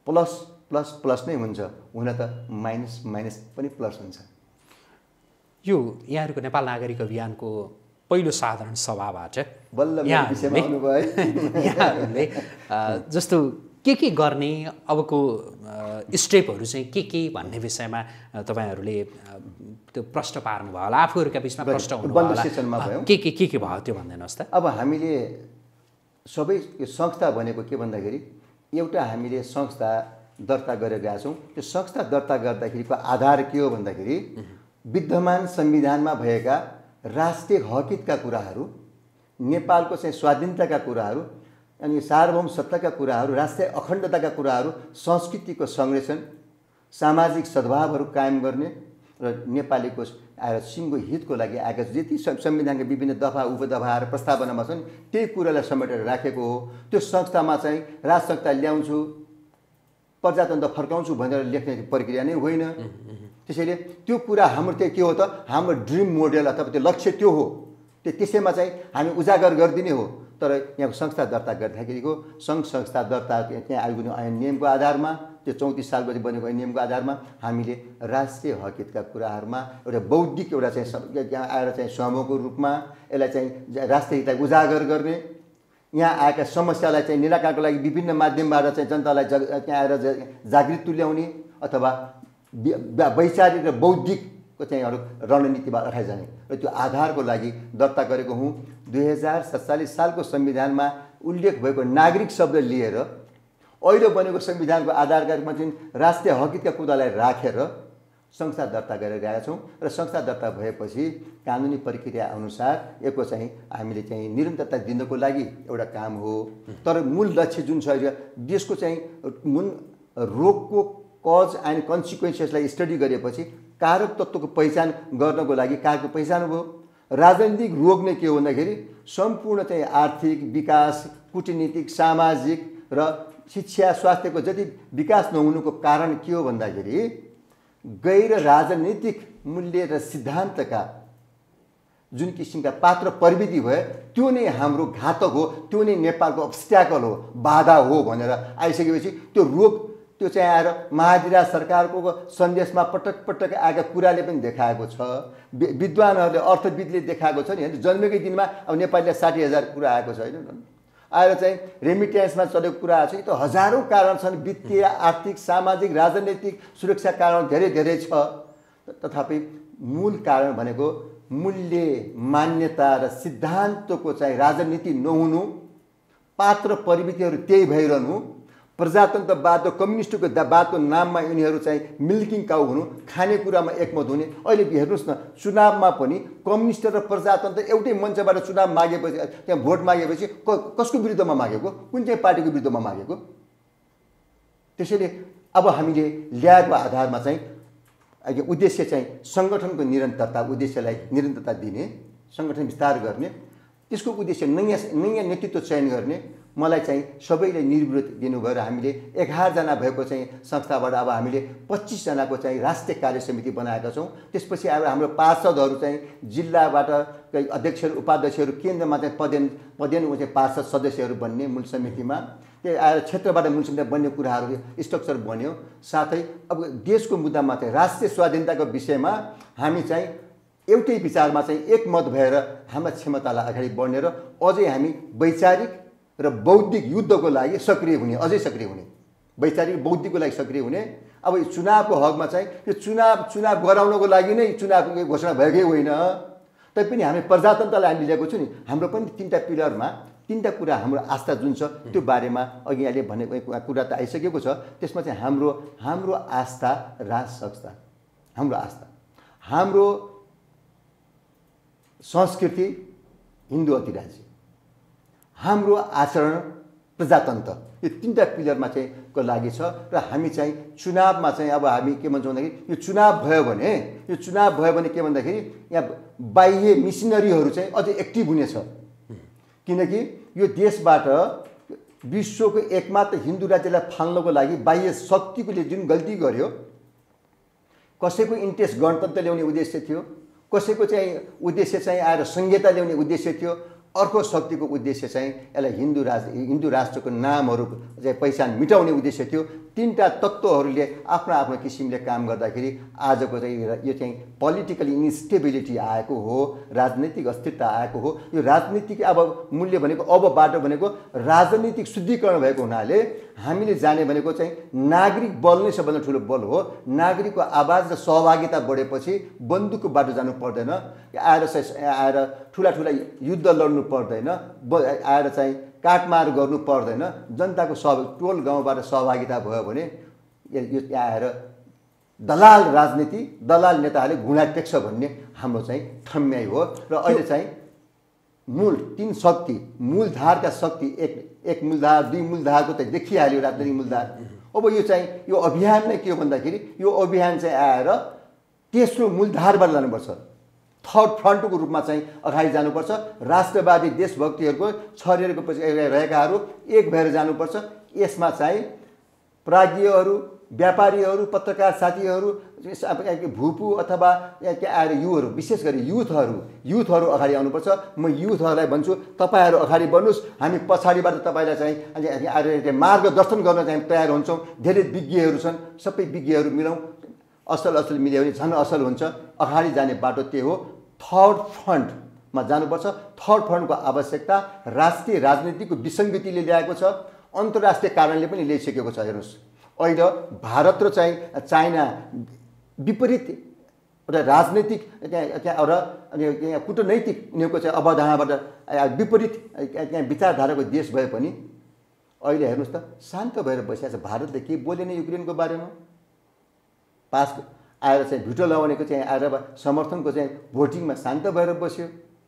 प्लस नै हुन्छ। हुन त माइनस पनि प्लस हुन्छ। यो यहाँहरूको नेपाल नागरिक अभियानको पहिलो साधारण सभाबाट यहाँहरूले जस्तो के गर्ने अबको स्टेपहरू चाहिँ के भन्ने विषयमा तपाईँहरूले त्यो प्रश्न पार्नुभयो होला, आफूहरूका बिचमा प्रश्न हुनुभयो होला, के भयो त्यो भनिदिनुहोस् त। अब हामीले सबै यो संस्था भनेको के भन्दाखेरि, एउटा हामीले संस्था दर्ता गरेर गएका छौँ। त्यो संस्था दर्ता गर्दाखेरिको आधार के हो भन्दाखेरि विद्यमान संविधानमा भएका राष्ट्रिय हकितका कुराहरू, नेपालको चाहिँ स्वाधीनताका कुराहरू, अनि सार्वभौम सत्ताका कुराहरू, राष्ट्रिय अखण्डताका कुराहरू, संस्कृतिको संरक्षण, सामाजिक सद्भावहरू कायम गर्ने र नेपालीको आएर सिङ्गो हितको लागि आएका जति संविधानका विभिन्न दफा उपदफाहरू प्रस्तावनामा छन् त्यही कुरालाई समेटेर राखेको हो। त्यो संस्थामा चाहिँ राज संस्था ल्याउँछु, प्रजातन्त्र फर्काउँछु भनेर लेख्ने प्रक्रिया नै होइन। त्यसैले त्यो कुरा हाम्रो चाहिँ के हो त, हाम्रो ड्रिम मोडेल अथवा त्यो लक्ष्य त्यो हो। त्यसैमा चाहिँ हामी उजागर गरिदिने हो। तर यहाँको संस्था दर्ता गर्दाखेरिको सङ्घ संस्था दर्ता त्यहाँ आइपुग्ने ऐन नियमको आधारमा, त्यो 34 सालपछि बनेको ऐन नियमको आधारमा हामीले राष्ट्रिय हकितका कुराहरूमा एउटा बौद्धिक एउटा चाहिँ यहाँ आएर चाहिँ समूहको रूपमा यसलाई चाहिँ राष्ट्रिय हितलाई उजागर गर्ने, यहाँ आएका समस्यालाई चाहिँ निराकरणको लागि विभिन्न माध्यमबाट चाहिँ जनतालाई त्यहाँ आएर जागृत तुल्याउने अथवा वैचारिक र बौद्धिक को चाहिँ रणनीतिमा अगाडि जाने र त्यो आधारको लागि दर्ता गरेको हुँ। 2047 सालको संविधानमा उल्लेख भएको नागरिक शब्द लिएर अहिले बनेको संविधानको आधार कार्यमा चाहिँ राष्ट्रिय हकका कुरालाई राखेर संस्था दर्ता गरेर गएका छौँ र संस्था दर्ता भएपछि कानुनी प्रक्रिया अनुसार यसको चाहिँ हामीले चाहिँ निरन्तरता दिनको लागि एउटा काम हो। तर मूल लक्ष्य जुन छ देशको चाहिँ मूल रोगको कज एन्ड कन्सिक्वेन्सेसलाई स्टडी गरेपछि कारक तत्त्वको पहिचान गर्नको लागि कारकको पहिचान भयो। राजनीतिक रोग नै के हो भन्दाखेरि सम्पूर्ण चाहिँ आर्थिक विकास, कूटनीतिक, सामाजिक र शिक्षा स्वास्थ्यको जति विकास नहुनुको कारण के हो भन्दाखेरि गैर राजनीतिक मूल्य र सिद्धान्तका जुन किसिमका पात्र प्रविधि भए त्यो नै हाम्रो घातक हो, त्यो नै नेपालको अब्स्ट्याकल हो, बाधा हो भनेर आइसकेपछि त्यो रोग त्यो चाहिँ आएर महाधिराज सरकारको सन्देशमा पटक पटक आएका कुराले पनि देखाएको छ। विद्वानहरूले अर्थविदले देखाएको छ नि, जन्मेकै दिनमा अब नेपालीलाई 60,000 कुरा आएको छ होइन, आएर चाहिँ रेमिटेन्समा चलेको कुरा आएको छ। त्यो हजारौँ कारण छन्, वित्तीय, आर्थिक, सामाजिक, राजनैतिक, सुरक्षा कारण धेरै धेरै छ। तथापि मूल कारण भनेको मूल्य, मान्यता र सिद्धान्तको चाहिँ राजनीति नहुनु, पात्र प्रवृत्तिहरू त्यही भइरहनु, प्रजातन्त्रवाद र कम्युनिस्टको वादको नाममा यिनीहरू चाहिँ मिल्किङ काउ हुनु, खानेकुरामा एकमत हुने। अहिले हेर्नुहोस् न, चुनावमा पनि कम्युनिस्ट र प्रजातन्त्र एउटै मञ्चबाट चुनाव मागेपछि, त्यहाँ भोट मागेपछि कसको विरुद्धमा मागेको, कुन चाहिँ पार्टीको विरुद्धमा मागेको। त्यसैले अब हामीले ल्याएको आधारमा चाहिँ उद्देश्य चाहिँ सङ्गठनको निरन्तरता, उद्देश्यलाई निरन्तरता दिने, सङ्गठन विस्तार गर्ने, त्यसको उद्देश्य नयाँ नेतृत्व चयन गर्ने। मलाई चाहिँ सबैले निर्वृत्त दिनुभयो र हामीले 11 जना भएको चाहिँ संस्थाबाट अब हामीले 25 जनाको चाहिँ राष्ट्रिय कार्य समिति बनाएका छौँ। त्यसपछि अब हाम्रो पार्षदहरू चाहिँ जिल्लाबाट अध्यक्षहरू, उपाध्यक्षहरू, केन्द्रमा चाहिँ पदेन चाहिँ पार्षद सदस्यहरू बन्ने मूल समितिमा, त्यो आएर क्षेत्रबाट मूल समिति बन्ने कुराहरू स्ट्रक्चर बन्यो। साथै अब देशको मुद्दामा चाहिँ राष्ट्रिय स्वाधीनताको विषयमा हामी चाहिँ एउटै विचारमा चाहिँ एकमत भएर हाम्रा क्षमतालाई अगाडि बढ्ने र अझै हामी वैचारिक र बौद्धिक युद्धको लागि सक्रिय हुने, अझै सक्रिय हुने, वैचारिक बौद्धिकको लागि सक्रिय हुने। अब चुनावको हकमा चाहिँ यो चुनाव गराउनको लागि नै चुनावको घोषणा भएकै होइन, तैपनि हामी प्रजातन्त्रलाई हामी लिएको छु नि। हाम्रो पनि 3टा पिलरमा 3टा कुरा हाम्रो आस्था जुन छ त्यो बारेमा अघि अहिले भनेको कुरा त आइसकेको छ। त्यसमा चाहिँ हाम्रो आस्था राजसंस्था, हाम्रो आस्था, हाम्रो संस्कृति हिन्दू अधिराज्य, हाम्रो आचरण प्रजातन्त्र, यो 3टा पिलरमा चाहिँ को लागि छ। र हामी चाहिँ चुनावमा चाहिँ अब हामी के भन्छौँ भन्दाखेरि यो चुनाव भयो भने के भन्दाखेरि यहाँ बाह्य मिसनरीहरू चाहिँ अझै एक्टिभ हुनेछ। किनकि यो देशबाट विश्वको एकमात्र हिन्दू राज्यलाई फाल्नको लागि बाह्य शक्तिले जुन गल्ती गर्यो, कसैको इन्ट्रेस्ट गणतन्त्र ल्याउने उद्देश्य थियो, कसैको चाहिँ उद्देश्य चाहिँ आएर संहिता ल्याउने उद्देश्य थियो, अर्को शक्तिको उद्देश्य चाहिँ यसलाई हिन्दू राष्ट्रको नामहरू चाहिँ पहिचान मिटाउने उद्देश्य थियो। 3टा तत्त्वहरूले आफ्नो आफ्नो किसिमले काम गर्दाखेरि आजको चाहिँ यो चाहिँ पोलिटिकल इन्स्टेबिलिटी आएको हो, राजनीतिक अस्थिरता आएको हो। यो राजनीतिक अब मूल्य भनेको, अब बाटो भनेको राजनीतिक शुद्धिकरण भएको हुनाले हामीले जाने भनेको चाहिँ नागरिक बल नै सबभन्दा ठुलो बल हो। नागरिकको आवाज र सहभागिता बढेपछि बन्दुकको बाटो जानु पर्दैन, आएर ठुला युद्ध लड्नु पर्दैन, आएर चाहिँ काटमार गर्नु पर्दैन। जनताको टोल गाउँबाट सहभागिता भयो भने यो आएर दलाल राजनीति, दलाल नेताहरूले घुँडा टेक्छ भन्ने हाम्रो चाहिँ ठम्याइ हो। र अहिले चाहिँ मूल 3 शक्ति, मूलधारका शक्ति, एक मूलधार, 2 मूलधारको त देखिहाल्यो राजनीतिक मूलधार। अब यो चाहिँ यो अभियान नै के हो भन्दाखेरि यो अभियान चाहिँ आएर तेस्रो मूलधारबाट लानुपर्छ, थर्ड फ्रन्टको रूपमा चाहिँ अगाडि जानुपर्छ। राष्ट्रवादी देशभक्तिहरूको छरिएको पछि रहेकाहरू एक भएर जानुपर्छ। यसमा चाहिँ प्राज्ञहरू, व्यापारीहरू, पत्रकार साथीहरू, भूपू अथवा आएर युहरू, विशेष गरी युथहरू अगाडि आउनुपर्छ। म युथहरूलाई भन्छु, तपाईँहरू अगाडि बढ्नुहोस्, हामी पछाडिबाट तपाईँलाई चाहिँ आएर मार्गदर्शन गर्न चाहिँ तयार हुन्छौँ। धेरै विज्ञहरू छन्, सबै विज्ञहरू मिलाउँ, असल मिल्यो भने झन् असल हुन्छ। अगाडि जाने बाटो त्यही हो, थर्ड फ्रन्टमा जानुपर्छ। थर्ड फ्रन्टको आवश्यकता राष्ट्रिय राजनीतिको विसङ्गतिले ल्याएको छ, अन्तर्राष्ट्रिय कारणले पनि ल्याइसकेको छ। हेर्नुहोस्, अहिले भारत र चाइना विपरीत एउटा राजनैतिक त्यहाँ र कूटनैतिक उनीहरूको चाहिँ अवधारणाबाट विपरीत त्यहाँ विचारधाराको देश भए पनि अहिले हेर्नुहोस् त शान्त भएर बसिरहेको छ। भारतले के बोलेन युक्रेनको बारेमा, पास आएर चाहिँ भिटो लगाउनेको चाहिँ आएर समर्थनको चाहिँ भोटिङमा शान्त भएर बस्यो।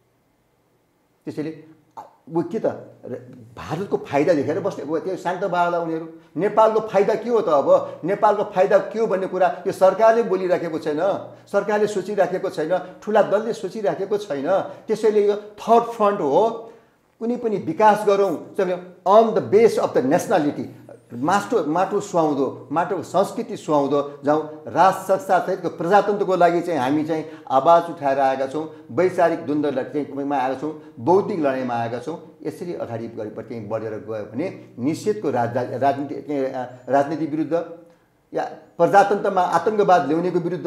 त्यसैले के त भारतको फाइदा देखेर बस्ने त्यो शान्त भएर उनीहरू। नेपालको फाइदा के हो त? अब नेपालको फाइदा के हो भन्ने कुरा यो सरकारले बोलिराखेको छैन, सरकारले सोचिराखेको छैन, ठुला दलले सोचिराखेको छैन। त्यसैले यो थर्ड फ्रन्ट हो, कुनै पनि विकास गरौँ on the base of the nationality, माटो सुहाउँदो, माटोको संस्कृति सुहाउँदो जाउँ। राज संस्थासहितको प्रजातन्त्रको लागि चाहिँ हामी चाहिँ आवाज उठाएर आएका छौँ, वैचारिक द्वन्द्वमा आएका छौँ, बौद्धिक लडाइँमा आएका छौँ। यसरी अगाडि चाहिँ बढेर गयो भने निषेधको राजनीति विरुद्ध या प्रजातन्त्रमा आतङ्कवाद ल्याउनेको विरुद्ध,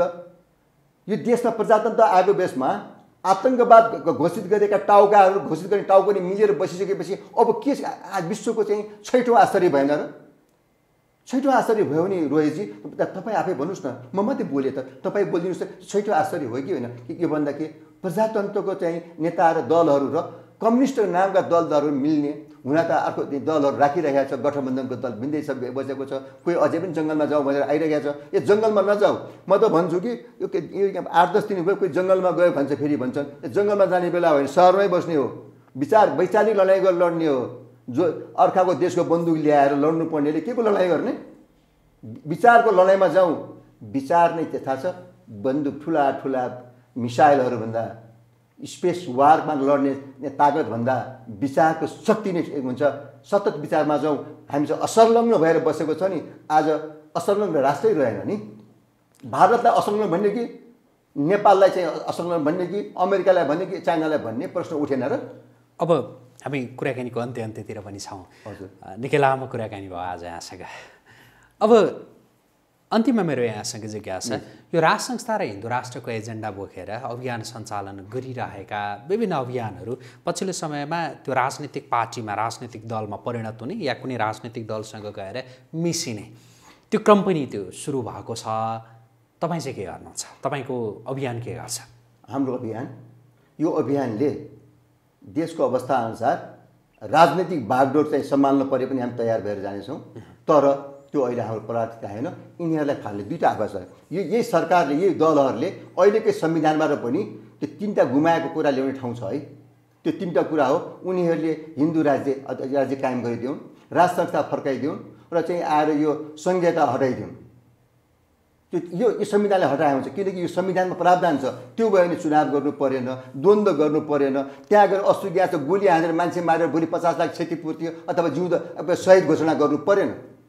यो देशमा प्रजातन्त्र आएको बेसमा आतङ्कवाद घोषित गरेका टाउकाहरू घोषित गर्ने टाउको नि मिलेर बसिसकेपछि अब के विश्वको चाहिँ छैठौँ आश्चर्य भएन र? छैठौँ आश्चर्य भयो भने रोहितजी तपाईँ आफै भन्नुहोस् न, म मात्रै बोलेँ त, तपाईँ बोलिदिनुहोस् त छैठौँ आश्चर्य हो कि होइन? के भन्दा के प्रजातन्त्रको चाहिँ नेता र दलहरू र कम्युनिस्ट नामका दलहरू मिल्ने हुन त अर्को दलहरू राखिरहेको छ, गठबन्धनको दल भिन्दैछ बसेको छ, कोही अझै पनि जङ्गलमा जाउँ भनेर आइरहेको छ। यो जङ्गलमा नजाऊ, म त भन्छु कि यो 8-10 दिन भयो कोही जङ्गलमा गयो भन्छ, फेरि भन्छन् जङ्गलमा जाने बेला होइन सहरमै बस्ने हो, वैचारिक लडाइँ गरेर लड्ने हो। जो अर्काको देशको बन्दुक ल्याएर लड्नु पर्नेले के को लडाइँ गर्ने? विचारको लडाइँमा जाउँ। विचार नै थाहा छ, बन्दुक ठुला ठुला मिसाइलहरूभन्दा स्पेस वारमा लड्ने ताकतभन्दा विचारको शक्ति नै हुन्छ। सतत विचारमा जाउँ। हामी चाहिँ असंलग्न भएर बसेको छ नि, आज असंलग्न राष्ट्रै रहेन नि। भारतलाई असंलग्न भन्ने कि नेपाललाई चाहिँ असंलग्न भन्ने कि अमेरिकालाई भन्ने कि चाइनालाई भन्ने प्रश्न उठेन र? अब हामी कुराकानीको अन्त्यतिर पनि छौँ। हजुर, निकै लामो कुराकानी भयो आज यहाँसँग। अब अन्तिममा मेरो यहाँसँग जिज्ञासा, यो राज संस्था र हिन्दू राष्ट्रको एजेन्डा बोकेर अभियान सञ्चालन गरिरहेका विभिन्न अभियानहरू पछिल्लो समयमा त्यो राजनीतिक पार्टीमा, राजनीतिक दलमा परिणत हुने या कुनै राजनीतिक दलसँग गएर मिसिने त्यो क्रम पनि त्यो सुरु भएको छ। तपाईँ चाहिँ के गर्नुहुन्छ? तपाईँको अभियान के गर्छ? हाम्रो अभियान, यो अभियानले देशको अवस्था अनुसार राजनीतिक बागडोर चाहिँ सम्हाल्नु परे पनि हामी तयार भएर जानेछौँ। तर त्यो अहिले हाम्रो प्राथमिकता होइन। यिनीहरूलाई फाल्ने दुईवटा आवाज छ। यही सरकारले, यही दलहरूले अहिलेकै संविधानबाट पनि त्यो 3टा गुमाएको कुरा ल्याउने ठाउँ छ है। त्यो 3टा कुरा हो, उनीहरूले हिन्दू राज्य कायम गरिदिउन्, राज संस्था फर्काइदिउन् र चाहिँ आएर यो संघीयता हटाइदिउन्। यो संविधानले हटाए हुन्छ, किनकि यो संविधानमा प्रावधान छ। त्यो भयो भने चुनाव गर्नु परेन, द्वन्द्व गर्नु परेन, त्यहाँ गएर अस्तु ग्यास गोली हानेर मान्छे मारेर भोलि 50 लाख क्षतिपूर्ति अथवा जिउँदो शहीद घोषणा गर्नु परेन।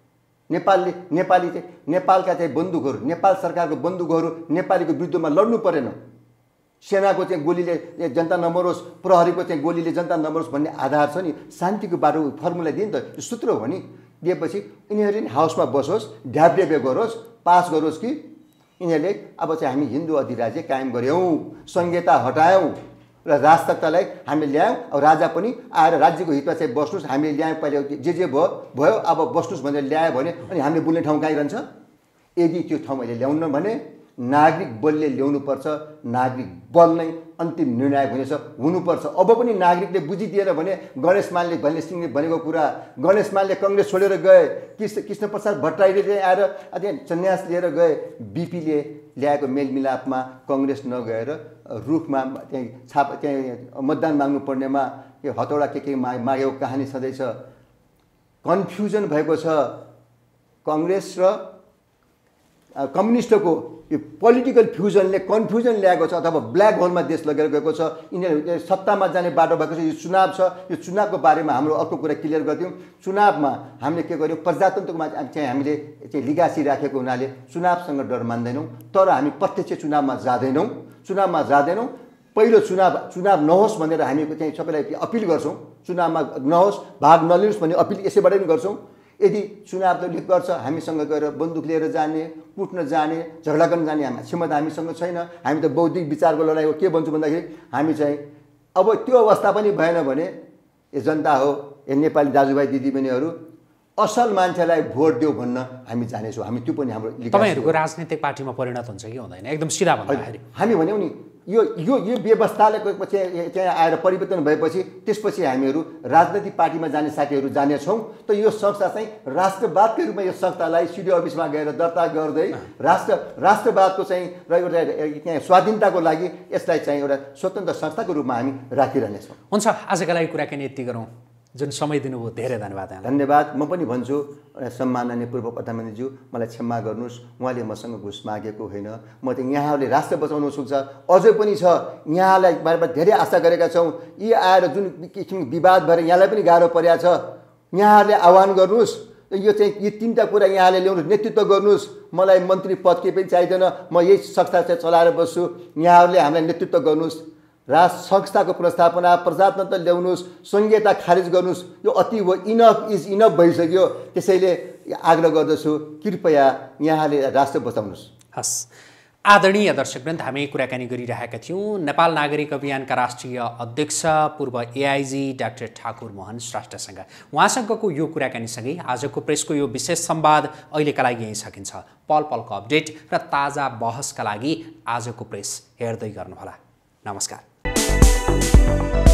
नेपालका चाहिँ बन्दुकहरू, नेपाल सरकारको बन्दुकहरू नेपालीको विरुद्धमा लड्नु परेन। सेनाको चाहिँ गोलीले जनता नमरोस्, प्रहरीको चाहिँ गोलीले जनता नमरोस् भन्ने आधार छ नि। शान्तिको बाटो फर्मुला दिए नि त, यो सूत्र हो नि। दिएपछि यिनीहरूले नि हाउसमा बसोस्, ढ्यापढेपे गरोस्, पास गरोस् कि यिनीहरूले अब चाहिँ हामी हिन्दू अधिराज्य कायम गऱ्यौँ, संहिता हटायौँ र राजसत्तालाई हामीले ल्यायौँ। अब राजा पनि आएर राज्यको हितमा चाहिँ बस्नुहोस्, हामीले ल्यायौँ, पहिले जे भयो अब बस्नुहोस् भनेर ल्यायो भने अनि हामीले बोल्ने ठाउँ कहीँ रहन्छ? यदि त्यो ठाउँ अहिले ल्याउन भने नागरिक बलले ल्याउनुपर्छ। नागरिक बल नै अन्तिम निर्णायक हुनुपर्छ। अब पनि नागरिकले बुझिदिएर भने गणेश मानले सिंहले भनेको कुरा, गणेश मानले कङ्ग्रेस छोडेर गए, कृष्ण प्रसाद भट्टराईले चाहिँ आएर सन्यास लिएर गए, बिपीले ल्याएको मेलमिलापमा कङ्ग्रेस नगएर रुखमा त्यहाँ मतदान माग्नु पर्नेमा यो हतौडा के मागेको कहानी छँदैछ। कन्फ्युजन भएको छ। कङ्ग्रेस र कम्युनिस्टको यो पोलिटिकल फ्युजनले कन्फ्युजन ल्याएको छ अथवा ब्ल्याक होलमा देश लगेर गएको छ। यिनीहरू सत्तामा जाने बाटो भएको छ। यो चुनाव छ, यो चुनावको बारेमा हाम्रो अर्को कुरा क्लियर गरिदिउँ। चुनावमा हामीले के गर्यौँ, प्रजातन्त्रमा चाहिँ हामीले चाहिँ लिगासी राखेको हुनाले चुनावसँग डर मान्दैनौँ। तर हामी प्रत्यक्ष चुनावमा जाँदैनौँ। पहिलो चुनाव नहोस् भनेर हामी चाहिँ सबैलाई अपिल गर्छौँ। चुनावमा नहोस्, भाग नलिनुहोस् भन्ने अपिल यसैबाट पनि गर्छौँ। यदि चुनाव गर्छ, हामीसँग गएर बन्दुक लिएर जाने, कुट्न जाने, झगडा गर्न जाने क्षमता हामीसँग छैन। हामी त बौद्धिक विचारको लडाइँ हो। के भन्छु भन्दाखेरि हामी चाहिँ अब त्यो अवस्था पनि भएन भने यो जनता हो, यो नेपाली दाजुभाइ दिदीबहिनीहरू, असल मान्छेलाई भोट देऊ भन्न हामी जानेछौँ। हामी त्यो पनि हाम्रो तपाईँहरूको राजनीतिक पार्टीमा परिणत हुन्छ कि हुँदैन? एकदम सिधा भन्दाखेरि हामी भन्यौँ नि यो यो यो व्यवस्थाले चाहिँ आएर परिवर्तन भएपछि त्यसपछि हामीहरू राजनैतिक पार्टीमा जाने साथीहरू जानेछौँ। त यो संस्था चाहिँ राष्ट्रवादकै रूपमा यो संस्थालाई सिडिओ अफिसमा गएर दर्ता गर्दै राष्ट्रवादको चाहिँ र एउटा त्यहाँ स्वाधीनताको लागि यसलाई चाहिँ एउटा स्वतन्त्र संस्थाको रूपमा हामी राखिरहनेछौँ। हुन्छ, आजका लागि कुराकानी यति गरौँ। जुन समय दिनुभयो धेरै धन्यवाद। धन्यवाद। म पनि भन्छु सम्माननीय पूर्व प्रधानमन्त्रीज्यू, मलाई क्षमा गर्नुहोस्, उहाँले मसँग घुस मागेको होइन। म त यहाँहरूले राष्ट्र बचाउनु सक्छ अझै पनि छ। यहाँलाई बारबार धेरै आशा गरेका छौँ। यी आएर जुन किसिमको विवाद भएर यहाँलाई पनि गाह्रो परेको छ, यहाँहरूले आह्वान गर्नुहोस्। यो चाहिँ यी तीनटा कुरा यहाँले ल्याउनुहोस्, नेतृत्व गर्नुहोस्। मलाई मन्त्री पद केही पनि चाहिँदैन, म यही संस्था चाहिँ चलाएर बस्छु। यहाँहरूले हामीलाई नेतृत्व गर्नुहोस्। संस्थाको पुनर्स्थापना, प्रजातन्त्र ल्याउनुहोस्, संहिता खारिज गर्नुहोस्। यो अति हो, इनफ इज इनफ भइसक्यो। त्यसैले आग्रह गर्दछु, कृपया यहाँले राष्ट्र बचाउनुहोस्। हस्, आदरणीय दर्शकवृन्द, हामी कुराकानी गरिरहेका थियौँ नेपाल नागरिक अभियानका राष्ट्रिय अध्यक्ष पूर्व एआइजी डाक्टर ठाकुर मोहन श्रेष्ठसँग। उहाँसँगको यो कुराकानीसँगै आजको प्रेसको यो विशेष संवाद अहिलेका लागि यहीँ सकिन्छ। पल पलको अपडेट र ताजा बहसका लागि आजको प्रेस हेर्दै गर्नुहोला। नमस्कार।